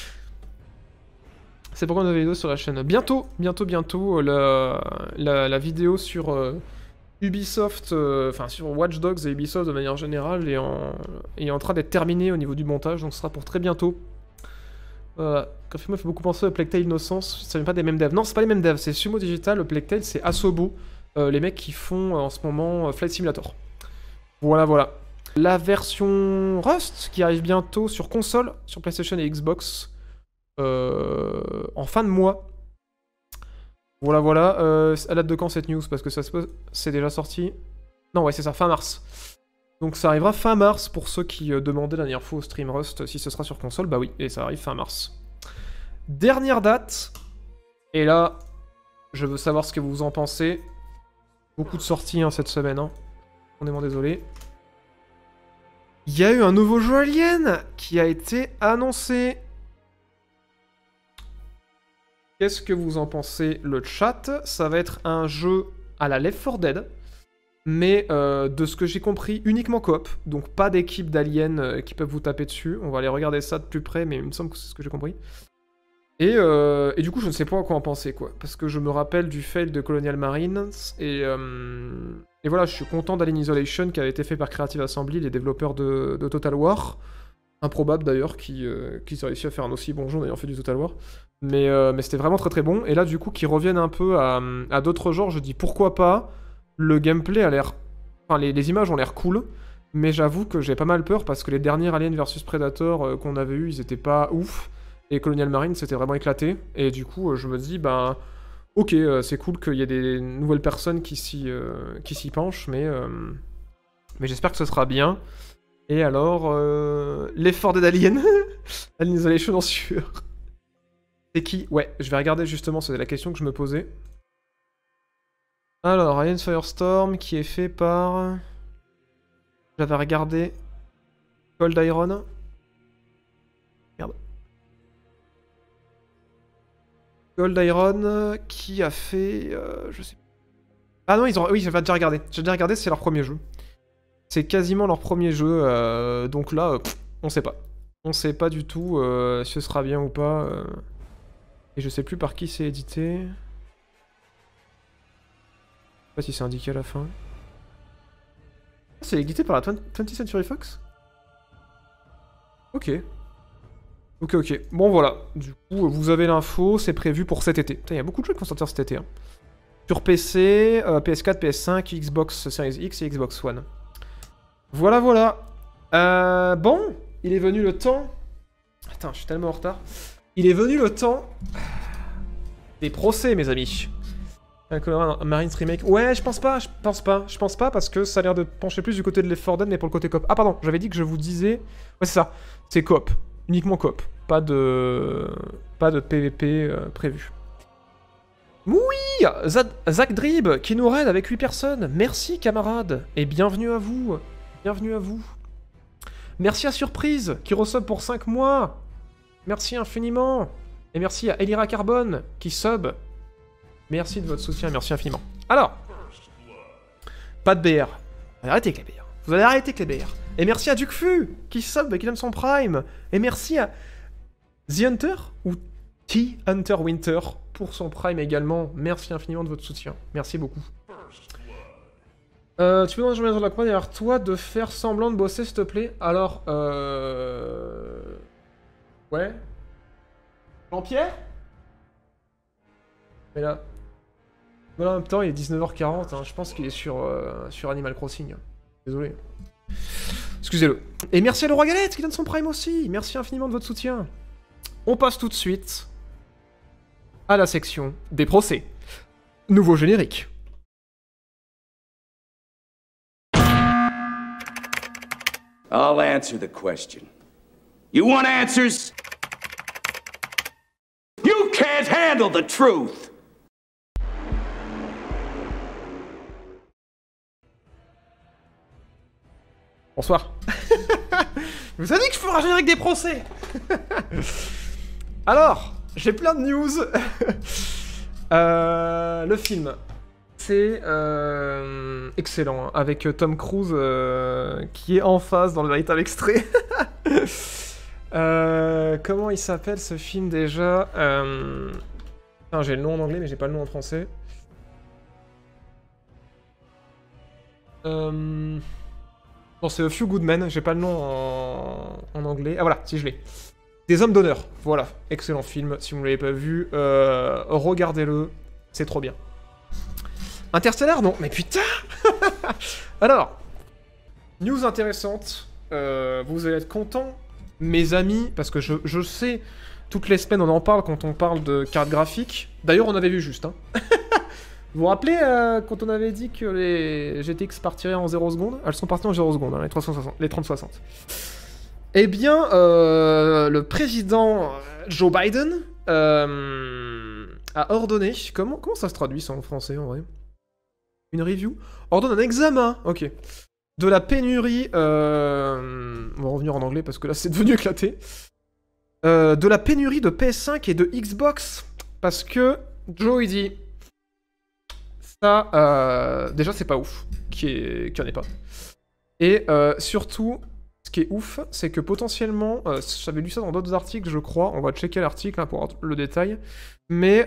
C'est pourquoi on a une vidéo sur la chaîne. Bientôt, bientôt, bientôt, la, la, la vidéo sur euh, Ubisoft, enfin euh, sur Watch Dogs et Ubisoft de manière générale est en, est en train d'être terminée au niveau du montage, donc ce sera pour très bientôt. Voilà. Moi, fait beaucoup penser à Plague Tale Innocence, ça vient pas des mêmes devs. Non, c'est pas les mêmes devs, c'est Sumo Digital, le Plague Tale, c'est Asobo, euh, les mecs qui font euh, en ce moment euh, Flight Simulator. Voilà, voilà. La version Rust qui arrive bientôt sur console, sur PlayStation et Xbox, euh, en fin de mois. Voilà, voilà. Euh, elle date de quand cette news? Parce que ça c'est déjà sorti. Non, ouais, c'est ça, fin mars. Donc ça arrivera fin mars pour ceux qui euh, demandaient la dernière fois au stream Rust si ce sera sur console. Bah oui, et ça arrive fin mars. Dernière date. Et là, je veux savoir ce que vous en pensez. Beaucoup de sorties hein, cette semaine. Hein. On est vraiment désolé. Il y a eu un nouveau jeu Alien qui a été annoncé. Qu'est-ce que vous en pensez, le chat? Ça va être un jeu à la Left four Dead. Mais euh, de ce que j'ai compris, uniquement coop, donc pas d'équipe d'aliens euh, qui peuvent vous taper dessus. On va aller regarder ça de plus près, mais il me semble que c'est ce que j'ai compris. Et, euh, et du coup, je ne sais pas à quoi en penser, quoi. Parce que je me rappelle du fail de Colonial Marines, et, euh, et voilà, je suis content d'Alien Isolation, qui avait été fait par Creative Assembly, les développeurs de, de Total War. Improbable d'ailleurs, qu'ils euh, qu aient réussi à faire un aussi bon jeu en ayant fait du Total War. Mais, euh, mais c'était vraiment très très bon, et là du coup, qu'ils reviennent un peu à, à d'autres genres, je dis pourquoi pas. Le gameplay a l'air... Enfin, les, les images ont l'air cool, mais j'avoue que j'ai pas mal peur parce que les derniers Alien versus Predator euh, qu'on avait eu, ils étaient pas ouf, et Colonial Marine c'était vraiment éclaté, et du coup euh, je me dis, ben... Ok, euh, c'est cool qu'il y ait des nouvelles personnes qui s'y euh, qui s'y penchent, mais... Euh, mais j'espère que ce sera bien. Et alors... Euh, l'effort Dead Alien Alien Isolation en sûr. C'est qui? Ouais, je vais regarder justement, c'est la question que je me posais. Alors, Alien Firestorm, qui est fait par... J'avais regardé... Cold Iron. Merde. Cold Iron, qui a fait... Euh, je sais pas. Ah non, ils ont... oui, j'avais déjà regardé. J'ai déjà regardé, c'est leur premier jeu. C'est quasiment leur premier jeu, euh, donc là, euh, pff, on sait pas. On sait pas du tout euh, si ce sera bien ou pas. Euh... Et je sais plus par qui c'est édité. Je sais pas si c'est indiqué à la fin. C'est édité par la twentieth Century Fox? Ok. Ok, ok. Bon, voilà. Du coup, vous avez l'info, c'est prévu pour cet été. Putain, il y a beaucoup de jeux qui vont sortir cet été. Hein. Sur P C, euh, P S quatre, P S cinq, Xbox Series X et Xbox One. Voilà, voilà. Euh, bon, il est venu le temps... Attends, je suis tellement en retard. Il est venu le temps... des procès, mes amis. Un Marines Remake. Ouais, je pense pas, je pense pas, je pense pas parce que ça a l'air de pencher plus du côté de Left four Dead, mais pour le côté coop. Ah pardon, j'avais dit que je vous disais... Ouais, c'est ça, c'est coop, uniquement coop, pas de... pas de P V P euh, prévu. Oui, Zad Zach Drib qui nous raide avec huit personnes. Merci camarades, et bienvenue à vous, bienvenue à vous. Merci à Surprise qui resub pour cinq mois. Merci infiniment. Et merci à Elira Carbone qui sub. Merci de votre soutien, merci infiniment. Alors, pas de B R. Vous allez arrêter avec les B R. Vous allez arrêter avec les B R. Et merci à Ducfu qui sub et qui donne son prime. Et merci à The Hunter ou T Hunter Winter pour son prime également. Merci infiniment de votre soutien. Merci beaucoup. Euh, tu peux demander à Jean de la Croix derrière toi de faire semblant de bosser s'il te plaît. Alors, euh... ouais. Jean-Pierre? Mais là... Mais là, en même temps, il est dix-neuf heures quarante, hein. Je pense qu'il est sur, euh, sur Animal Crossing. Désolé. Excusez-le. Et merci à Le Roi Galette qui donne son prime aussi. Merci infiniment de votre soutien. On passe tout de suite à la section des procès. Nouveau générique. I'll answer the question. You want answers? You can't handle the truth! Bonsoir. Je vous ai dit que je ferais un générique des procès. Alors, j'ai plein de news. euh, le film, c'est euh, excellent, hein, avec Tom Cruise euh, qui est en face dans le véritable extrait. euh, comment il s'appelle ce film déjà euh... J'ai le nom en anglais mais j'ai pas le nom en français. Euh... Non, c'est A Few Good Men, j'ai pas le nom en... en anglais. Ah voilà, si je l'ai. Des Hommes d'honneur, voilà. Excellent film, si vous ne l'avez pas vu, euh... regardez-le, c'est trop bien. Interstellar, non, mais putain. Alors, news intéressante, euh, vous allez être contents, mes amis, parce que je, je sais, toutes les semaines on en parle quand on parle de cartes graphiques. D'ailleurs, on avait vu juste, hein. Vous vous rappelez euh, quand on avait dit que les G T X partiraient en zéro secondes? Elles sont parties en zéro secondes, hein, les, trois cent soixante, les trente soixante. Eh bien, euh, le président Joe Biden euh, a ordonné... Comment, comment ça se traduit ça en français, en vrai? Une review? Ordonne un examen, ok. De la pénurie... Euh, on va revenir en anglais parce que là c'est devenu éclaté. Euh, de la pénurie de P S cinq et de Xbox. Parce que Joe il dit... Ça, euh, déjà, c'est pas ouf qu'il n'y en ait pas. Et euh, surtout, ce qui est ouf, c'est que potentiellement, euh, j'avais lu ça dans d'autres articles, je crois, on va checker l'article hein, pour avoir le détail, mais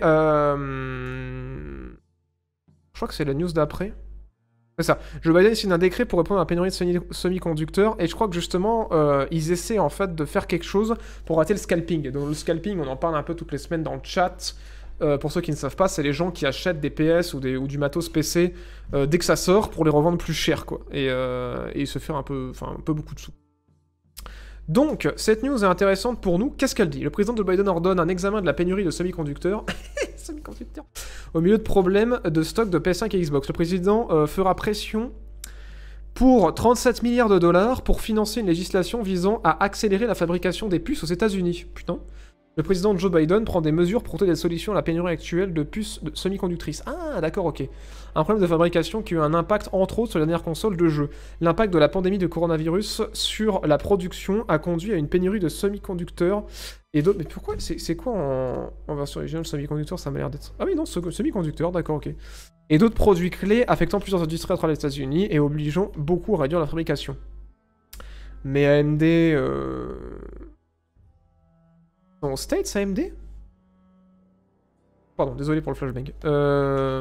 euh, je crois que c'est la news d'après. C'est ça. Joe Biden signe un décret pour répondre à la pénurie de semi-conducteurs, et je crois que justement, euh, ils essaient en fait de faire quelque chose pour arrêter le scalping. Donc le scalping, on en parle un peu toutes les semaines dans le chat. Euh, pour ceux qui ne savent pas, c'est les gens qui achètent des P S ou, des, ou du matos P C euh, dès que ça sort pour les revendre plus cher, quoi. Et, euh, et se faire un peu, enfin, un peu beaucoup de sous. Donc, cette news est intéressante pour nous. Qu'est-ce qu'elle dit? Le président de Biden ordonne un examen de la pénurie de semi-conducteurs semi-conducteurs au milieu de problèmes de stock de P S cinq et Xbox. Le président euh, fera pression pour trente-sept milliards de dollars pour financer une législation visant à accélérer la fabrication des puces aux États-Unis. Putain. Le président Joe Biden prend des mesures pour trouver des solutions à la pénurie actuelle de puces de semi-conductrices. Ah, d'accord, ok. Un problème de fabrication qui a eu un impact, entre autres, sur la dernière console de jeu. L'impact de la pandémie de coronavirus sur la production a conduit à une pénurie de semi-conducteurs et d'autres... Mais pourquoi? C'est quoi en... en version originale, semi-conducteur? Ça m'a l'air d'être... Ah oui, non, semi-conducteur, d'accord, ok. Et d'autres produits clés affectant plusieurs industries à travers les États-Unis et obligeant beaucoup à réduire la fabrication. Mais A M D... Euh... En States, A M D? Pardon, désolé pour le flashbang. Euh...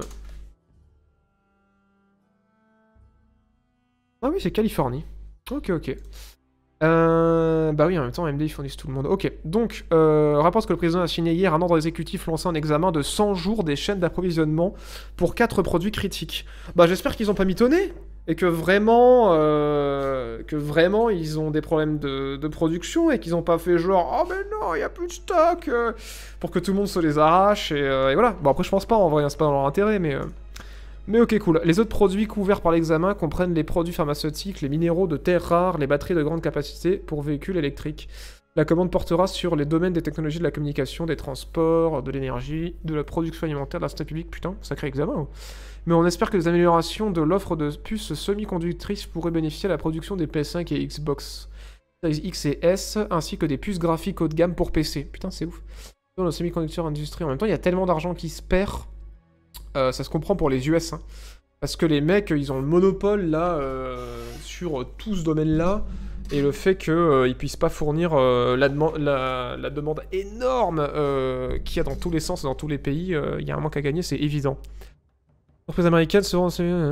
Ah oui, c'est Californie. Ok, ok. Euh... Bah oui, en même temps, A M D, ils fournissent tout le monde. Ok, donc, euh, rapporte que le président a signé hier un ordre exécutif lançant un examen de cent jours des chaînes d'approvisionnement pour quatre produits critiques. Bah j'espère qu'ils ont pas mitonné. et que vraiment, euh, que vraiment ils ont des problèmes de, de production et qu'ils n'ont pas fait genre « Oh mais non, il n'y a plus de stock euh, !» pour que tout le monde se les arrache et, euh, et voilà. Bon après je pense pas, en vrai, c'est pas dans leur intérêt, mais... Euh... Mais ok, cool. Les autres produits couverts par l'examen comprennent les produits pharmaceutiques, les minéraux de terres rares, les batteries de grande capacité pour véhicules électriques. La commande portera sur les domaines des technologies de la communication, des transports, de l'énergie, de la production alimentaire, de la santé publique. Putain, sacré examen. Oh. Mais on espère que les améliorations de l'offre de puces semi-conductrices pourraient bénéficier à la production des P S cinq et Xbox Series X et S, ainsi que des puces graphiques haut de gamme pour P C. Putain, c'est ouf. Dans le semi-conducteur industrie, en même temps, il y a tellement d'argent qui se perd. Euh, ça se comprend pour les U S, hein. Parce que les mecs, ils ont le monopole, là, euh, sur tout ce domaine-là, et le fait qu'ils euh, puissent pas fournir euh, la, la, la demande énorme euh, qu'il y a dans tous les sens et dans tous les pays, il euh, y a un manque à gagner, c'est évident. Les entreprises américaines seront...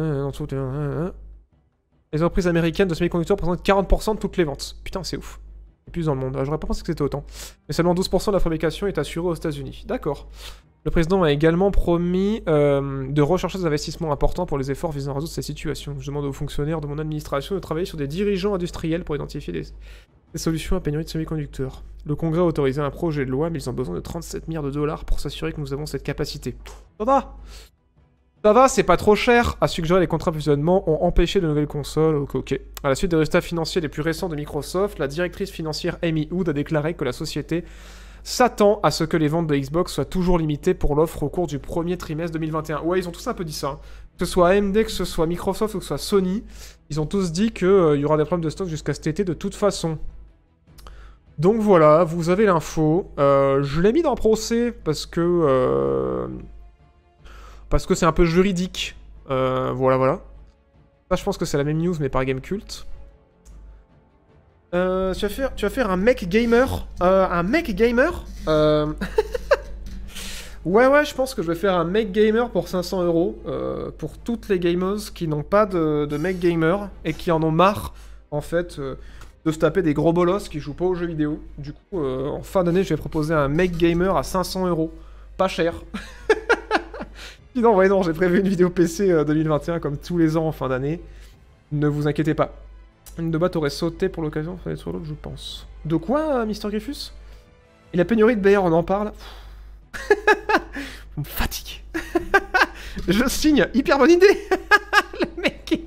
Les entreprises américaines de semi-conducteurs représentent quarante pour cent de toutes les ventes. Putain, c'est ouf. Et plus dans le monde. J'aurais pas pensé que c'était autant. Mais seulement douze pour cent de la fabrication est assurée aux États-Unis. D'accord. Le président a également promis euh, de rechercher des investissements importants pour les efforts visant à résoudre ces situations. Je demande aux fonctionnaires de mon administration de travailler sur des dirigeants industriels pour identifier des, des solutions à pénurie de semi-conducteurs. Le Congrès a autorisé un projet de loi, mais ils ont besoin de trente-sept milliards de dollars pour s'assurer que nous avons cette capacité. Ça va. Ça va, c'est pas trop cher. À suggérer, les contrats d'approvisionnement ont empêché de nouvelles consoles. Ok, ok. À la suite des résultats financiers les plus récents de Microsoft, la directrice financière Amy Hood a déclaré que la société s'attend à ce que les ventes de Xbox soient toujours limitées pour l'offre au cours du premier trimestre deux mille vingt et un. Ouais, ils ont tous un peu dit ça. Hein. Que ce soit A M D, que ce soit Microsoft ou que ce soit Sony, ils ont tous dit qu'il euh, y aura des problèmes de stock jusqu'à cet été de toute façon. Donc voilà, vous avez l'info. Euh, je l'ai mis dans le procès parce que... Euh, parce que c'est un peu juridique. Euh, voilà, voilà. Ça, je pense que c'est la même news, mais par Gamecult. Euh, tu, vas faire, tu vas faire un mec gamer euh, Un mec gamer euh... Ouais, ouais, je pense que je vais faire un mec gamer pour cinq cents euros. Euh, pour toutes les gamers qui n'ont pas de, de mec gamer et qui en ont marre, en fait, euh, de se taper des gros bolosses qui jouent pas aux jeux vidéo. Du coup, euh, en fin d'année, je vais proposer un mec gamer à cinq cents euros. Pas cher. Non, ouais, non, j'ai prévu une vidéo P C euh, deux mille vingt et un comme tous les ans en fin d'année. Ne vous inquiétez pas. Une de boîte aurait sauté pour l'occasion, fallait sur l'autre, je pense. De quoi, euh, Mister Griffus? Et la pénurie de B R, on en parle. On me fatigue. Je signe, hyper bonne idée. Le mec qui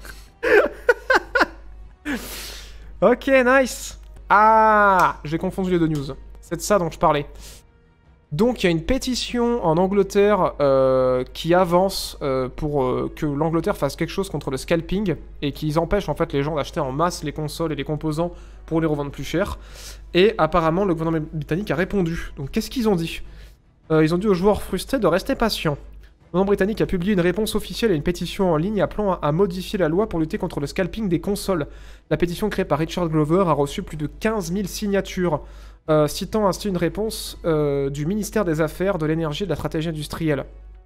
meurt. Ok, nice. Ah, j'ai confondu les deux news. C'est de ça dont je parlais. Donc il y a une pétition en Angleterre euh, qui avance euh, pour euh, que l'Angleterre fasse quelque chose contre le scalping et qu'ils empêchent en fait les gens d'acheter en masse les consoles et les composants pour les revendre plus cher. Et apparemment le gouvernement britannique a répondu. Donc qu'est-ce qu'ils ont dit? euh, Ils ont dit aux joueurs frustrés de rester patients. Le gouvernement britannique a publié une réponse officielle à une pétition en ligne appelant à, à modifier la loi pour lutter contre le scalping des consoles. La pétition créée par Richard Glover a reçu plus de quinze mille signatures. Euh, citant ainsi une réponse euh, du ministère des Affaires, de l'Énergie et de la Stratégie industrielle.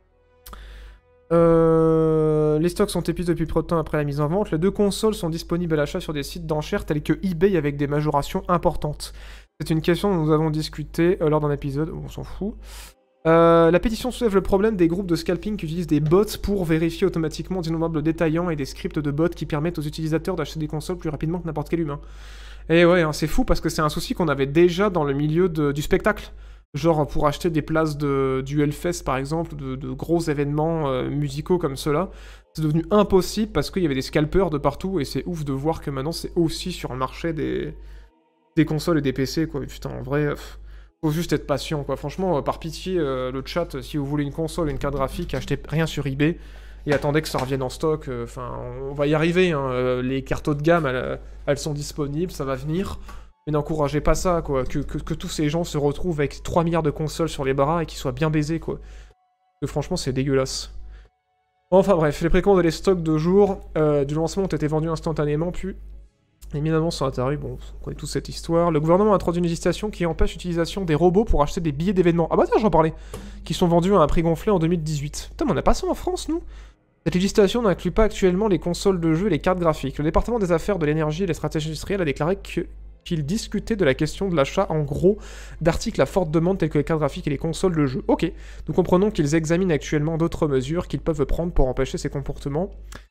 Euh, les stocks sont épuisés depuis peu de temps après la mise en vente. Les deux consoles sont disponibles à l'achat sur des sites d'enchères tels que eBay avec des majorations importantes. C'est une question dont nous avons discuté euh, lors d'un épisode, on s'en fout. Euh, la pétition soulève le problème des groupes de scalping qui utilisent des bots pour vérifier automatiquement d'innombrables détaillants et des scripts de bots qui permettent aux utilisateurs d'acheter des consoles plus rapidement que n'importe quel humain. Et ouais, hein, c'est fou parce que c'est un souci qu'on avait déjà dans le milieu de, du spectacle. Genre pour acheter des places de, du Hellfest par exemple, de, de gros événements euh, musicaux comme cela, c'est devenu impossible parce qu'il y avait des scalpers de partout et c'est ouf de voir que maintenant c'est aussi sur le marché des, des consoles et des P C quoi. Putain, en vrai, pff, faut juste être patient quoi. Franchement, euh, par pitié, euh, le chat, si vous voulez une console et une carte graphique, achetez rien sur eBay. Et attendez que ça revienne en stock, enfin, euh, on va y arriver, hein. euh, les cartes haut de gamme, elles, elles sont disponibles, ça va venir, mais n'encouragez pas ça, quoi, que, que, que tous ces gens se retrouvent avec trois milliards de consoles sur les bras et qu'ils soient bien baisés, quoi. Parce que franchement, c'est dégueulasse. Enfin bref, les précommandes et les stocks de jour euh, du lancement ont été vendus instantanément, puis éminemment sont apparus, bon, on connaît toute cette histoire. Le gouvernement a introduit une législation qui empêche l'utilisation des robots pour acheter des billets d'événements. Ah bah tiens, j'en parlais. Qui sont vendus à un prix gonflé en deux mille dix-huit. Putain, mais on n'a pas ça en France, nous? Cette législation n'inclut pas actuellement les consoles de jeux et les cartes graphiques. Le département des affaires de l'énergie et des stratégies industrielles a déclaré que, qu'il discutait de la question de l'achat en gros d'articles à forte demande tels que les cartes graphiques et les consoles de jeux. Ok, nous comprenons qu'ils examinent actuellement d'autres mesures qu'ils peuvent prendre pour empêcher ces comportements.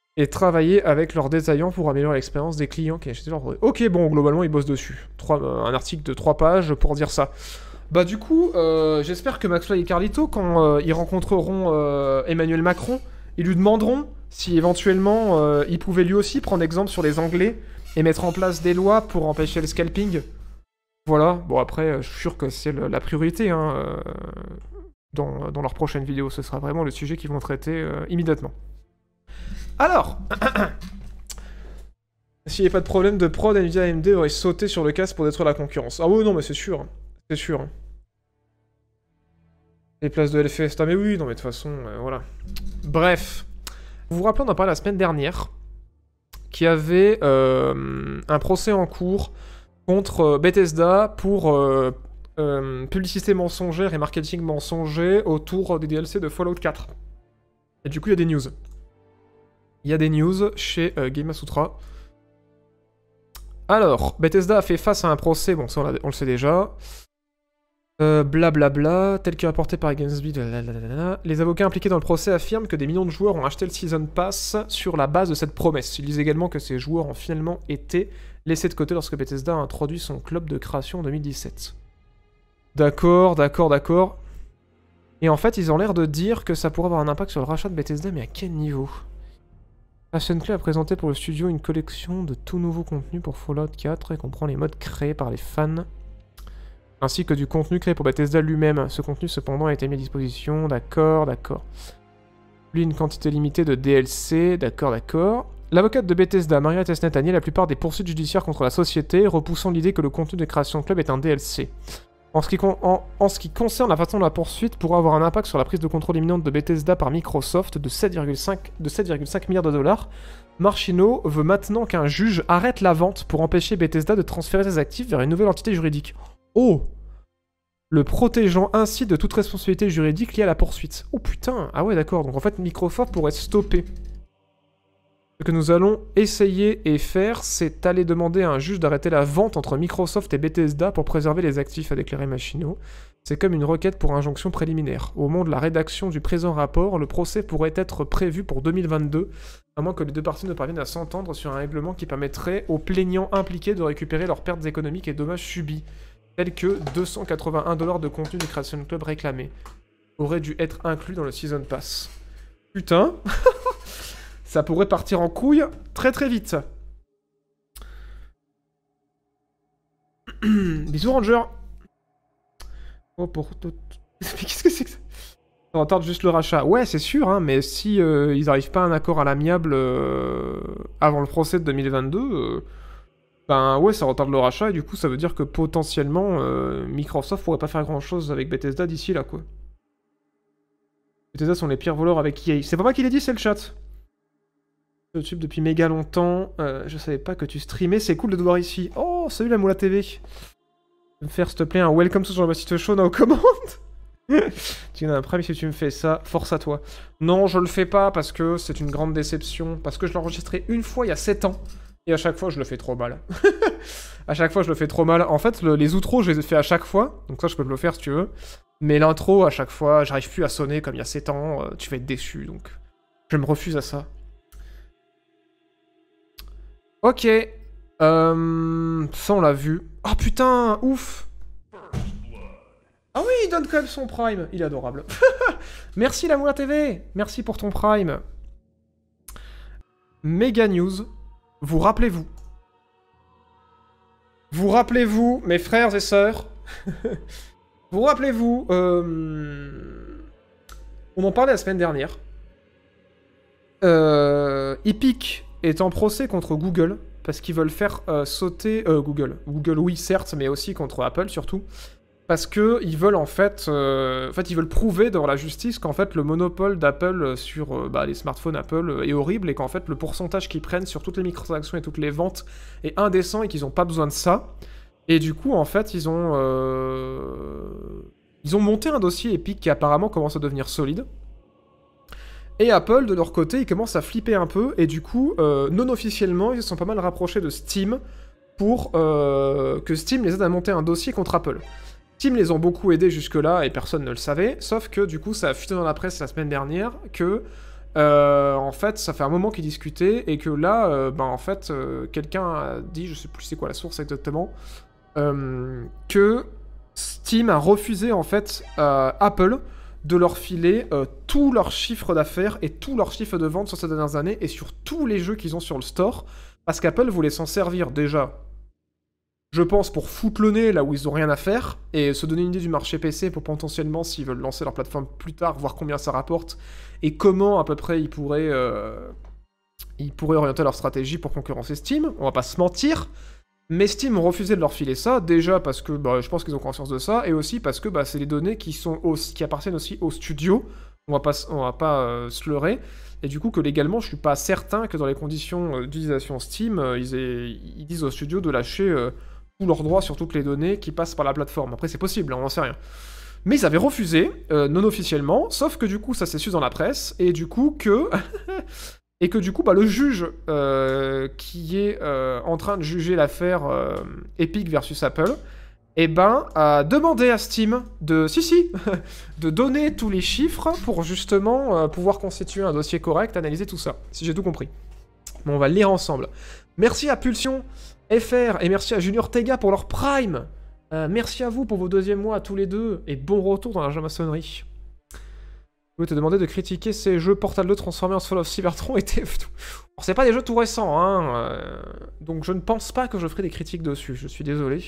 et travailler avec leurs détaillants pour améliorer l'expérience des clients qui achètent leurs produits. Ok, bon, globalement, ils bossent dessus. Trois, euh, un article de trois pages pour dire ça. Bah du coup, euh, j'espère que McFly et Carlito, quand euh, ils rencontreront euh, Emmanuel Macron, ils lui demanderont si éventuellement euh, il pouvait lui aussi prendre exemple sur les Anglais et mettre en place des lois pour empêcher le scalping. Voilà, bon après, je suis sûr que c'est le, la priorité, hein, euh, dans, dans leur prochaine vidéo, ce sera vraiment le sujet qu'ils vont traiter euh, immédiatement. Alors, s'il n'y avait pas de problème de prod, Nvidia et A M D auraient sauté sur le casque pour détruire la concurrence. Ah oui, non, mais c'est sûr, c'est sûr. Les places de Hellfest, ah mais oui, non mais de toute façon, euh, voilà. Bref, vous vous rappelez, on en parlait la semaine dernière, qu'il y avait euh, un procès en cours contre Bethesda pour euh, euh, publicité mensongère et marketing mensonger autour des D L C de Fallout quatre. Et du coup, il y a des news. Il y a des news chez euh, Gamasutra. Alors, Bethesda a fait face à un procès, bon ça on, on le sait déjà. Euh, blablabla, tel que rapporté par GamesBeat, les avocats impliqués dans le procès affirment que des millions de joueurs ont acheté le Season Pass sur la base de cette promesse. Ils disent également que ces joueurs ont finalement été laissés de côté lorsque Bethesda a introduit son club de création en deux mille dix-sept. D'accord, d'accord, d'accord. Et en fait, ils ont l'air de dire que ça pourrait avoir un impact sur le rachat de Bethesda, mais à quel niveau? Passion Play a présenté pour le studio une collection de tout nouveaux contenus pour Fallout quatre et comprend les modes créés par les fans, ainsi que du contenu créé pour Bethesda lui-même. Ce contenu, cependant, a été mis à disposition. D'accord, d'accord. Lui, une quantité limitée de D L C. D'accord, d'accord. L'avocate de Bethesda, Maria Tesnet, a nié la plupart des poursuites judiciaires contre la société, repoussant l'idée que le contenu de création club est un D L C. En ce, qui en, en ce qui concerne la façon de la poursuite, pourrait avoir un impact sur la prise de contrôle imminente de Bethesda par Microsoft de sept virgule cinq milliards de dollars. Marchino veut maintenant qu'un juge arrête la vente pour empêcher Bethesda de transférer ses actifs vers une nouvelle entité juridique. Oh! Le protégeant ainsi de toute responsabilité juridique liée à la poursuite. Oh putain! Ah ouais, d'accord. Donc en fait, Microsoft pourrait stopper. Ce que nous allons essayer et faire, c'est aller demander à un juge d'arrêter la vente entre Microsoft et Bethesda pour préserver les actifs, a déclaré Machino. C'est comme une requête pour injonction préliminaire. Au moment de la rédaction du présent rapport, le procès pourrait être prévu pour deux mille vingt-deux, à moins que les deux parties ne parviennent à s'entendre sur un règlement qui permettrait aux plaignants impliqués de récupérer leurs pertes économiques et dommages subis, tels que deux cent quatre-vingt-un dollars de contenu du Creation Club réclamé, auraient dû être inclus dans le Season Pass. Putain. Ça pourrait partir en couille très très vite. Bisous Ranger. Oh pour tout. Mais qu'est-ce que c'est que ça? Ça retarde juste le rachat. Ouais, c'est sûr, hein, mais si euh, ils n'arrivent pas à un accord à l'amiable euh, avant le procès de deux mille vingt-deux, euh, ben ouais, ça retarde le rachat et du coup ça veut dire que potentiellement euh, Microsoft pourrait pas faire grand chose avec Bethesda d'ici là quoi. Bethesda sont les pires voleurs avec E A. C'est pas moi qui l'ai dit, c'est le chat. YouTube depuis méga longtemps, euh, je savais pas que tu streamais, c'est cool de te voir ici. Oh, salut la Moula T V. Tu peux me faire s'il te plaît un welcome to Jean-Baptiste Show aux commandes. Tu en as un prime si tu me fais ça, force à toi. Non, je le fais pas parce que c'est une grande déception, parce que je l'ai enregistré une fois il y a sept ans, et à chaque fois je le fais trop mal. À chaque fois je le fais trop mal. En fait, le, les outros je les ai fait à chaque fois, donc ça je peux te le faire si tu veux. Mais l'intro à chaque fois, j'arrive plus à sonner comme il y a sept ans, euh, tu vas être déçu, donc je me refuse à ça. Ok. Euh... Ça, on l'a vu. Oh putain, ouf. Ah oui, il donne quand même son prime. Il est adorable. Merci la Moula T V. Merci pour ton prime. Méga news. Vous rappelez-vous. Vous rappelez-vous, mes frères et sœurs. Vous rappelez-vous. Euh... On en parlait la semaine dernière. Euh... Epic est en procès contre Google, parce qu'ils veulent faire euh, sauter... Euh, Google. Google, oui, certes, mais aussi contre Apple, surtout. Parce que ils veulent, en fait... Euh, en fait, ils veulent prouver devant la justice qu'en fait, le monopole d'Apple sur euh, bah, les smartphones Apple est horrible, et qu'en fait, le pourcentage qu'ils prennent sur toutes les microtransactions et toutes les ventes est indécent, et qu'ils n'ont pas besoin de ça. Et du coup, en fait, ils ont... Euh... Ils ont monté un dossier Epic qui apparemment commence à devenir solide. Et Apple, de leur côté, ils commencent à flipper un peu, et du coup, euh, non officiellement, ils se sont pas mal rapprochés de Steam pour euh, que Steam les aide à monter un dossier contre Apple. Steam les ont beaucoup aidés jusque-là, et personne ne le savait, sauf que du coup, ça a fuité dans la presse la semaine dernière que euh, en fait, ça fait un moment qu'ils discutaient, et que là, euh, ben, en fait, euh, quelqu'un a dit, je sais plus c'est quoi la source exactement, euh, que Steam a refusé, en fait, à Apple de leur filer euh, tous leurs chiffres d'affaires et tous leurs chiffres de vente sur ces dernières années, et sur tous les jeux qu'ils ont sur le store, parce qu'Apple voulait s'en servir déjà, je pense, pour foutre le nez là où ils ont rien à faire, et se donner une idée du marché P C pour potentiellement, s'ils veulent lancer leur plateforme plus tard, voir combien ça rapporte, et comment à peu près ils pourraient, euh, ils pourraient orienter leur stratégie pour concurrencer Steam, on va pas se mentir, mais Steam ont refusé de leur filer ça, déjà parce que bah, je pense qu'ils ont conscience de ça, et aussi parce que bah, c'est les données qui, sont aussi, qui appartiennent aussi au studio, on va pas, on va pas euh, se leurrer, et du coup que légalement je suis pas certain que dans les conditions euh, d'utilisation Steam, euh, ils, aient, ils disent au studio de lâcher... Euh, tous leurs droits sur toutes les données qui passent par la plateforme. Après, c'est possible, hein, on n'en sait rien. Mais ils avaient refusé, euh, non officiellement, sauf que du coup, ça s'est su dans la presse, et du coup que... et que du coup, bah, le juge euh, qui est euh, en train de juger l'affaire euh, Epic versus Apple, eh ben, a demandé à Steam de... Si, si de donner tous les chiffres pour justement euh, pouvoir constituer un dossier correct, analyser tout ça, si j'ai tout compris. Bon, on va le lire ensemble. Merci à Pulsion F R, et merci à Junior Tega pour leur Prime. Euh, merci à vous pour vos deuxièmes mois à tous les deux, et bon retour dans la jamaçonnerie. Je voulais te demander de critiquer ces jeux Portal deux, Transformers, Fall of Cybertron et T F deux. Alors, c'est pas des jeux tout récents, hein, euh, donc je ne pense pas que je ferai des critiques dessus, je suis désolé.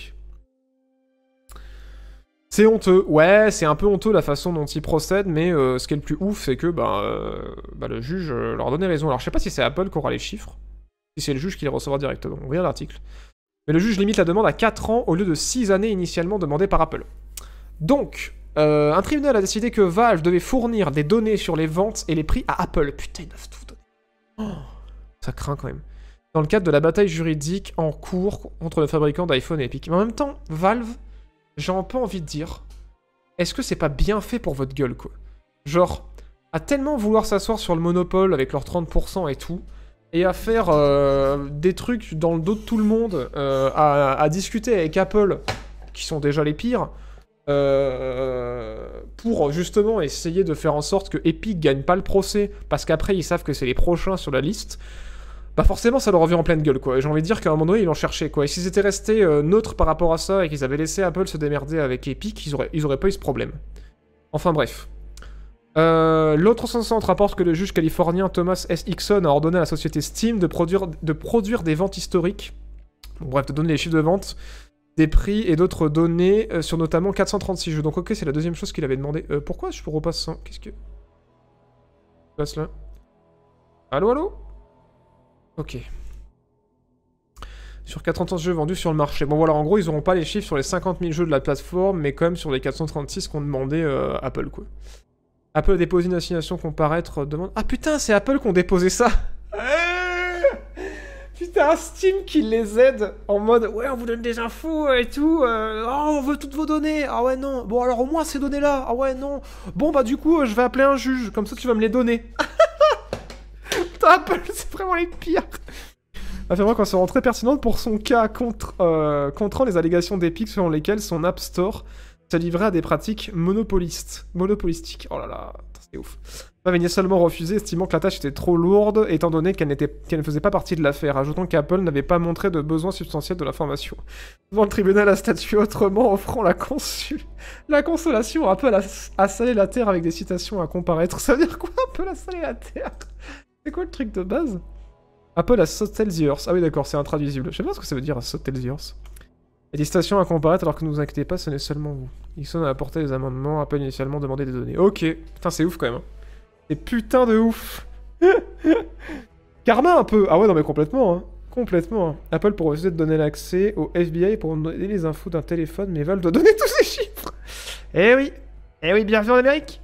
C'est honteux, ouais, c'est un peu honteux la façon dont ils procèdent, mais euh, ce qui est le plus ouf, c'est que bah, euh, bah, le juge euh, leur donnait raison. Alors je sais pas si c'est Apple qui aura les chiffres, si c'est le juge qui les recevra directement, on regarde l'article. Mais le juge limite la demande à quatre ans au lieu de six années initialement demandées par Apple. Donc, euh, un tribunal a décidé que Valve devait fournir des données sur les ventes et les prix à Apple. Putain, ils doivent tout donner. Oh, ça craint quand même. Dans le cadre de la bataille juridique en cours contre le fabricant d'iPhone et Epic. Mais en même temps, Valve, j'ai un peu envie de dire, est-ce que c'est pas bien fait pour votre gueule, quoi? Genre, à tellement vouloir s'asseoir sur le monopole avec leurs trente pour cent et tout, et à faire euh, des trucs dans le dos de tout le monde, euh, à, à discuter avec Apple, qui sont déjà les pires, euh, pour justement essayer de faire en sorte que Epic gagne pas le procès, parce qu'après ils savent que c'est les prochains sur la liste, bah forcément ça leur revient en pleine gueule, quoi. Et j'ai envie de dire qu'à un moment donné ils l'ont cherché, quoi. Et s'ils étaient restés euh, neutres par rapport à ça, et qu'ils avaient laissé Apple se démerder avec Epic, ils auraient, ils auraient pas eu ce problème. Enfin bref. Euh, L'autre soixante rapporte que le juge californien Thomas S. Hickson a ordonné à la société Steam de produire, de produire des ventes historiques, bon, bref, de donner les chiffres de vente, des prix et d'autres données euh, sur notamment quatre cent trente-six jeux. Donc ok, c'est la deuxième chose qu'il avait demandé. Euh, pourquoi je repasse sans... Qu'est-ce que... Je passe là. Allô, allô? Ok. Sur quatre cent trente jeux vendus sur le marché. Bon voilà, en gros, ils n'auront pas les chiffres sur les cinquante mille jeux de la plateforme, mais quand même sur les quatre cent trente-six qu'ont demandé euh, Apple, quoi. Apple a déposé une assignation comparaître demande... Ah putain, c'est Apple qui ont déposé ça. Putain, Steam qui les aide en mode ouais, on vous donne des infos et tout. Euh... Oh, on veut toutes vos données. Ah ouais, non. Bon, alors au moins ces données-là. Ah ouais, non. Bon, bah du coup, euh, je vais appeler un juge. Comme ça, tu vas me les donner. Putain, Apple, c'est vraiment les pires. Affirmant qu'elle sera très pertinente pour son cas contre, euh, contrant les allégations d'Epic selon lesquelles son App Store se livrait à des pratiques monopolistes. Monopolistiques. Oh là là, c'est ouf. Elle venait seulement refuser, estimant que la tâche était trop lourde, étant donné qu'elle qu'elle ne faisait pas partie de l'affaire, ajoutant qu'Apple n'avait pas montré de besoin substantiel de l'information. Devant le tribunal a statué autrement, offrant la, consul... la consolation. Apple a... a salé la terre avec des citations à comparaître. Ça veut dire quoi, Apple a salé la terre? C'est quoi le truc de base? Apple a sauté the earth. Ah oui, d'accord, c'est intraduisible. Je sais pas ce que ça veut dire, sauter the earth. Et des citations à comparaître, alors que ne vous inquiétez pas, ce n'est seulement vous. Hickson a apporté les amendements, Apple initialement demandé des données. Ok, putain, c'est ouf quand même. C'est putain de ouf. Karma un peu. Ah ouais, non mais complètement, hein. Complètement. Hein. Apple pour refuser de donner l'accès au F B I pour donner les infos d'un téléphone, mais Valve doit donner tous ces chiffres. Eh oui. Eh oui, bienvenue en Amérique.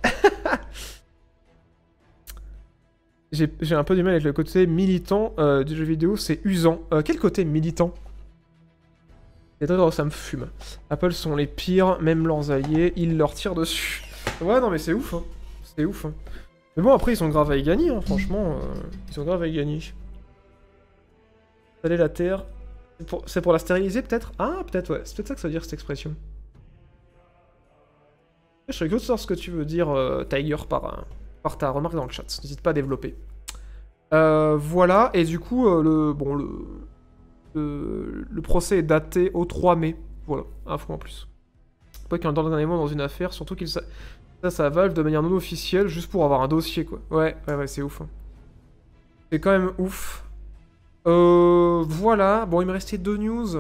J'ai un peu du mal avec le côté militant euh, du jeu vidéo, c'est usant. Euh, quel côté militant? Ça me fume. Apple sont les pires, même leurs alliés, ils leur tirent dessus. Ouais, non mais c'est ouf, hein. C'est ouf, hein. Mais bon, après, ils sont grave à y gagner, hein, franchement. Euh, ils sont grave à y gagner. Saler la terre. C'est pour, pour la stériliser, peut-être? Ah, peut-être, ouais. C'est peut-être ça que ça veut dire, cette expression. Je serais curieux de savoir ce que tu veux dire, euh, Tiger, par, euh, par ta remarque dans le chat. N'hésite pas à développer. Euh, voilà, et du coup, euh, le, bon, le, le, le procès est daté au trois mai. Voilà, info en plus. Pas qu'il y ait un dernier mot dans une affaire, surtout qu'il ça, ça, ça Valve de manière non officielle, juste pour avoir un dossier, quoi. Ouais, ouais, ouais, c'est ouf. Hein. C'est quand même ouf. Euh, voilà, bon, il me restait deux news.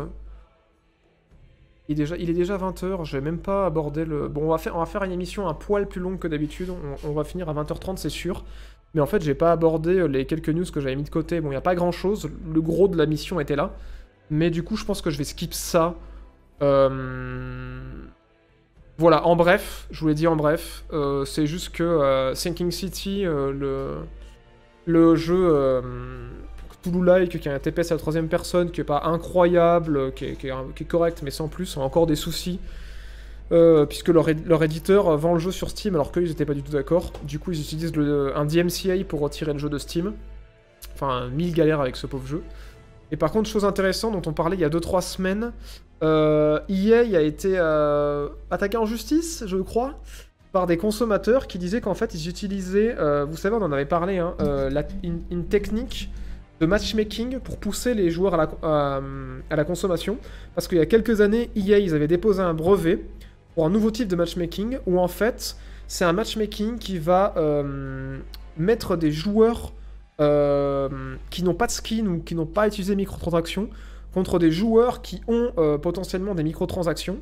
Il est déjà, il est déjà vingt heures, j'ai même pas abordé le... Bon, on va faire, on va faire une émission un poil plus longue que d'habitude, on, on va finir à vingt heures trente, c'est sûr. Mais en fait, j'ai pas abordé les quelques news que j'avais mis de côté. Bon, il n'y a pas grand-chose, le gros de la mission était là. Mais du coup, je pense que je vais skip ça. Euh... Voilà, en bref, je vous l'ai dit en bref, euh, c'est juste que euh, Sinking City, euh, le, le jeu... Euh... Toulouse-like, qui a un T P S à la troisième personne, qui est pas incroyable, qui est, qui est, qui est correct, mais sans plus, ont encore des soucis. Euh, puisque leur, leur éditeur vend le jeu sur Steam, alors qu'eux, ils étaient pas du tout d'accord. Du coup, ils utilisent le, un D M C A pour retirer le jeu de Steam. Enfin, mille galères avec ce pauvre jeu. Et par contre, chose intéressante dont on parlait il y a deux trois semaines, euh, E A a été euh, attaqué en justice, je crois, par des consommateurs qui disaient qu'en fait, ils utilisaient, euh, vous savez, on en avait parlé, hein, euh, la, une, une technique de matchmaking pour pousser les joueurs à la, à, à la consommation. Parce qu'il y a quelques années, E A, ils avaient déposé un brevet pour un nouveau type de matchmaking, où en fait, c'est un matchmaking qui va euh, mettre des joueurs euh, qui n'ont pas de skin ou qui n'ont pas utilisé microtransactions contre des joueurs qui ont euh, potentiellement des microtransactions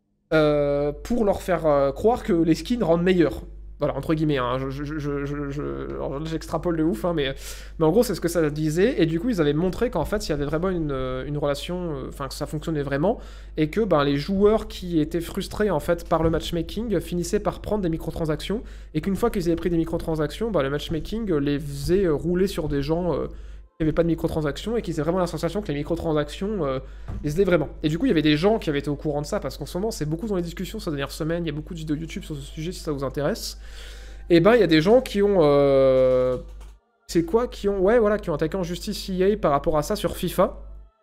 euh, pour leur faire euh, croire que les skins rendent meilleurs. Voilà, entre guillemets, hein, je, je, je, je, je, alors là, j'extrapole de ouf, hein, mais, mais en gros, c'est ce que ça disait, et du coup, ils avaient montré qu'en fait, il y avait vraiment une, une relation, enfin, que ça fonctionnait vraiment, et que ben, les joueurs qui étaient frustrés, en fait, par le matchmaking, finissaient par prendre des microtransactions, et qu'une fois qu'ils avaient pris des microtransactions, ben, le matchmaking les faisait rouler sur des gens... Euh, il n'y avait pas de microtransactions et qu'ils avaient vraiment la sensation que les microtransactions euh, les aidaient vraiment. Et du coup, il y avait des gens qui avaient été au courant de ça, parce qu'en ce moment, c'est beaucoup dans les discussions ces dernières semaines, il y a beaucoup de vidéos YouTube sur ce sujet, si ça vous intéresse. Et ben, il y a des gens qui ont... Euh... C'est quoi qui ont... Ouais, voilà, qui ont attaqué en justice E A par rapport à ça sur FIFA.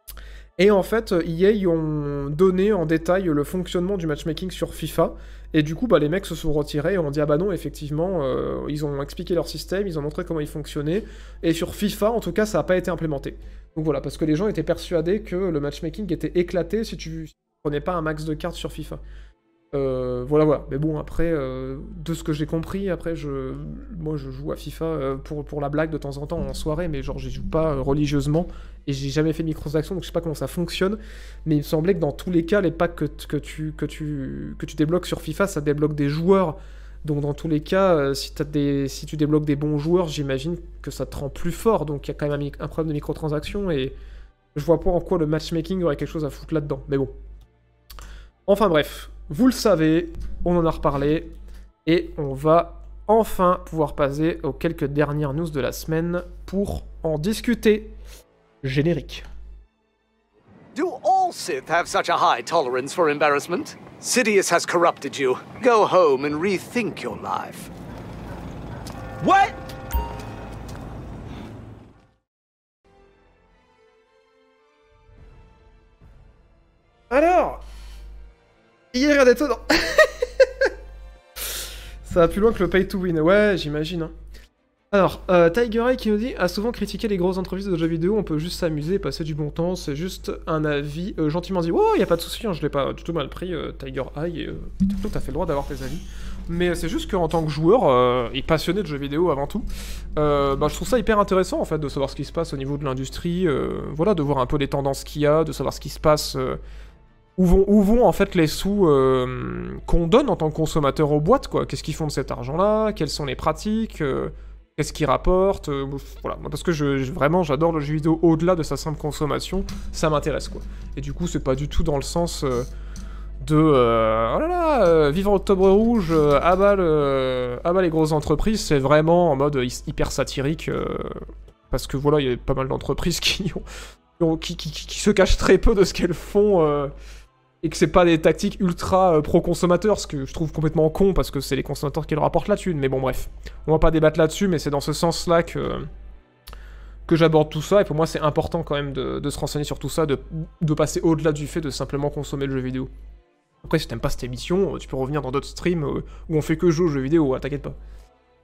Et en fait, E A y ont donné en détail le fonctionnement du matchmaking sur FIFA. Et du coup, bah, les mecs se sont retirés et ont dit « Ah bah non, effectivement, euh, ils ont expliqué leur système, ils ont montré comment il fonctionnait. Et sur FIFA, en tout cas, ça n'a pas été implémenté. » Donc voilà, parce que les gens étaient persuadés que le matchmaking était éclaté si tu ne prenais pas un max de cartes sur FIFA. Euh, voilà, voilà. Mais bon, après, euh, de ce que j'ai compris, après, je, moi, je joue à FIFA euh, pour, pour la blague de temps en temps en soirée, mais genre, je joue pas euh, religieusement, et j'ai jamais fait de microtransactions, donc je sais pas comment ça fonctionne, mais il me semblait que dans tous les cas, les packs que, que, tu, que, tu, que tu débloques sur FIFA, ça débloque des joueurs, donc dans tous les cas, euh, si, t'as des, si tu débloques des bons joueurs, j'imagine que ça te rend plus fort, donc il y a quand même un, un problème de microtransactions, et je vois pas en quoi le matchmaking aurait quelque chose à foutre là-dedans, mais bon. Enfin bref. Vous le savez, on en a reparlé, et on va enfin pouvoir passer aux quelques dernières news de la semaine pour en discuter. Générique. Do all Sith have such a high tolerance for embarrassment? Sidious has corrupted you. Go home and rethink your life. What? Alors, hier, rien d'étonnant. Ça va plus loin que le pay to win. Ouais, j'imagine. Hein. Alors, euh, Tiger Eye qui nous dit « A souvent critiqué les grosses entreprises de jeux vidéo, on peut juste s'amuser et passer du bon temps, c'est juste un avis euh, gentiment dit. Oh, y a pas de souci, hein, je l'ai pas du tout mal pris, euh, Tiger Eye, et euh, tout à fait le droit d'avoir tes avis. Mais c'est juste qu'en tant que joueur euh, et passionné de jeux vidéo avant tout, euh, bah, je trouve ça hyper intéressant en fait de savoir ce qui se passe au niveau de l'industrie, euh, voilà, de voir un peu les tendances qu'il y a, de savoir ce qui se passe... Euh, Où vont, où vont en fait les sous euh, qu'on donne en tant que consommateur aux boîtes, quoi. Qu'est-ce qu'ils font de cet argent-là? Quelles sont les pratiques euh, Qu'est-ce qu'ils rapportent euh, Voilà, parce que je, je, vraiment j'adore le jeu vidéo au-delà de sa simple consommation, ça m'intéresse, quoi. Et du coup, c'est pas du tout dans le sens euh, de euh, oh là là, euh, vivre Octobre Rouge, euh, abat, le, abat les grosses entreprises, c'est vraiment en mode hyper satirique, euh, parce que voilà, il y a pas mal d'entreprises qui ont, qui, qui, qui, qui se cachent très peu de ce qu'elles font. Euh, Et que c'est pas des tactiques ultra euh, pro-consommateurs, ce que je trouve complètement con, parce que c'est les consommateurs qui leur apportent la thune. Mais bon, bref. On va pas débattre là-dessus, mais c'est dans ce sens-là que, que j'aborde tout ça. Et pour moi, c'est important quand même de, de se renseigner sur tout ça, de, de passer au-delà du fait de simplement consommer le jeu vidéo. Après, si t'aimes pas cette émission, tu peux revenir dans d'autres streams où on fait que jouer aux jeux vidéo, hein, t'inquiète pas.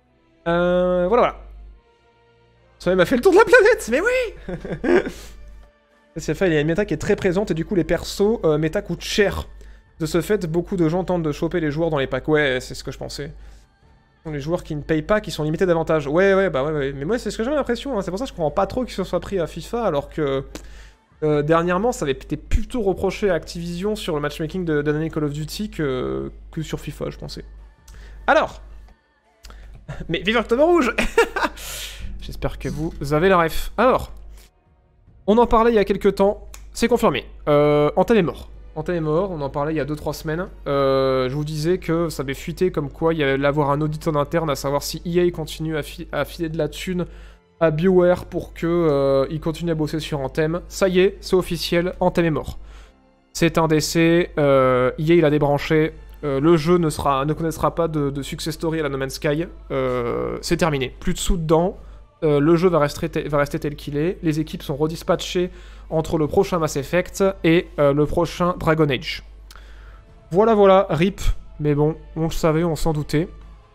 Euh, voilà, voilà. Ça m'a fait le tour de la planète, mais oui. C'est fait, il y a une méta qui est très présente et du coup les persos, euh, méta coûtent cher. De ce fait, beaucoup de gens tentent de choper les joueurs dans les packs. Ouais, c'est ce que je pensais. Les joueurs qui ne payent pas, qui sont limités davantage. Ouais, ouais, bah ouais, ouais. Mais moi, c'est ce que j'ai l'impression. Hein. C'est pour ça que je comprends pas trop qu'ils se soient pris à FIFA, alors que euh, dernièrement, ça avait été plutôt reproché à Activision sur le matchmaking de d'année Call of Duty que, que sur FIFA, je pensais. Alors, mais vive Octobre Rouge. J'espère que vous avez la ref. Alors, on en parlait il y a quelques temps. C'est confirmé. Euh, Anthem est mort. Anthem est mort, on en parlait il y a deux trois semaines. Euh, je vous disais que ça avait fuité comme quoi il y allait avoir un audit en interne, à savoir si E A continue à, fi à filer de la thune à BioWare pour qu'il euh, continue à bosser sur Anthem. Ça y est, c'est officiel, Anthem est mort. C'est un décès, euh, E A il a débranché, euh, le jeu ne, sera, ne connaîtra pas de, de success story à la No Man's Sky. Euh, c'est terminé, plus de sous dedans. Euh, le jeu va rester, va rester tel qu'il est. Les équipes sont redispatchées entre le prochain Mass Effect et euh, le prochain Dragon Age. Voilà, voilà, rip. Mais bon, on le savait, on s'en doutait.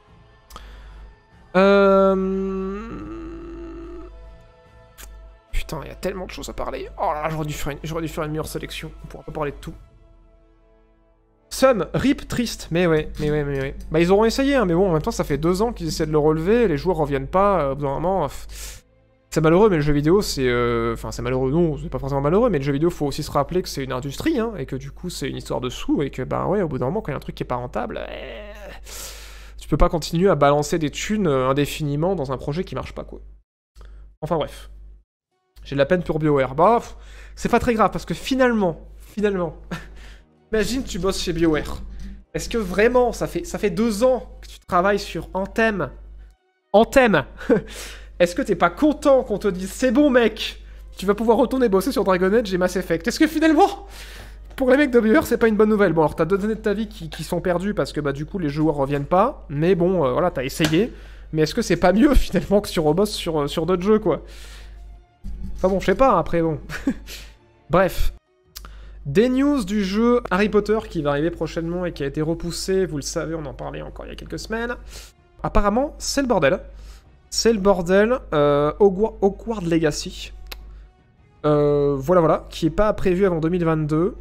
Euh... Putain, il y a tellement de choses à parler. Oh là là, j'aurais dû faire une, j'aurais dû faire une meilleure sélection. On pourra pas parler de tout. Sum, rip, triste. Mais ouais, mais ouais, mais ouais. Bah ils auront essayé, hein, mais bon, en même temps, ça fait deux ans qu'ils essaient de le relever, les joueurs reviennent pas, au bout d'un moment... C'est malheureux, mais le jeu vidéo, c'est... Enfin, euh... c'est malheureux, non, c'est pas forcément malheureux, mais le jeu vidéo, faut aussi se rappeler que c'est une industrie, hein, et que du coup, c'est une histoire de sous, et que, bah ouais, au bout d'un moment, quand il y a un truc qui est pas rentable, euh... tu peux pas continuer à balancer des thunes indéfiniment dans un projet qui marche pas, quoi. Enfin bref. J'ai de la peine pour BioWare. Bah, c'est pas très grave, parce que finalement, finalement... Imagine, tu bosses chez BioWare. Est-ce que vraiment, ça fait, ça fait deux ans que tu travailles sur Anthem Anthem Est-ce que t'es pas content qu'on te dise c'est bon mec, tu vas pouvoir retourner bosser sur Dragon Age et Mass Effect? Est-ce que finalement, pour les mecs de BioWare, c'est pas une bonne nouvelle? Bon, alors t'as deux années de ta vie qui, qui sont perdues parce que bah du coup les joueurs reviennent pas, mais bon, euh, voilà, t'as essayé. Mais est-ce que c'est pas mieux finalement que tu rebosses sur, sur d'autres jeux, quoi? Enfin bon, je sais pas, après bon. Bref. Des news du jeu Harry Potter qui va arriver prochainement et qui a été repoussé, vous le savez, on en parlait encore il y a quelques semaines. Apparemment, c'est le bordel. C'est le bordel. Euh, Hogwarts, Hogwarts Legacy. Euh, voilà, voilà. Qui n'est pas prévu avant deux mille vingt-deux.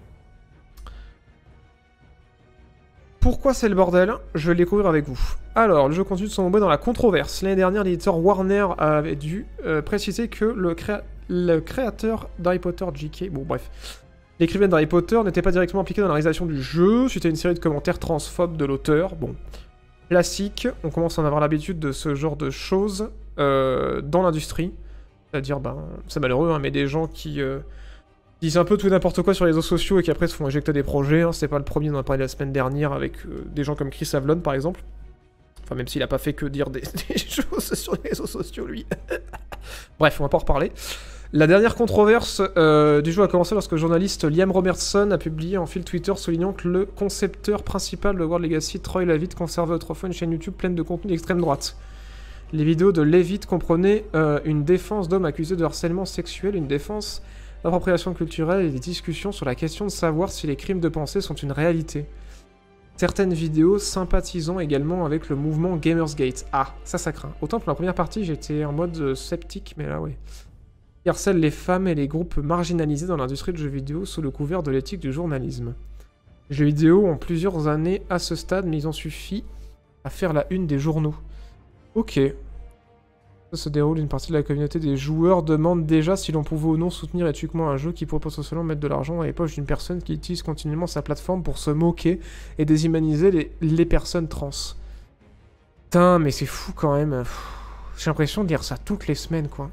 Pourquoi c'est le bordel? Je vais le découvrir avec vous. Alors, le jeu continue de s'embourbir dans la controverse. L'année dernière, l'éditeur Warner avait dû euh, préciser que le, créa le créateur d'Harry Potter, J K... Bon, bref... L'écrivain d'Harry Potter n'était pas directement impliqué dans la réalisation du jeu, suite à une série de commentaires transphobes de l'auteur. Bon, classique, on commence à en avoir l'habitude de ce genre de choses euh, dans l'industrie. C'est-à-dire, ben, c'est malheureux, hein, mais des gens qui euh, disent un peu tout et n'importe quoi sur les réseaux sociaux et qui après se font éjecter des projets. Hein. C'est pas le premier, on en a parlé la semaine dernière avec euh, des gens comme Chris Avlon, par exemple. Enfin, même s'il a pas fait que dire des, des choses sur les réseaux sociaux, lui. Bref, on va pas en reparler. La dernière controverse euh, du jeu a commencé lorsque le journaliste Liam Robertson a publié en fil Twitter soulignant que le concepteur principal de Hogwarts Legacy, Troy Levitt, conservait autrefois une chaîne YouTube pleine de contenu d'extrême droite. Les vidéos de Levitt comprenaient euh, une défense d'hommes accusés de harcèlement sexuel, une défense d'appropriation culturelle et des discussions sur la question de savoir si les crimes de pensée sont une réalité. Certaines vidéos sympathisant également avec le mouvement Gamersgate. Ah, ça, ça craint. Autant pour la première partie, j'étais en mode euh, sceptique, mais là, ouais. Qui harcèle les femmes et les groupes marginalisés dans l'industrie du jeu vidéo sous le couvert de l'éthique du journalisme. Les jeux vidéo ont plusieurs années à ce stade, mais ils ont suffi à faire la une des journaux. Ok. Ça se déroule, une partie de la communauté des joueurs demande déjà si l'on pouvait ou non soutenir éthiquement un jeu qui pourrait potentiellement mettre de l'argent dans les poches d'une personne qui utilise continuellement sa plateforme pour se moquer et déshumaniser les, les personnes trans. Putain, mais c'est fou quand même. J'ai l'impression de dire ça toutes les semaines, quoi.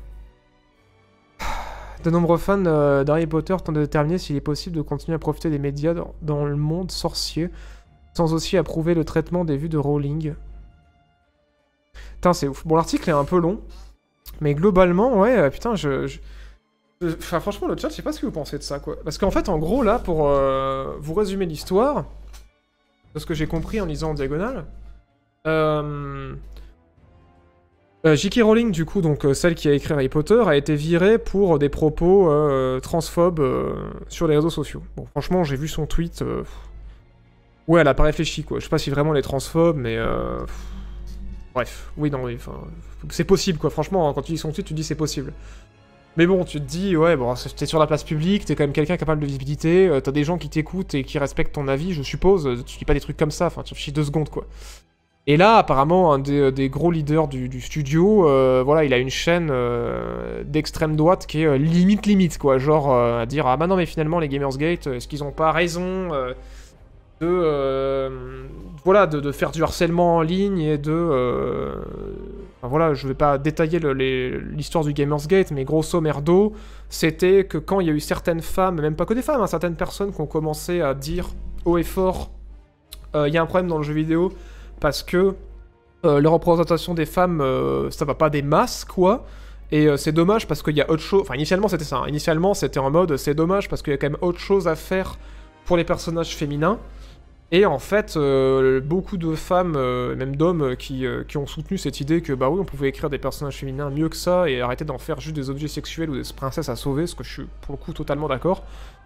De nombreux fans euh, d'Harry Potter tentent de déterminer s'il est possible de continuer à profiter des médias dans, dans le monde sorcier, sans aussi approuver le traitement des vues de Rowling. Putain, c'est ouf. Bon, l'article est un peu long, mais globalement, ouais, euh, putain, je... je... Enfin, franchement, le chat, je sais pas ce que vous pensez de ça, quoi. Parce qu'en fait, en gros, là, pour euh, vous résumer l'histoire, de ce que j'ai compris en lisant en diagonale, euh... Euh, J K Rowling, du coup, donc euh, celle qui a écrit Harry Potter, a été virée pour des propos euh, transphobes euh, sur les réseaux sociaux. Bon, franchement, j'ai vu son tweet. Euh... Ouais, elle a pas réfléchi, quoi. Je sais pas si vraiment elle est transphobe, mais... Euh... Bref, oui, non, oui, enfin... C'est possible, quoi, franchement, quand tu dis son titre, tu dis c'est possible. Mais bon, tu te dis, ouais, bon, t'es sur la place publique, t'es quand même quelqu'un capable de visibilité, euh, t'as des gens qui t'écoutent et qui respectent ton avis, je suppose, tu dis pas des trucs comme ça, enfin, tu réfléchis deux secondes, quoi. Et là, apparemment, un des, des gros leaders du, du studio, euh, voilà, il a une chaîne euh, d'extrême droite qui est euh, limite limite, quoi, genre euh, à dire, ah bah non, mais finalement, les Gamersgate, est-ce qu'ils ont pas raison euh, de, euh, voilà, de, de faire du harcèlement en ligne et de... Euh, enfin, voilà, je vais pas détailler l'histoire du Gamersgate, mais grosso merdo, c'était que quand il y a eu certaines femmes, même pas que des femmes, hein, certaines personnes qui ont commencé à dire haut et fort, il euh, y a un problème dans le jeu vidéo, parce que euh, la représentation des femmes, euh, ça va pas des masses, quoi. Et euh, c'est dommage parce qu'il y a autre chose... Enfin, initialement, c'était ça. Hein. Initialement, c'était en mode, c'est dommage parce qu'il y a quand même autre chose à faire pour les personnages féminins. Et en fait, euh, beaucoup de femmes, euh, même d'hommes, qui, euh, qui ont soutenu cette idée que, bah oui, on pouvait écrire des personnages féminins mieux que ça et arrêter d'en faire juste des objets sexuels ou des princesses à sauver, ce que je suis, pour le coup, totalement d'accord.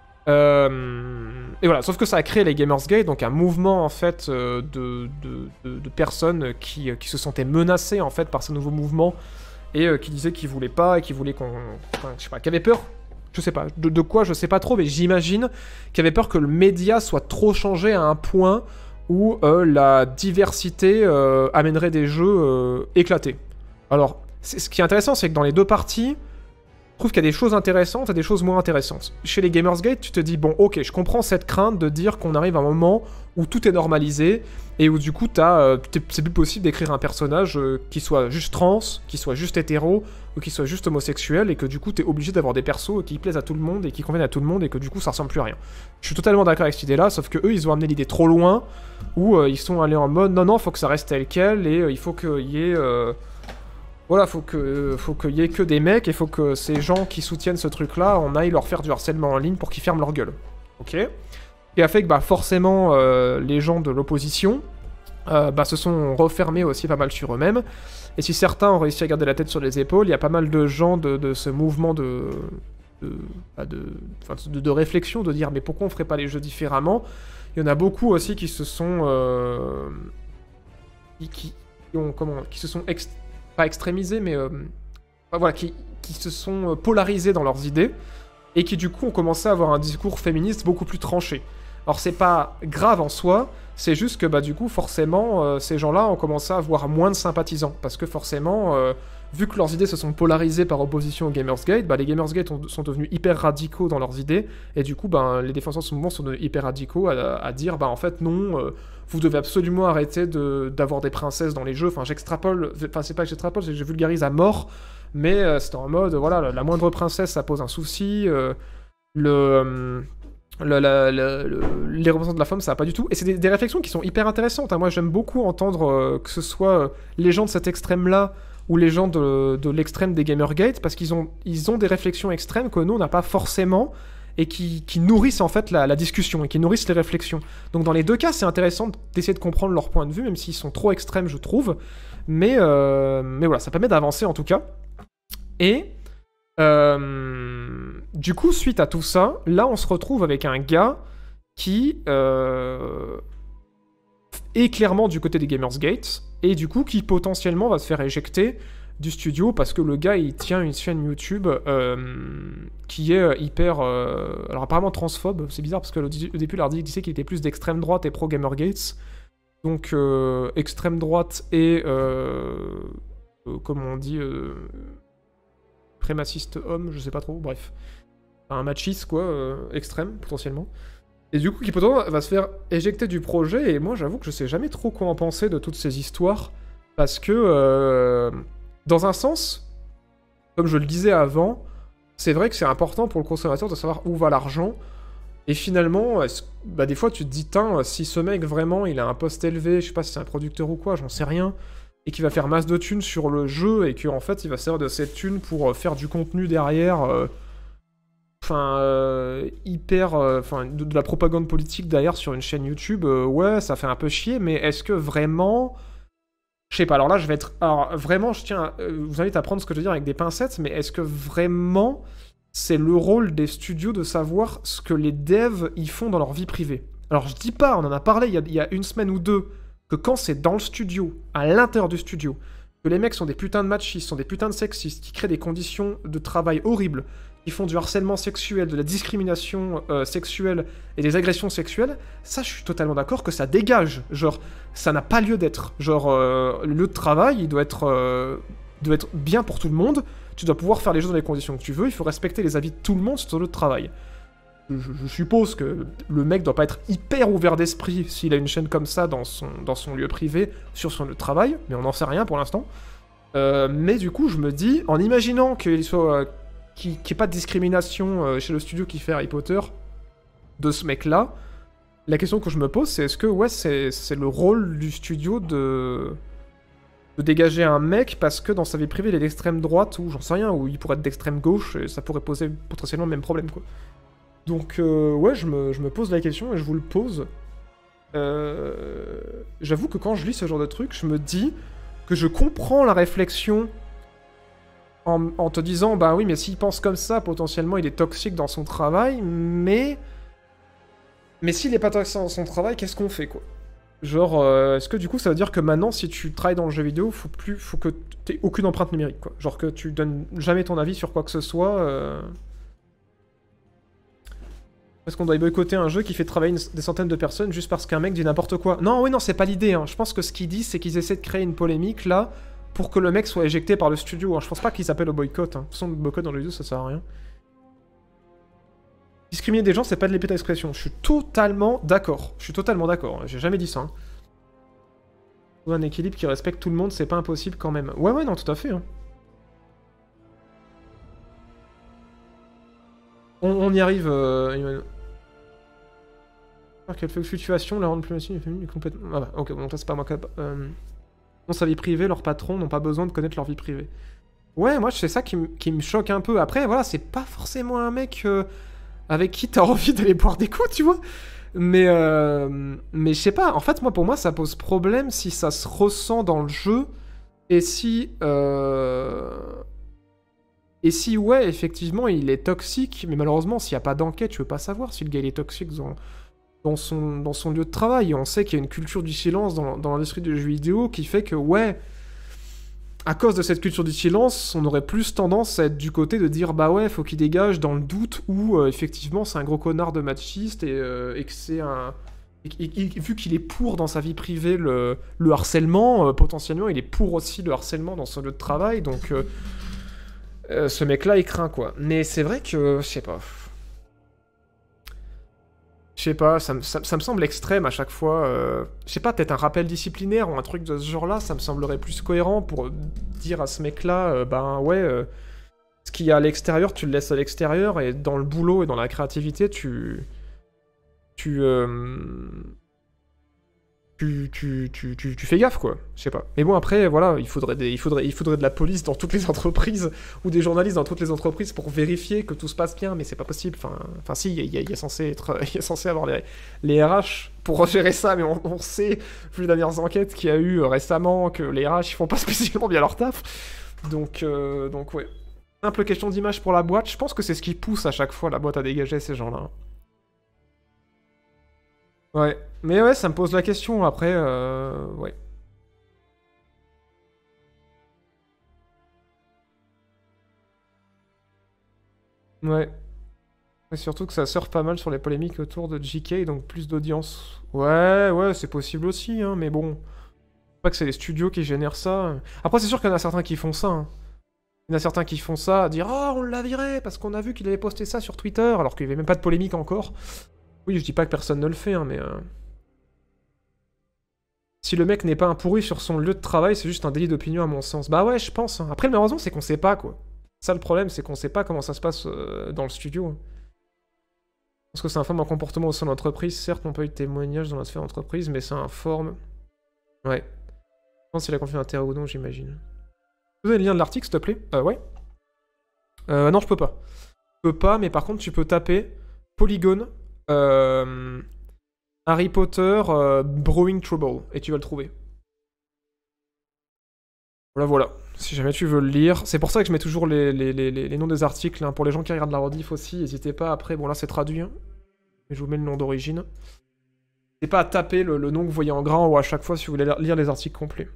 Euh, et voilà, sauf que ça a créé les Gamersgate, donc un mouvement en fait euh, de, de, de, de personnes qui, qui se sentaient menacées en fait par ce nouveau mouvement et euh, qui disaient qu'ils voulaient pas et qui voulaient qu'on, enfin, je sais pas, qui avaient peur, je sais pas, de, de quoi je sais pas trop, mais j'imagine qu'ils avaient peur que le média soit trop changé à un point où euh, la diversité euh, amènerait des jeux euh, éclatés. Alors, ce qui est intéressant, c'est que dans les deux parties, je trouve qu'il y a des choses intéressantes et des choses moins intéressantes. Chez les Gamersgate, tu te dis, bon, ok, je comprends cette crainte de dire qu'on arrive à un moment où tout est normalisé et où du coup, euh, c'est plus possible d'écrire un personnage euh, qui soit juste trans, qui soit juste hétéro ou qui soit juste homosexuel et que du coup, t'es obligé d'avoir des persos qui plaisent à tout le monde et qui conviennent à tout le monde et que du coup, ça ressemble plus à rien. Je suis totalement d'accord avec cette idée-là, sauf que eux, ils ont amené l'idée trop loin où euh, ils sont allés en mode, non, non, faut que ça reste tel quel et euh, il faut qu'il y ait... Euh, Voilà, faut que, faut qu'il y ait que des mecs et faut que ces gens qui soutiennent ce truc-là, on aille leur faire du harcèlement en ligne pour qu'ils ferment leur gueule. Ok ? Et a fait que bah, forcément, euh, les gens de l'opposition euh, bah, se sont refermés aussi pas mal sur eux-mêmes. Et si certains ont réussi à garder la tête sur les épaules, il y a pas mal de gens de, de ce mouvement de, de, bah, de, de, de réflexion, de dire mais pourquoi on ferait pas les jeux différemment ? Il y en a beaucoup aussi qui se sont... Euh, qui, qui, ont, comment, qui se sont... Ext pas extrémisés, mais euh, enfin, voilà, qui, qui se sont polarisés dans leurs idées, et qui du coup ont commencé à avoir un discours féministe beaucoup plus tranché. Alors c'est pas grave en soi, c'est juste que bah du coup forcément euh, ces gens-là ont commencé à avoir moins de sympathisants, parce que forcément, euh, vu que leurs idées se sont polarisées par opposition aux Gamersgate, bah les Gamersgate ont, sont devenus hyper radicaux dans leurs idées, et du coup bah, les défenseurs de ce mouvement sont devenus hyper radicaux à, à dire bah en fait non, euh, vous devez absolument arrêter de, d'avoir des princesses dans les jeux, enfin j'extrapole, enfin c'est pas que j'extrapole, c'est que je vulgarise à mort, mais euh, c'était en mode, voilà, la, la moindre princesse ça pose un souci, euh, le... Euh, Le, la, la, le, les représentants de la femme, ça va pas du tout. Et c'est des, des réflexions qui sont hyper intéressantes. Hein. Moi, j'aime beaucoup entendre euh, que ce soit euh, les gens de cet extrême-là ou les gens de, de l'extrême des Gamergate, parce qu'ils ont, ils ont des réflexions extrêmes que nous, on n'a pas forcément, et qui, qui nourrissent en fait la, la discussion, et qui nourrissent les réflexions. Donc dans les deux cas, c'est intéressant d'essayer de comprendre leur point de vue, même s'ils sont trop extrêmes, je trouve. Mais, euh, mais voilà, ça permet d'avancer en tout cas. Et... Euh, du coup, suite à tout ça, là, on se retrouve avec un gars qui euh, est clairement du côté des Gamersgate, et du coup, qui potentiellement va se faire éjecter du studio, parce que le gars, il tient une chaîne YouTube euh, qui est hyper... Euh, alors apparemment transphobe, c'est bizarre, parce que au début, il disait qu'il était plus d'extrême droite et pro-Gamergates, donc euh, extrême droite et... Euh, euh, comment on dit... Euh, prémaciste homme, je sais pas trop, bref. Un machiste, quoi, euh, extrême, potentiellement. Et du coup, qui potentiellement va se faire éjecter du projet, et moi, j'avoue que je sais jamais trop quoi en penser de toutes ces histoires, parce que, euh, dans un sens, comme je le disais avant, c'est vrai que c'est important pour le consommateur de savoir où va l'argent, et finalement, bah, des fois, tu te dis, tiens, si ce mec, vraiment, il a un poste élevé, je sais pas si c'est un producteur ou quoi, j'en sais rien, et qui va faire masse de thunes sur le jeu, et qu'en fait, il va servir de cette thune pour euh, faire du contenu derrière, enfin, euh, euh, hyper, enfin, euh, de, de la propagande politique derrière sur une chaîne YouTube, euh, ouais, ça fait un peu chier, mais est-ce que vraiment... Je sais pas, alors là, je vais être... Alors, vraiment, je tiens à euh, vous invite à prendre ce que je veux dire avec des pincettes, mais est-ce que vraiment, c'est le rôle des studios de savoir ce que les devs, ils font dans leur vie privée? Alors, je dis pas, on en a parlé il y a, il y a une semaine ou deux, que quand c'est dans le studio, à l'intérieur du studio, que les mecs sont des putains de machistes, sont des putains de sexistes, qui créent des conditions de travail horribles, qui font du harcèlement sexuel, de la discrimination euh, sexuelle et des agressions sexuelles, ça je suis totalement d'accord que ça dégage. Genre, ça n'a pas lieu d'être. Genre, euh, le lieu de travail, il doit être, euh, doit être bien pour tout le monde, tu dois pouvoir faire les choses dans les conditions que tu veux, il faut respecter les avis de tout le monde sur ton lieu de travail. Je, je suppose que le mec doit pas être hyper ouvert d'esprit s'il a une chaîne comme ça dans son, dans son lieu privé, sur son lieu de travail, mais on n'en sait rien pour l'instant. Euh, mais du coup, je me dis, en imaginant qu'il soit... Euh, qu'il n'y ait pas de discrimination euh, chez le studio qui fait Harry Potter, de ce mec-là, la question que je me pose, c'est est-ce que, ouais, c'est, c'est le rôle du studio de... de dégager un mec parce que dans sa vie privée, il est d'extrême droite, ou j'en sais rien, ou il pourrait être d'extrême gauche, et ça pourrait poser potentiellement le même problème, quoi. Donc, euh, ouais, je me, je me pose la question, et je vous le pose. Euh, j'avoue que quand je lis ce genre de truc, je me dis que je comprends la réflexion en, en te disant, bah oui, mais s'il pense comme ça, potentiellement, il est toxique dans son travail, mais... Mais s'il est pas toxique dans son travail, qu'est-ce qu'on fait, quoi? Genre, euh, est-ce que du coup, ça veut dire que maintenant, si tu travailles dans le jeu vidéo, faut plus, faut que t'aies aucune empreinte numérique, quoi? Genre que tu donnes jamais ton avis sur quoi que ce soit... Euh... Est-ce qu'on doit boycotter un jeu qui fait travailler une, des centaines de personnes juste parce qu'un mec dit n'importe quoi? Non, oui, non, c'est pas l'idée, hein. Je pense que ce qu'ils disent, c'est qu'ils essaient de créer une polémique, là, pour que le mec soit éjecté par le studio. Hein. Je pense pas qu'ils appellent au boycott. Hein. De toute façon, le boycott dans le vidéo, ça sert à rien. Discriminer des gens, c'est pas de l'épée d'expression. Je suis totalement d'accord. Je suis totalement d'accord. J'ai jamais dit ça. Hein. Un équilibre qui respecte tout le monde, c'est pas impossible quand même. Ouais, ouais, non, tout à fait. Hein. On, on y arrive, euh... Quelle fluctuation la rendre plus massive et complètement... Ah bah, ok, bon, ça c'est pas moi. Euh... Dans sa vie privée, leurs patrons n'ont pas besoin de connaître leur vie privée. Ouais, moi c'est ça qui, qui me choque un peu. Après, voilà, c'est pas forcément un mec euh, avec qui t'as envie d'aller boire des coups, tu vois. Mais, euh, mais je sais pas, en fait, moi pour moi ça pose problème si ça se ressent dans le jeu et si... Euh... Et si, ouais, effectivement, il est toxique, mais malheureusement, s'il n'y a pas d'enquête, tu veux pas savoir si le gars il est toxique dans... Dans son, dans son lieu de travail. Et on sait qu'il y a une culture du silence dans, dans l'industrie du jeu vidéo qui fait que, ouais, à cause de cette culture du silence, on aurait plus tendance à être du côté de dire, bah ouais, faut qu'il dégage dans le doute où, euh, effectivement, c'est un gros connard de machiste et, euh, et que c'est un... Et, et, et, vu qu'il est pour dans sa vie privée le, le harcèlement, euh, potentiellement, il est pour aussi le harcèlement dans son lieu de travail, donc euh, euh, ce mec-là, il craint, quoi. Mais c'est vrai que, je sais pas... Je sais pas, ça, ça, ça me semble extrême à chaque fois. Euh, je sais pas, peut-être un rappel disciplinaire ou un truc de ce genre-là, ça me semblerait plus cohérent pour dire à ce mec-là, euh, ben ouais, euh, ce qu'il y a à l'extérieur, tu le laisses à l'extérieur, et dans le boulot et dans la créativité, tu... Tu... Euh, tu, tu, tu, tu, tu fais gaffe, quoi. Je sais pas. Mais bon, après, voilà, il faudrait, des, il, faudrait, il faudrait de la police dans toutes les entreprises, ou des journalistes dans toutes les entreprises pour vérifier que tout se passe bien, mais c'est pas possible. Enfin, enfin si, il y, y, y a censé être, il y a censé avoir les, les R H pour gérer ça, mais on, on sait, vu les dernières enquêtes qu'il y a eu récemment, que les R H, ils font pas spécialement bien leur taf. Donc, euh, donc ouais. Simple question d'image pour la boîte, je pense que c'est ce qui pousse à chaque fois la boîte à dégager ces gens-là. Ouais, mais ouais, ça me pose la question, après, euh... ouais. Ouais. Et surtout que ça surfe pas mal sur les polémiques autour de J K, donc plus d'audience. Ouais, ouais, c'est possible aussi, hein, mais bon. Pas que c'est les studios qui génèrent ça. Après, c'est sûr qu'il y en a certains qui font ça, hein. Il y en a certains qui font ça, à dire « Oh, on l'a viré parce qu'on a vu qu'il avait posté ça sur Twitter, alors qu'il n'y avait même pas de polémique encore. » Oui, je dis pas que personne ne le fait, hein, mais... Euh... Si le mec n'est pas un pourri sur son lieu de travail, c'est juste un délit d'opinion à mon sens. Bah ouais, je pense. Hein. Après, le raison, c'est qu'on sait pas, quoi. Ça, le problème, c'est qu'on sait pas comment ça se passe euh, dans le studio. Hein. Parce que c'est informe un comportement au sein de l'entreprise. Certes, on peut eu de témoignages dans la sphère d'entreprise, mais ça informe. Ouais. Je pense qu'il a conflit d'intérêt ou non, j'imagine. Vous avez le lien de l'article, s'il te plaît? Euh, ouais. Euh, non, je peux pas. Je peux pas, mais par contre, tu peux taper Polygone. Euh... Harry Potter euh, Brewing Trouble, et tu vas le trouver. Voilà, voilà. Si jamais tu veux le lire. C'est pour ça que je mets toujours les, les, les, les noms des articles, hein. Pour les gens qui regardent la rediff aussi, n'hésitez pas. Après, bon là c'est traduit, hein. Mais je vous mets le nom d'origine. C'est pas à taper le, le nom que vous voyez en grand ou à chaque fois si vous voulez lire les articles complets.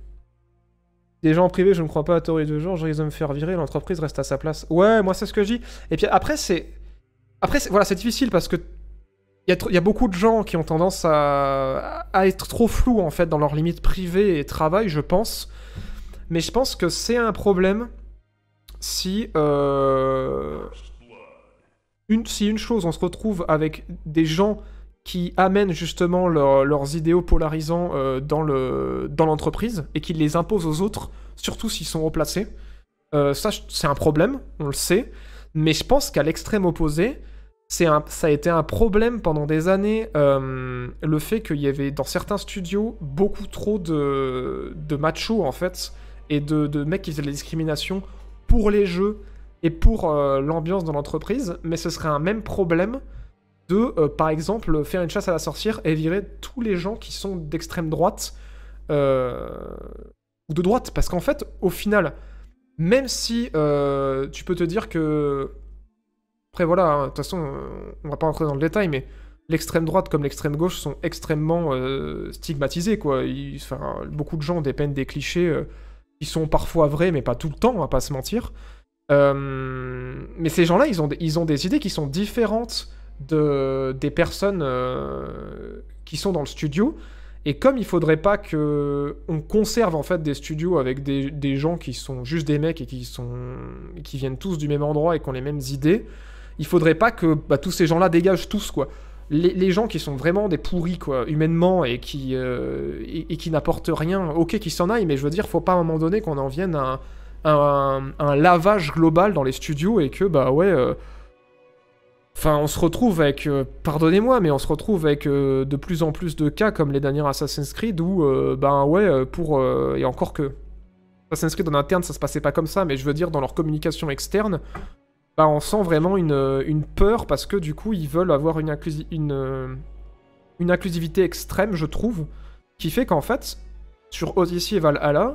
Des gens en privé, je ne crois pas à la théorie de genre, je risque de me faire virer, l'entreprise reste à sa place. Ouais, moi c'est ce que je dis. Et puis après, c'est... Après, voilà, c'est difficile parce que il y, y a beaucoup de gens qui ont tendance à, à être trop flous, en fait, dans leurs limites privées et travail, je pense. Mais je pense que c'est un problème si... Euh, une, si une chose, on se retrouve avec des gens qui amènent justement leur, leurs idéaux polarisants euh, dans, le, dans l'entreprise et qui les imposent aux autres, surtout s'ils sont haut placés. Euh, ça, c'est un problème, on le sait. Mais je pense qu'à l'extrême opposé, c'est un, ça a été un problème pendant des années, euh, le fait qu'il y avait dans certains studios beaucoup trop de, de machos, en fait, et de, de mecs qui faisaient de la discrimination pour les jeux et pour euh, l'ambiance dans l'entreprise. Mais ce serait un même problème de, euh, par exemple, faire une chasse à la sorcière et virer tous les gens qui sont d'extrême droite euh, ou de droite. Parce qu'en fait, au final, même si euh, tu peux te dire que... Après, voilà, de hein, toute façon, euh, on va pas rentrer dans le détail, mais l'extrême droite comme l'extrême gauche sont extrêmement euh, stigmatisés, quoi. Ils, enfin, beaucoup de gens dépeignent des clichés euh, qui sont parfois vrais, mais pas tout le temps, on va pas se mentir. Euh, mais ces gens-là, ils ont, ils ont des idées qui sont différentes de, des personnes euh, qui sont dans le studio. Et comme il faudrait pas que on conserve en fait des studios avec des, des gens qui sont juste des mecs et qui sont qui viennent tous du même endroit et qui ont les mêmes idées, il faudrait pas que bah, tous ces gens-là dégagent tous, quoi. Les, les gens qui sont vraiment des pourris, quoi, humainement, et qui, euh, et, et qui n'apportent rien, ok, qu'ils s'en aillent, mais je veux dire, faut pas à un moment donné qu'on en vienne à un, un, un lavage global dans les studios et que, bah ouais... Euh, Enfin, on se retrouve avec, euh, pardonnez-moi, mais on se retrouve avec euh, de plus en plus de cas comme les derniers Assassin's Creed où, euh, ben ouais, pour... Euh, et encore que Assassin's Creed en interne, ça se passait pas comme ça, mais je veux dire, dans leur communication externe, ben on sent vraiment une, une peur parce que du coup, ils veulent avoir une, inclusi une, euh, une inclusivité extrême, je trouve, qui fait qu'en fait, sur Odyssey et Valhalla,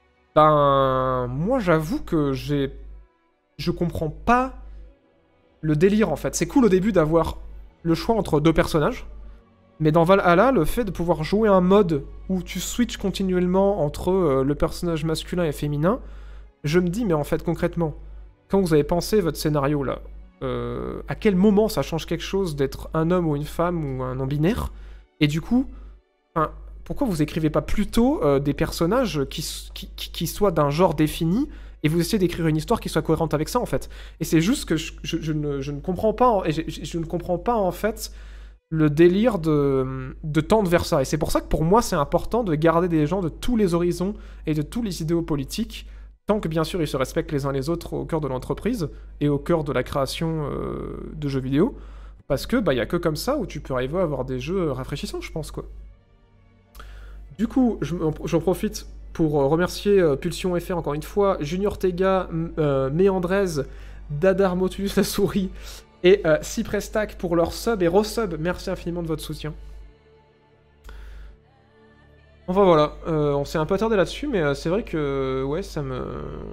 ben, moi j'avoue que j'ai... Je comprends pas le délire, en fait. C'est cool au début d'avoir le choix entre deux personnages, mais dans Valhalla, le fait de pouvoir jouer un mode où tu switches continuellement entre euh, le personnage masculin et féminin, je me dis, mais en fait, concrètement, quand vous avez pensé votre scénario, là, euh, à quel moment ça change quelque chose d'être un homme ou une femme ou un non-binaire? Et du coup, hein, pourquoi vous écrivez pas plutôt euh, des personnages qui, qui, qui, qui soient d'un genre défini et vous essayez d'écrire une histoire qui soit cohérente avec ça, en fait. Et c'est juste que je, je, je, ne, je ne comprends pas, et je, je ne comprends pas, en fait, le délire de, de tendre vers ça. Et c'est pour ça que, pour moi, c'est important de garder des gens de tous les horizons et de tous les idéaux politiques, tant que, bien sûr, ils se respectent les uns les autres au cœur de l'entreprise et au cœur de la création euh, de jeux vidéo. Parce que, bah, y a que comme ça où tu peux arriver à avoir des jeux rafraîchissants, je pense, quoi. Du coup, j'en profite pour remercier euh, Pulsion F R encore une fois, Junior Tega, euh, Méandrez, Dadar Motus la souris et euh, Cyprestack pour leur sub et resub. Merci infiniment de votre soutien. Enfin voilà, euh, on s'est un peu attardé là-dessus, mais euh, c'est vrai que ouais, ça me...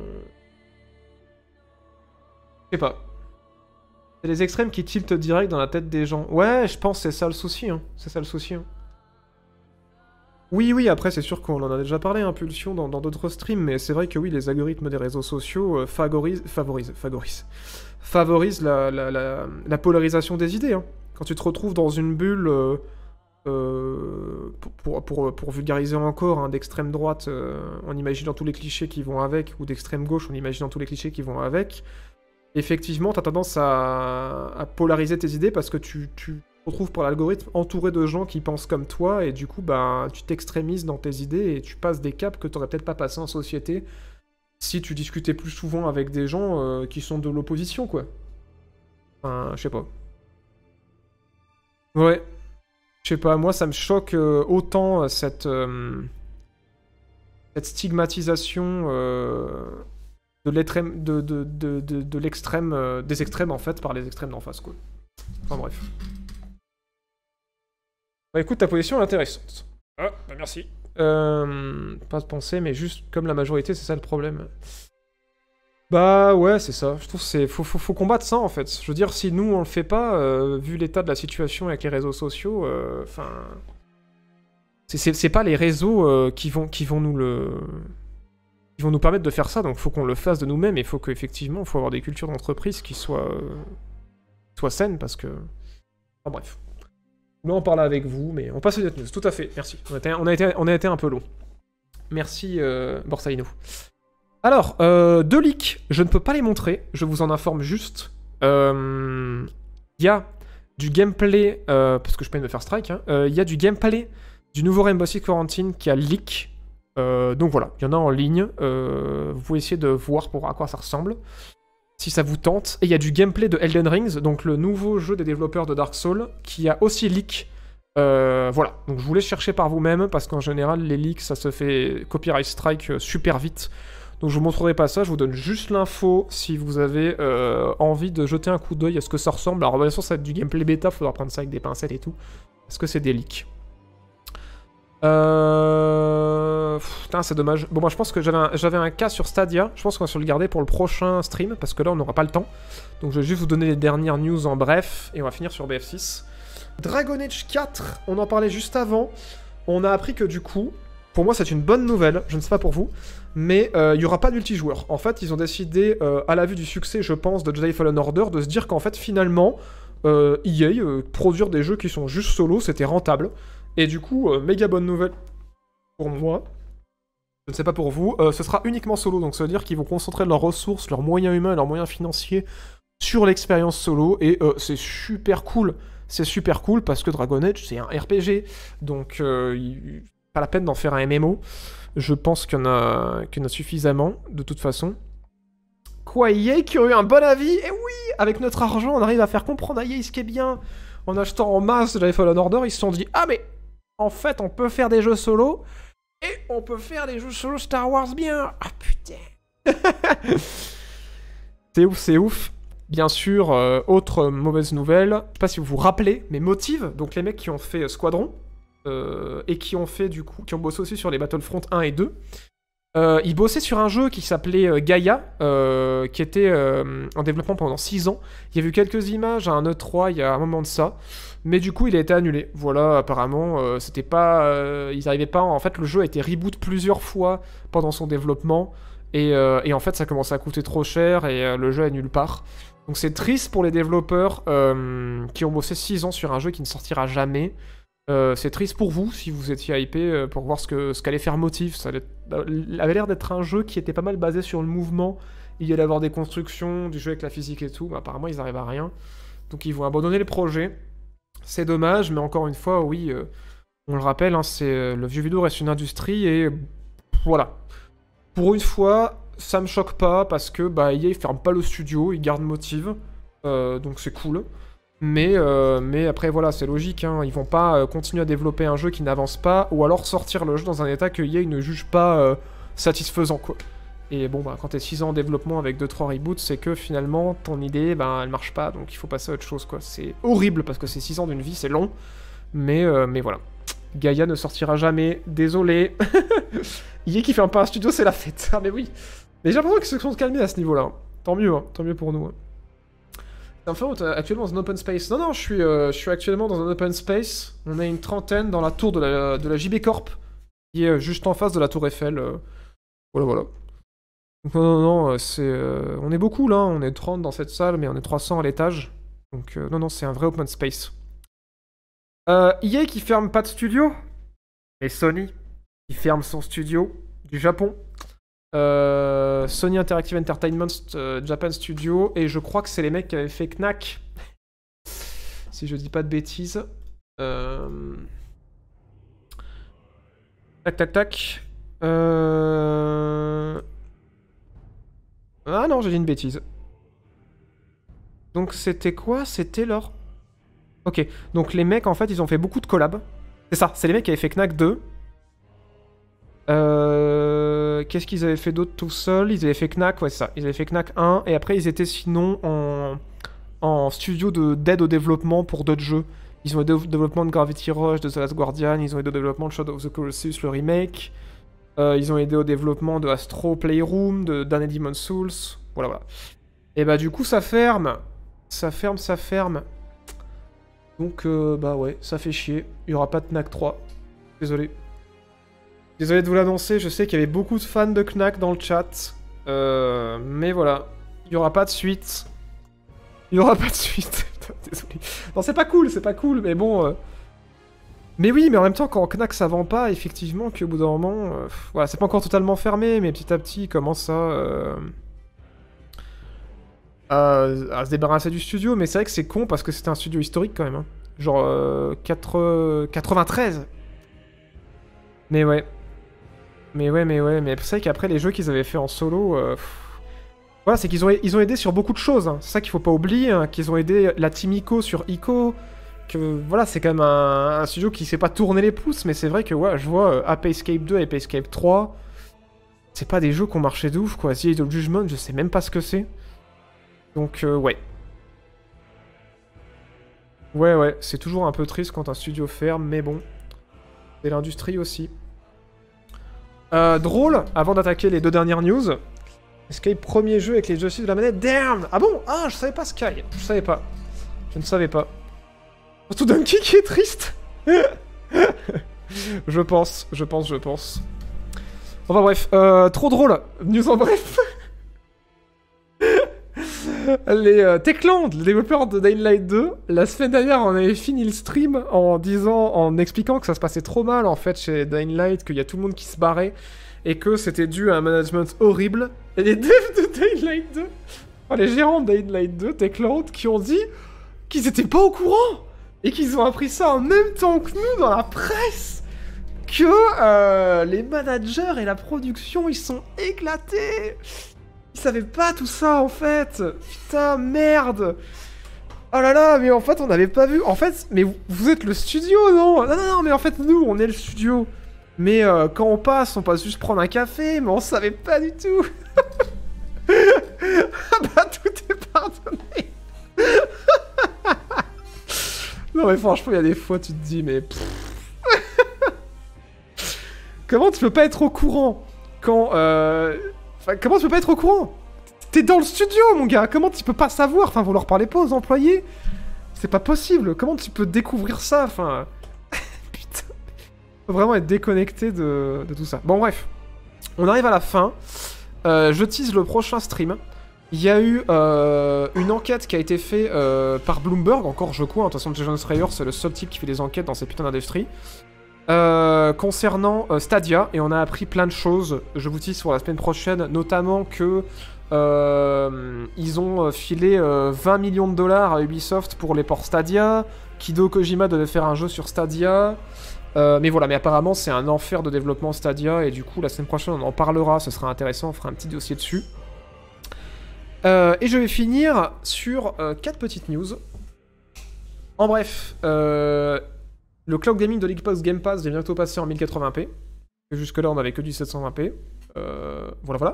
Je sais pas. C'est les extrêmes qui tiltent direct dans la tête des gens. Ouais, je pense que c'est ça le souci, hein. C'est ça le souci, hein. Oui, oui, après, c'est sûr qu'on en a déjà parlé, Impulsion, dans d'autres streams, mais c'est vrai que oui, les algorithmes des réseaux sociaux euh, favorisent, favorisent, favorisent, favorisent la, la, la, la polarisation des idées, hein. Quand tu te retrouves dans une bulle, euh, euh, pour, pour, pour vulgariser encore, hein, d'extrême droite, euh, en imaginant tous les clichés qui vont avec, ou d'extrême gauche, en imaginant tous les clichés qui vont avec, effectivement, t'as tendance à, à polariser tes idées parce que tu... tu retrouve par l'algorithme entouré de gens qui pensent comme toi et du coup bah tu t'extrémises dans tes idées et tu passes des caps que t'aurais peut-être pas passé en société si tu discutais plus souvent avec des gens euh, qui sont de l'opposition, quoi. Enfin, je sais pas. Ouais. Je sais pas, moi ça me choque euh, autant cette euh, cette stigmatisation euh, de l'extrême de, de, de, de, de l'extrême euh, des extrêmes en fait par les extrêmes d'en face, quoi. Enfin bref. Bah écoute, ta position est intéressante. Ah, bah merci. Euh, pas de pensée, mais juste comme la majorité, c'est ça le problème. Bah ouais, c'est ça. Je trouve que c'est... Faut, faut, faut combattre ça, en fait. Je veux dire, si nous, on le fait pas, euh, vu l'état de la situation avec les réseaux sociaux, enfin... Euh, C'est pas les réseaux euh, qui, vont, qui vont nous le... qui vont nous permettre de faire ça, donc il faut qu'on le fasse de nous-mêmes, et il faut qu'effectivement, il faut avoir des cultures d'entreprise qui soient, euh, soient saines, parce que... Enfin bref. Là, on parle avec vous, mais on passe aux news, tout à fait, merci. On a été, on a été, on a été un peu long. Merci, euh, Borsalino. Alors, euh, deux leaks, je ne peux pas les montrer, je vous en informe juste. Il euh, y a du gameplay, euh, parce que je peux me faire strike, il hein, euh, y a du gameplay du nouveau Rainbow Six Quarantine qui a leak. Euh, donc voilà, il y en a en ligne. Euh, vous pouvez essayer de voir pour à quoi ça ressemble, si ça vous tente. Et il y a du gameplay de Elden Rings, donc le nouveau jeu des développeurs de Dark Souls, qui a aussi leak. Euh, voilà, donc je vous laisse chercher par vous-même, parce qu'en général, les leaks, ça se fait copyright strike super vite. Donc je vous montrerai pas ça, je vous donne juste l'info si vous avez euh, envie de jeter un coup d'œil à ce que ça ressemble. Alors bien sûr, ça va être du gameplay bêta, il faudra prendre ça avec des pincettes et tout, parce que c'est des leaks. Euh... Putain, c'est dommage. Bon, moi je pense que j'avais un, j'avais un cas sur Stadia. Je pense qu'on va se le garder pour le prochain stream, parce que là on n'aura pas le temps. Donc je vais juste vous donner les dernières news en bref, et on va finir sur B F six. Dragon Age quatre, on en parlait juste avant. On a appris que du coup, pour moi c'est une bonne nouvelle, je ne sais pas pour vous, mais il euh, n'y aura pas de multijoueur. En fait, ils ont décidé, euh, à la vue du succès, je pense, de Jedi Fallen Order, de se dire qu'en fait, finalement, euh, E A, euh, produire des jeux qui sont juste solo, c'était rentable. Et du coup, euh, méga bonne nouvelle pour moi. Je ne sais pas pour vous. Euh, ce sera uniquement solo, donc ça veut dire qu'ils vont concentrer leurs ressources, leurs moyens humains et leurs moyens financiers sur l'expérience solo. Et euh, c'est super cool. C'est super cool parce que Dragon Age, c'est un R P G. Donc, euh, il... pas la peine d'en faire un M M O. Je pense qu'il y en a, qu'il y en a suffisamment, de toute façon. Quoi, E A qui ont eu un bon avis? Eh oui, avec notre argent, on arrive à faire comprendre à E A ce qui est bien. En achetant en masse de Fallen Order, ils se sont dit « Ah mais, en fait, on peut faire des jeux solo, et on peut faire des jeux solo Star Wars bien. Ah putain. » C'est ouf, c'est ouf. Bien sûr, euh, autre mauvaise nouvelle, je sais pas si vous vous rappelez, mais Motive, donc les mecs qui ont fait Squadron, euh, et qui ont fait du coup, qui ont bossé aussi sur les Battlefront un et deux, euh, ils bossaient sur un jeu qui s'appelait euh, Gaia, euh, qui était euh, en développement pendant six ans. Il y a eu quelques images à un E trois il y a un moment de ça, mais du coup il a été annulé. Voilà, apparemment, euh, c'était pas... Euh, ils n'arrivaient pas... En fait, le jeu a été reboot plusieurs fois pendant son développement, et, euh, et en fait ça commençait à coûter trop cher, et euh, le jeu est nulle part. Donc c'est triste pour les développeurs euh, qui ont bossé six ans sur un jeu qui ne sortira jamais. Euh, c'est triste pour vous, si vous étiez hypé euh, pour voir ce que ce qu'allait faire Motive. Ça allait, avait l'air d'être un jeu qui était pas mal basé sur le mouvement. Il y allait avoir des constructions, du jeu avec la physique et tout. Mais apparemment, ils n'arrivent à rien. Donc ils vont abandonner le projet. C'est dommage, mais encore une fois, oui, euh, on le rappelle, hein, c'est, euh, le jeu vidéo reste une industrie et voilà. Pour une fois, ça me choque pas parce que bah, E A ils ferment pas le studio, ils gardent Motive. Euh, donc c'est cool. Mais, euh, mais après, voilà, c'est logique, hein, ils vont pas euh, continuer à développer un jeu qui n'avance pas, ou alors sortir le jeu dans un état que E A ne juge pas euh, satisfaisant, quoi. Et bon, bah, quand t'es six ans en développement avec deux trois reboots, c'est que finalement, ton idée, bah, elle marche pas, donc il faut passer à autre chose, quoi. C'est horrible, parce que c'est six ans d'une vie, c'est long, mais, euh, mais voilà. Gaia ne sortira jamais, désolé. E A qui fait un pas un studio, c'est la fête. Ah, mais oui. Mais j'ai l'impression qu'ils se sont calmés à ce niveau-là. Hein. Tant mieux, hein. Tant mieux pour nous. Hein. Enfin, on est actuellement dans un open space. Non, non, je suis, euh, je suis actuellement dans un open space. On est une trentaine dans la tour de la, de la J B Corp, qui est juste en face de la tour Eiffel. Euh... Voilà, voilà. Donc, non, non, non, c'est... Euh... On est beaucoup, là. On est trente dans cette salle, mais on est trois cents à l'étage. Donc, euh, non, non, c'est un vrai open space. Euh, E A qui ferme pas de studio. Et Sony qui ferme son studio du Japon. Euh, Sony Interactive Entertainment euh, Japan Studio, et je crois que c'est les mecs qui avaient fait Knack, si je dis pas de bêtises. Euh... Tac tac tac. Euh... Ah non, j'ai dit une bêtise. Donc c'était quoi? C'était leur... Ok, donc les mecs en fait ils ont fait beaucoup de collabs. C'est ça, c'est les mecs qui avaient fait Knack deux. Euh... Qu'est-ce qu'ils avaient fait d'autre tout seuls? Ils avaient fait Knack, ouais c'est ça. Ils avaient fait Knack un, et après ils étaient sinon en, en studio d'aide au développement pour d'autres jeux. Ils ont aidé au développement de Gravity Rush, de The Last Guardian, ils ont aidé au développement de Shadow of the Colossus, le remake. Euh, ils ont aidé au développement de Astro Playroom, de Dan and Demon's Souls. Voilà, voilà. Et bah du coup ça ferme. Ça ferme, ça ferme. Donc euh, bah ouais, ça fait chier. Il y aura pas de Knack trois. Désolé. Désolé de vous l'annoncer, je sais qu'il y avait beaucoup de fans de Knack dans le chat. Euh, mais voilà, il n'y aura pas de suite. Il n'y aura pas de suite. Putain, désolé. Non, c'est pas cool, c'est pas cool, mais bon... Euh... Mais oui, mais en même temps, quand Knack ça vend pas, effectivement, qu'au bout d'un moment... Euh, voilà, c'est pas encore totalement fermé, mais petit à petit, il commence à... Euh... À, à se débarrasser du studio, mais c'est vrai que c'est con parce que c'était un studio historique quand même. Hein. Genre euh, quatre... quatre-vingt-treize. Mais ouais. Mais ouais, mais ouais, mais c'est vrai qu'après les jeux qu'ils avaient fait en solo, euh, voilà, c'est qu'ils ont, ils ont aidé sur beaucoup de choses. Hein. C'est ça qu'il faut pas oublier, hein, qu'ils ont aidé la team Ico sur Ico. Que voilà, c'est quand même un, un studio qui sait pas tourner les pouces, mais c'est vrai que ouais, je vois euh, Ape Escape deux et Ape Escape trois, c'est pas des jeux qui ont marché de ouf quoi. The Age of Judgment, je sais même pas ce que c'est. Donc euh, ouais. Ouais, ouais, c'est toujours un peu triste quand un studio ferme, mais bon. C'est l'industrie aussi. Euh, drôle, avant d'attaquer les deux dernières news. Sky, premier jeu avec les joysticks de la manette. Damn! Ah bon? Ah, je savais pas Sky. Je savais pas. Je ne savais pas. Surtout Donkey qui est triste. Je pense, je pense, je pense. Enfin bref, euh, trop drôle. News en bref. Les euh, Techland, les développeurs de Dying Light deux, la semaine dernière, on avait fini le stream en disant, en expliquant que ça se passait trop mal en fait chez Dying Light, qu'il y a tout le monde qui se barrait et que c'était dû à un management horrible. Et les devs de Dying Light deux, enfin, les gérants de Dying Light deux, Techland, qui ont dit qu'ils étaient pas au courant et qu'ils ont appris ça en même temps que nous dans la presse, que euh, les managers et la production ils sont éclatés. Ils savaient pas tout ça en fait. Putain, merde. Oh là là, mais en fait on n'avait pas vu. En fait, mais vous, vous êtes le studio, non? Non, non, non, mais en fait nous, on est le studio. Mais euh, quand on passe, on passe juste prendre un café, mais on savait pas du tout. Ah bah tout est pardonné. Non mais franchement, il y a des fois tu te dis, mais... Comment tu peux pas être au courant quand... Euh... Enfin, comment tu peux pas être au courant? T'es dans le studio, mon gars. Comment tu peux pas savoir? Enfin, vous leur parlez pas aux employés? C'est pas possible. Comment tu peux découvrir ça? Enfin... Putain. Faut vraiment être déconnecté de, de tout ça. Bon, bref. On arrive à la fin. Euh, je tease le prochain stream. Il y a eu euh, une enquête qui a été faite euh, par Bloomberg. Encore, je crois. De toute façon, Jason Schreier, c'est le seul type qui fait des enquêtes dans ces putains d'industries. Euh, concernant euh, Stadia, et on a appris plein de choses, je vous dis sur la semaine prochaine, notamment que euh, ils ont filé euh, vingt millions de dollars à Ubisoft pour les ports Stadia, Hideo Kojima devait faire un jeu sur Stadia, euh, mais voilà, mais apparemment c'est un enfer de développement Stadia, et du coup la semaine prochaine on en parlera, ce sera intéressant, on fera un petit dossier dessus. Euh, et je vais finir sur euh, quatre petites news. En bref, euh... le cloud gaming de l'Xbox Game Pass va bientôt passer en mille quatre-vingts p. Jusque-là, on n'avait que du sept cent vingt p. Euh, voilà, voilà.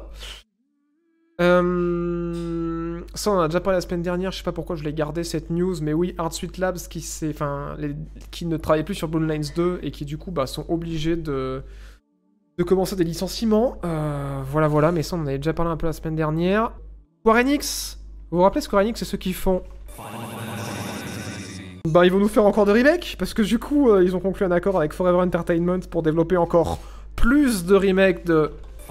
Euh, ça, on en a déjà parlé la semaine dernière. Je sais pas pourquoi je l'ai gardé, cette news. Mais oui, Hardsuite Labs, qui, les... qui ne travaillait plus sur Bloodlines deux et qui, du coup, bah, sont obligés de... de commencer des licenciements. Euh, voilà, voilà. Mais ça, on en avait déjà parlé un peu la semaine dernière. Square Enix. Vous vous rappelez, Square Enix, c'est ceux qui font... Bah ils vont nous faire encore de remakes, parce que du coup euh, ils ont conclu un accord avec Forever Entertainment pour développer encore plus de remakes de...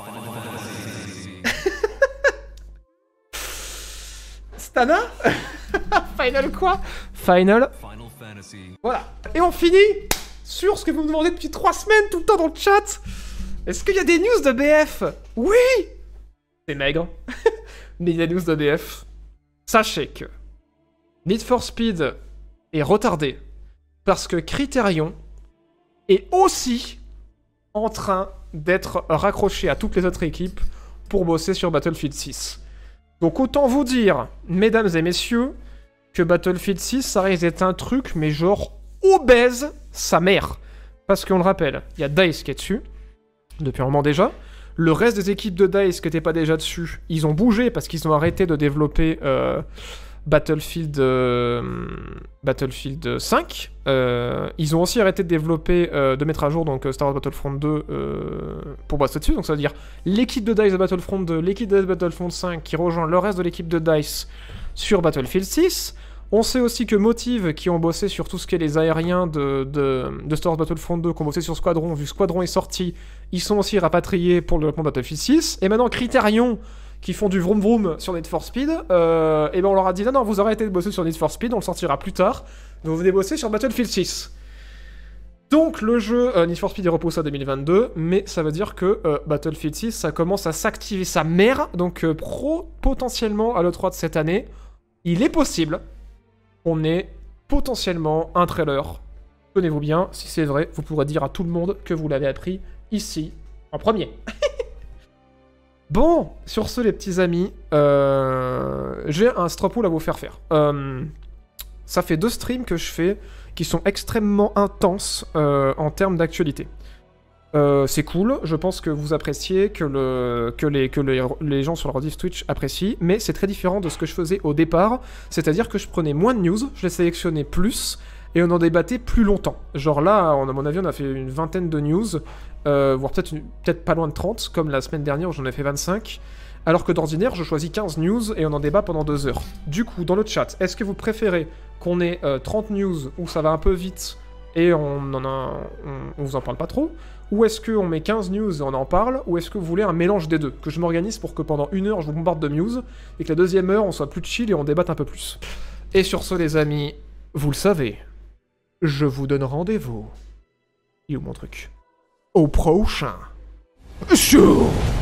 Stana. Final quoi? Final Final Fantasy. Voilà. Et on finit sur ce que vous me demandez depuis trois semaines tout le temps dans le chat. Est-ce qu'il y a des news de B F? Oui. C'est maigre. Mais il y a des news de B F. Sachez que Need for Speed est retardé parce que Criterion est aussi en train d'être raccroché à toutes les autres équipes pour bosser sur Battlefield six. Donc autant vous dire, mesdames et messieurs, que Battlefield six, ça risque d'être un truc, mais genre obèse sa mère. Parce qu'on le rappelle, il y a DICE qui est dessus, depuis un moment déjà. Le reste des équipes de DICE qui n'étaient pas déjà dessus, ils ont bougé parce qu'ils ont arrêté de développer... Euh, Battlefield, euh, Battlefield cinq. Euh, ils ont aussi arrêté de développer, euh, de mettre à jour donc Star Wars Battlefront deux euh, pour bosser dessus. Donc ça veut dire l'équipe de DICE de Battlefront deux, l'équipe de Battlefront cinq qui rejoint le reste de l'équipe de DICE sur Battlefield six. On sait aussi que Motive, qui ont bossé sur tout ce qui est les aériens de, de, de Star Wars Battlefront deux, qui ont bossé sur Squadron, vu que Squadron est sorti, ils sont aussi rapatriés pour le développement de Battlefield six. Et maintenant, Criterion, qui font du vroom vroom sur Need for Speed, euh, et ben on leur a dit non, non, vous arrêtez de bosser sur Need for Speed, on le sortira plus tard, donc vous venez bosser sur Battlefield six. Donc le jeu euh, Need for Speed est repoussé à deux mille vingt-deux, mais ça veut dire que euh, Battlefield six, ça commence à s'activer sa mère, donc euh, pro, potentiellement à l'E trois de cette année, il est possible, on est potentiellement un trailer. Tenez-vous bien, si c'est vrai, vous pourrez dire à tout le monde que vous l'avez appris ici, en premier. Bon, sur ce les petits amis, euh, j'ai un stropole à vous faire faire. Euh, ça fait deux streams que je fais qui sont extrêmement intenses euh, en termes d'actualité. Euh, c'est cool, je pense que vous appréciez, que, le, que, les, que les, les gens sur le rediff Twitch apprécient, mais c'est très différent de ce que je faisais au départ, c'est-à-dire que je prenais moins de news, je les sélectionnais plus, et on en débattait plus longtemps. Genre là, à mon avis, on a fait une vingtaine de news, euh, voire peut-être peut-être pas loin de trente, comme la semaine dernière où j'en ai fait vingt-cinq, alors que d'ordinaire, je choisis quinze news et on en débat pendant deux heures. Du coup, dans le chat, est-ce que vous préférez qu'on ait euh, trente news où ça va un peu vite et on en a, on, on vous en parle pas trop, ou est-ce qu'on met quinze news et on en parle, ou est-ce que vous voulez un mélange des deux, que je m'organise pour que pendant une heure je vous bombarde de news, et que la deuxième heure on soit plus chill et on débatte un peu plus. Et sur ce les amis, vous le savez, je vous donne rendez-vous. Il est où mon truc? Au prochain. Show.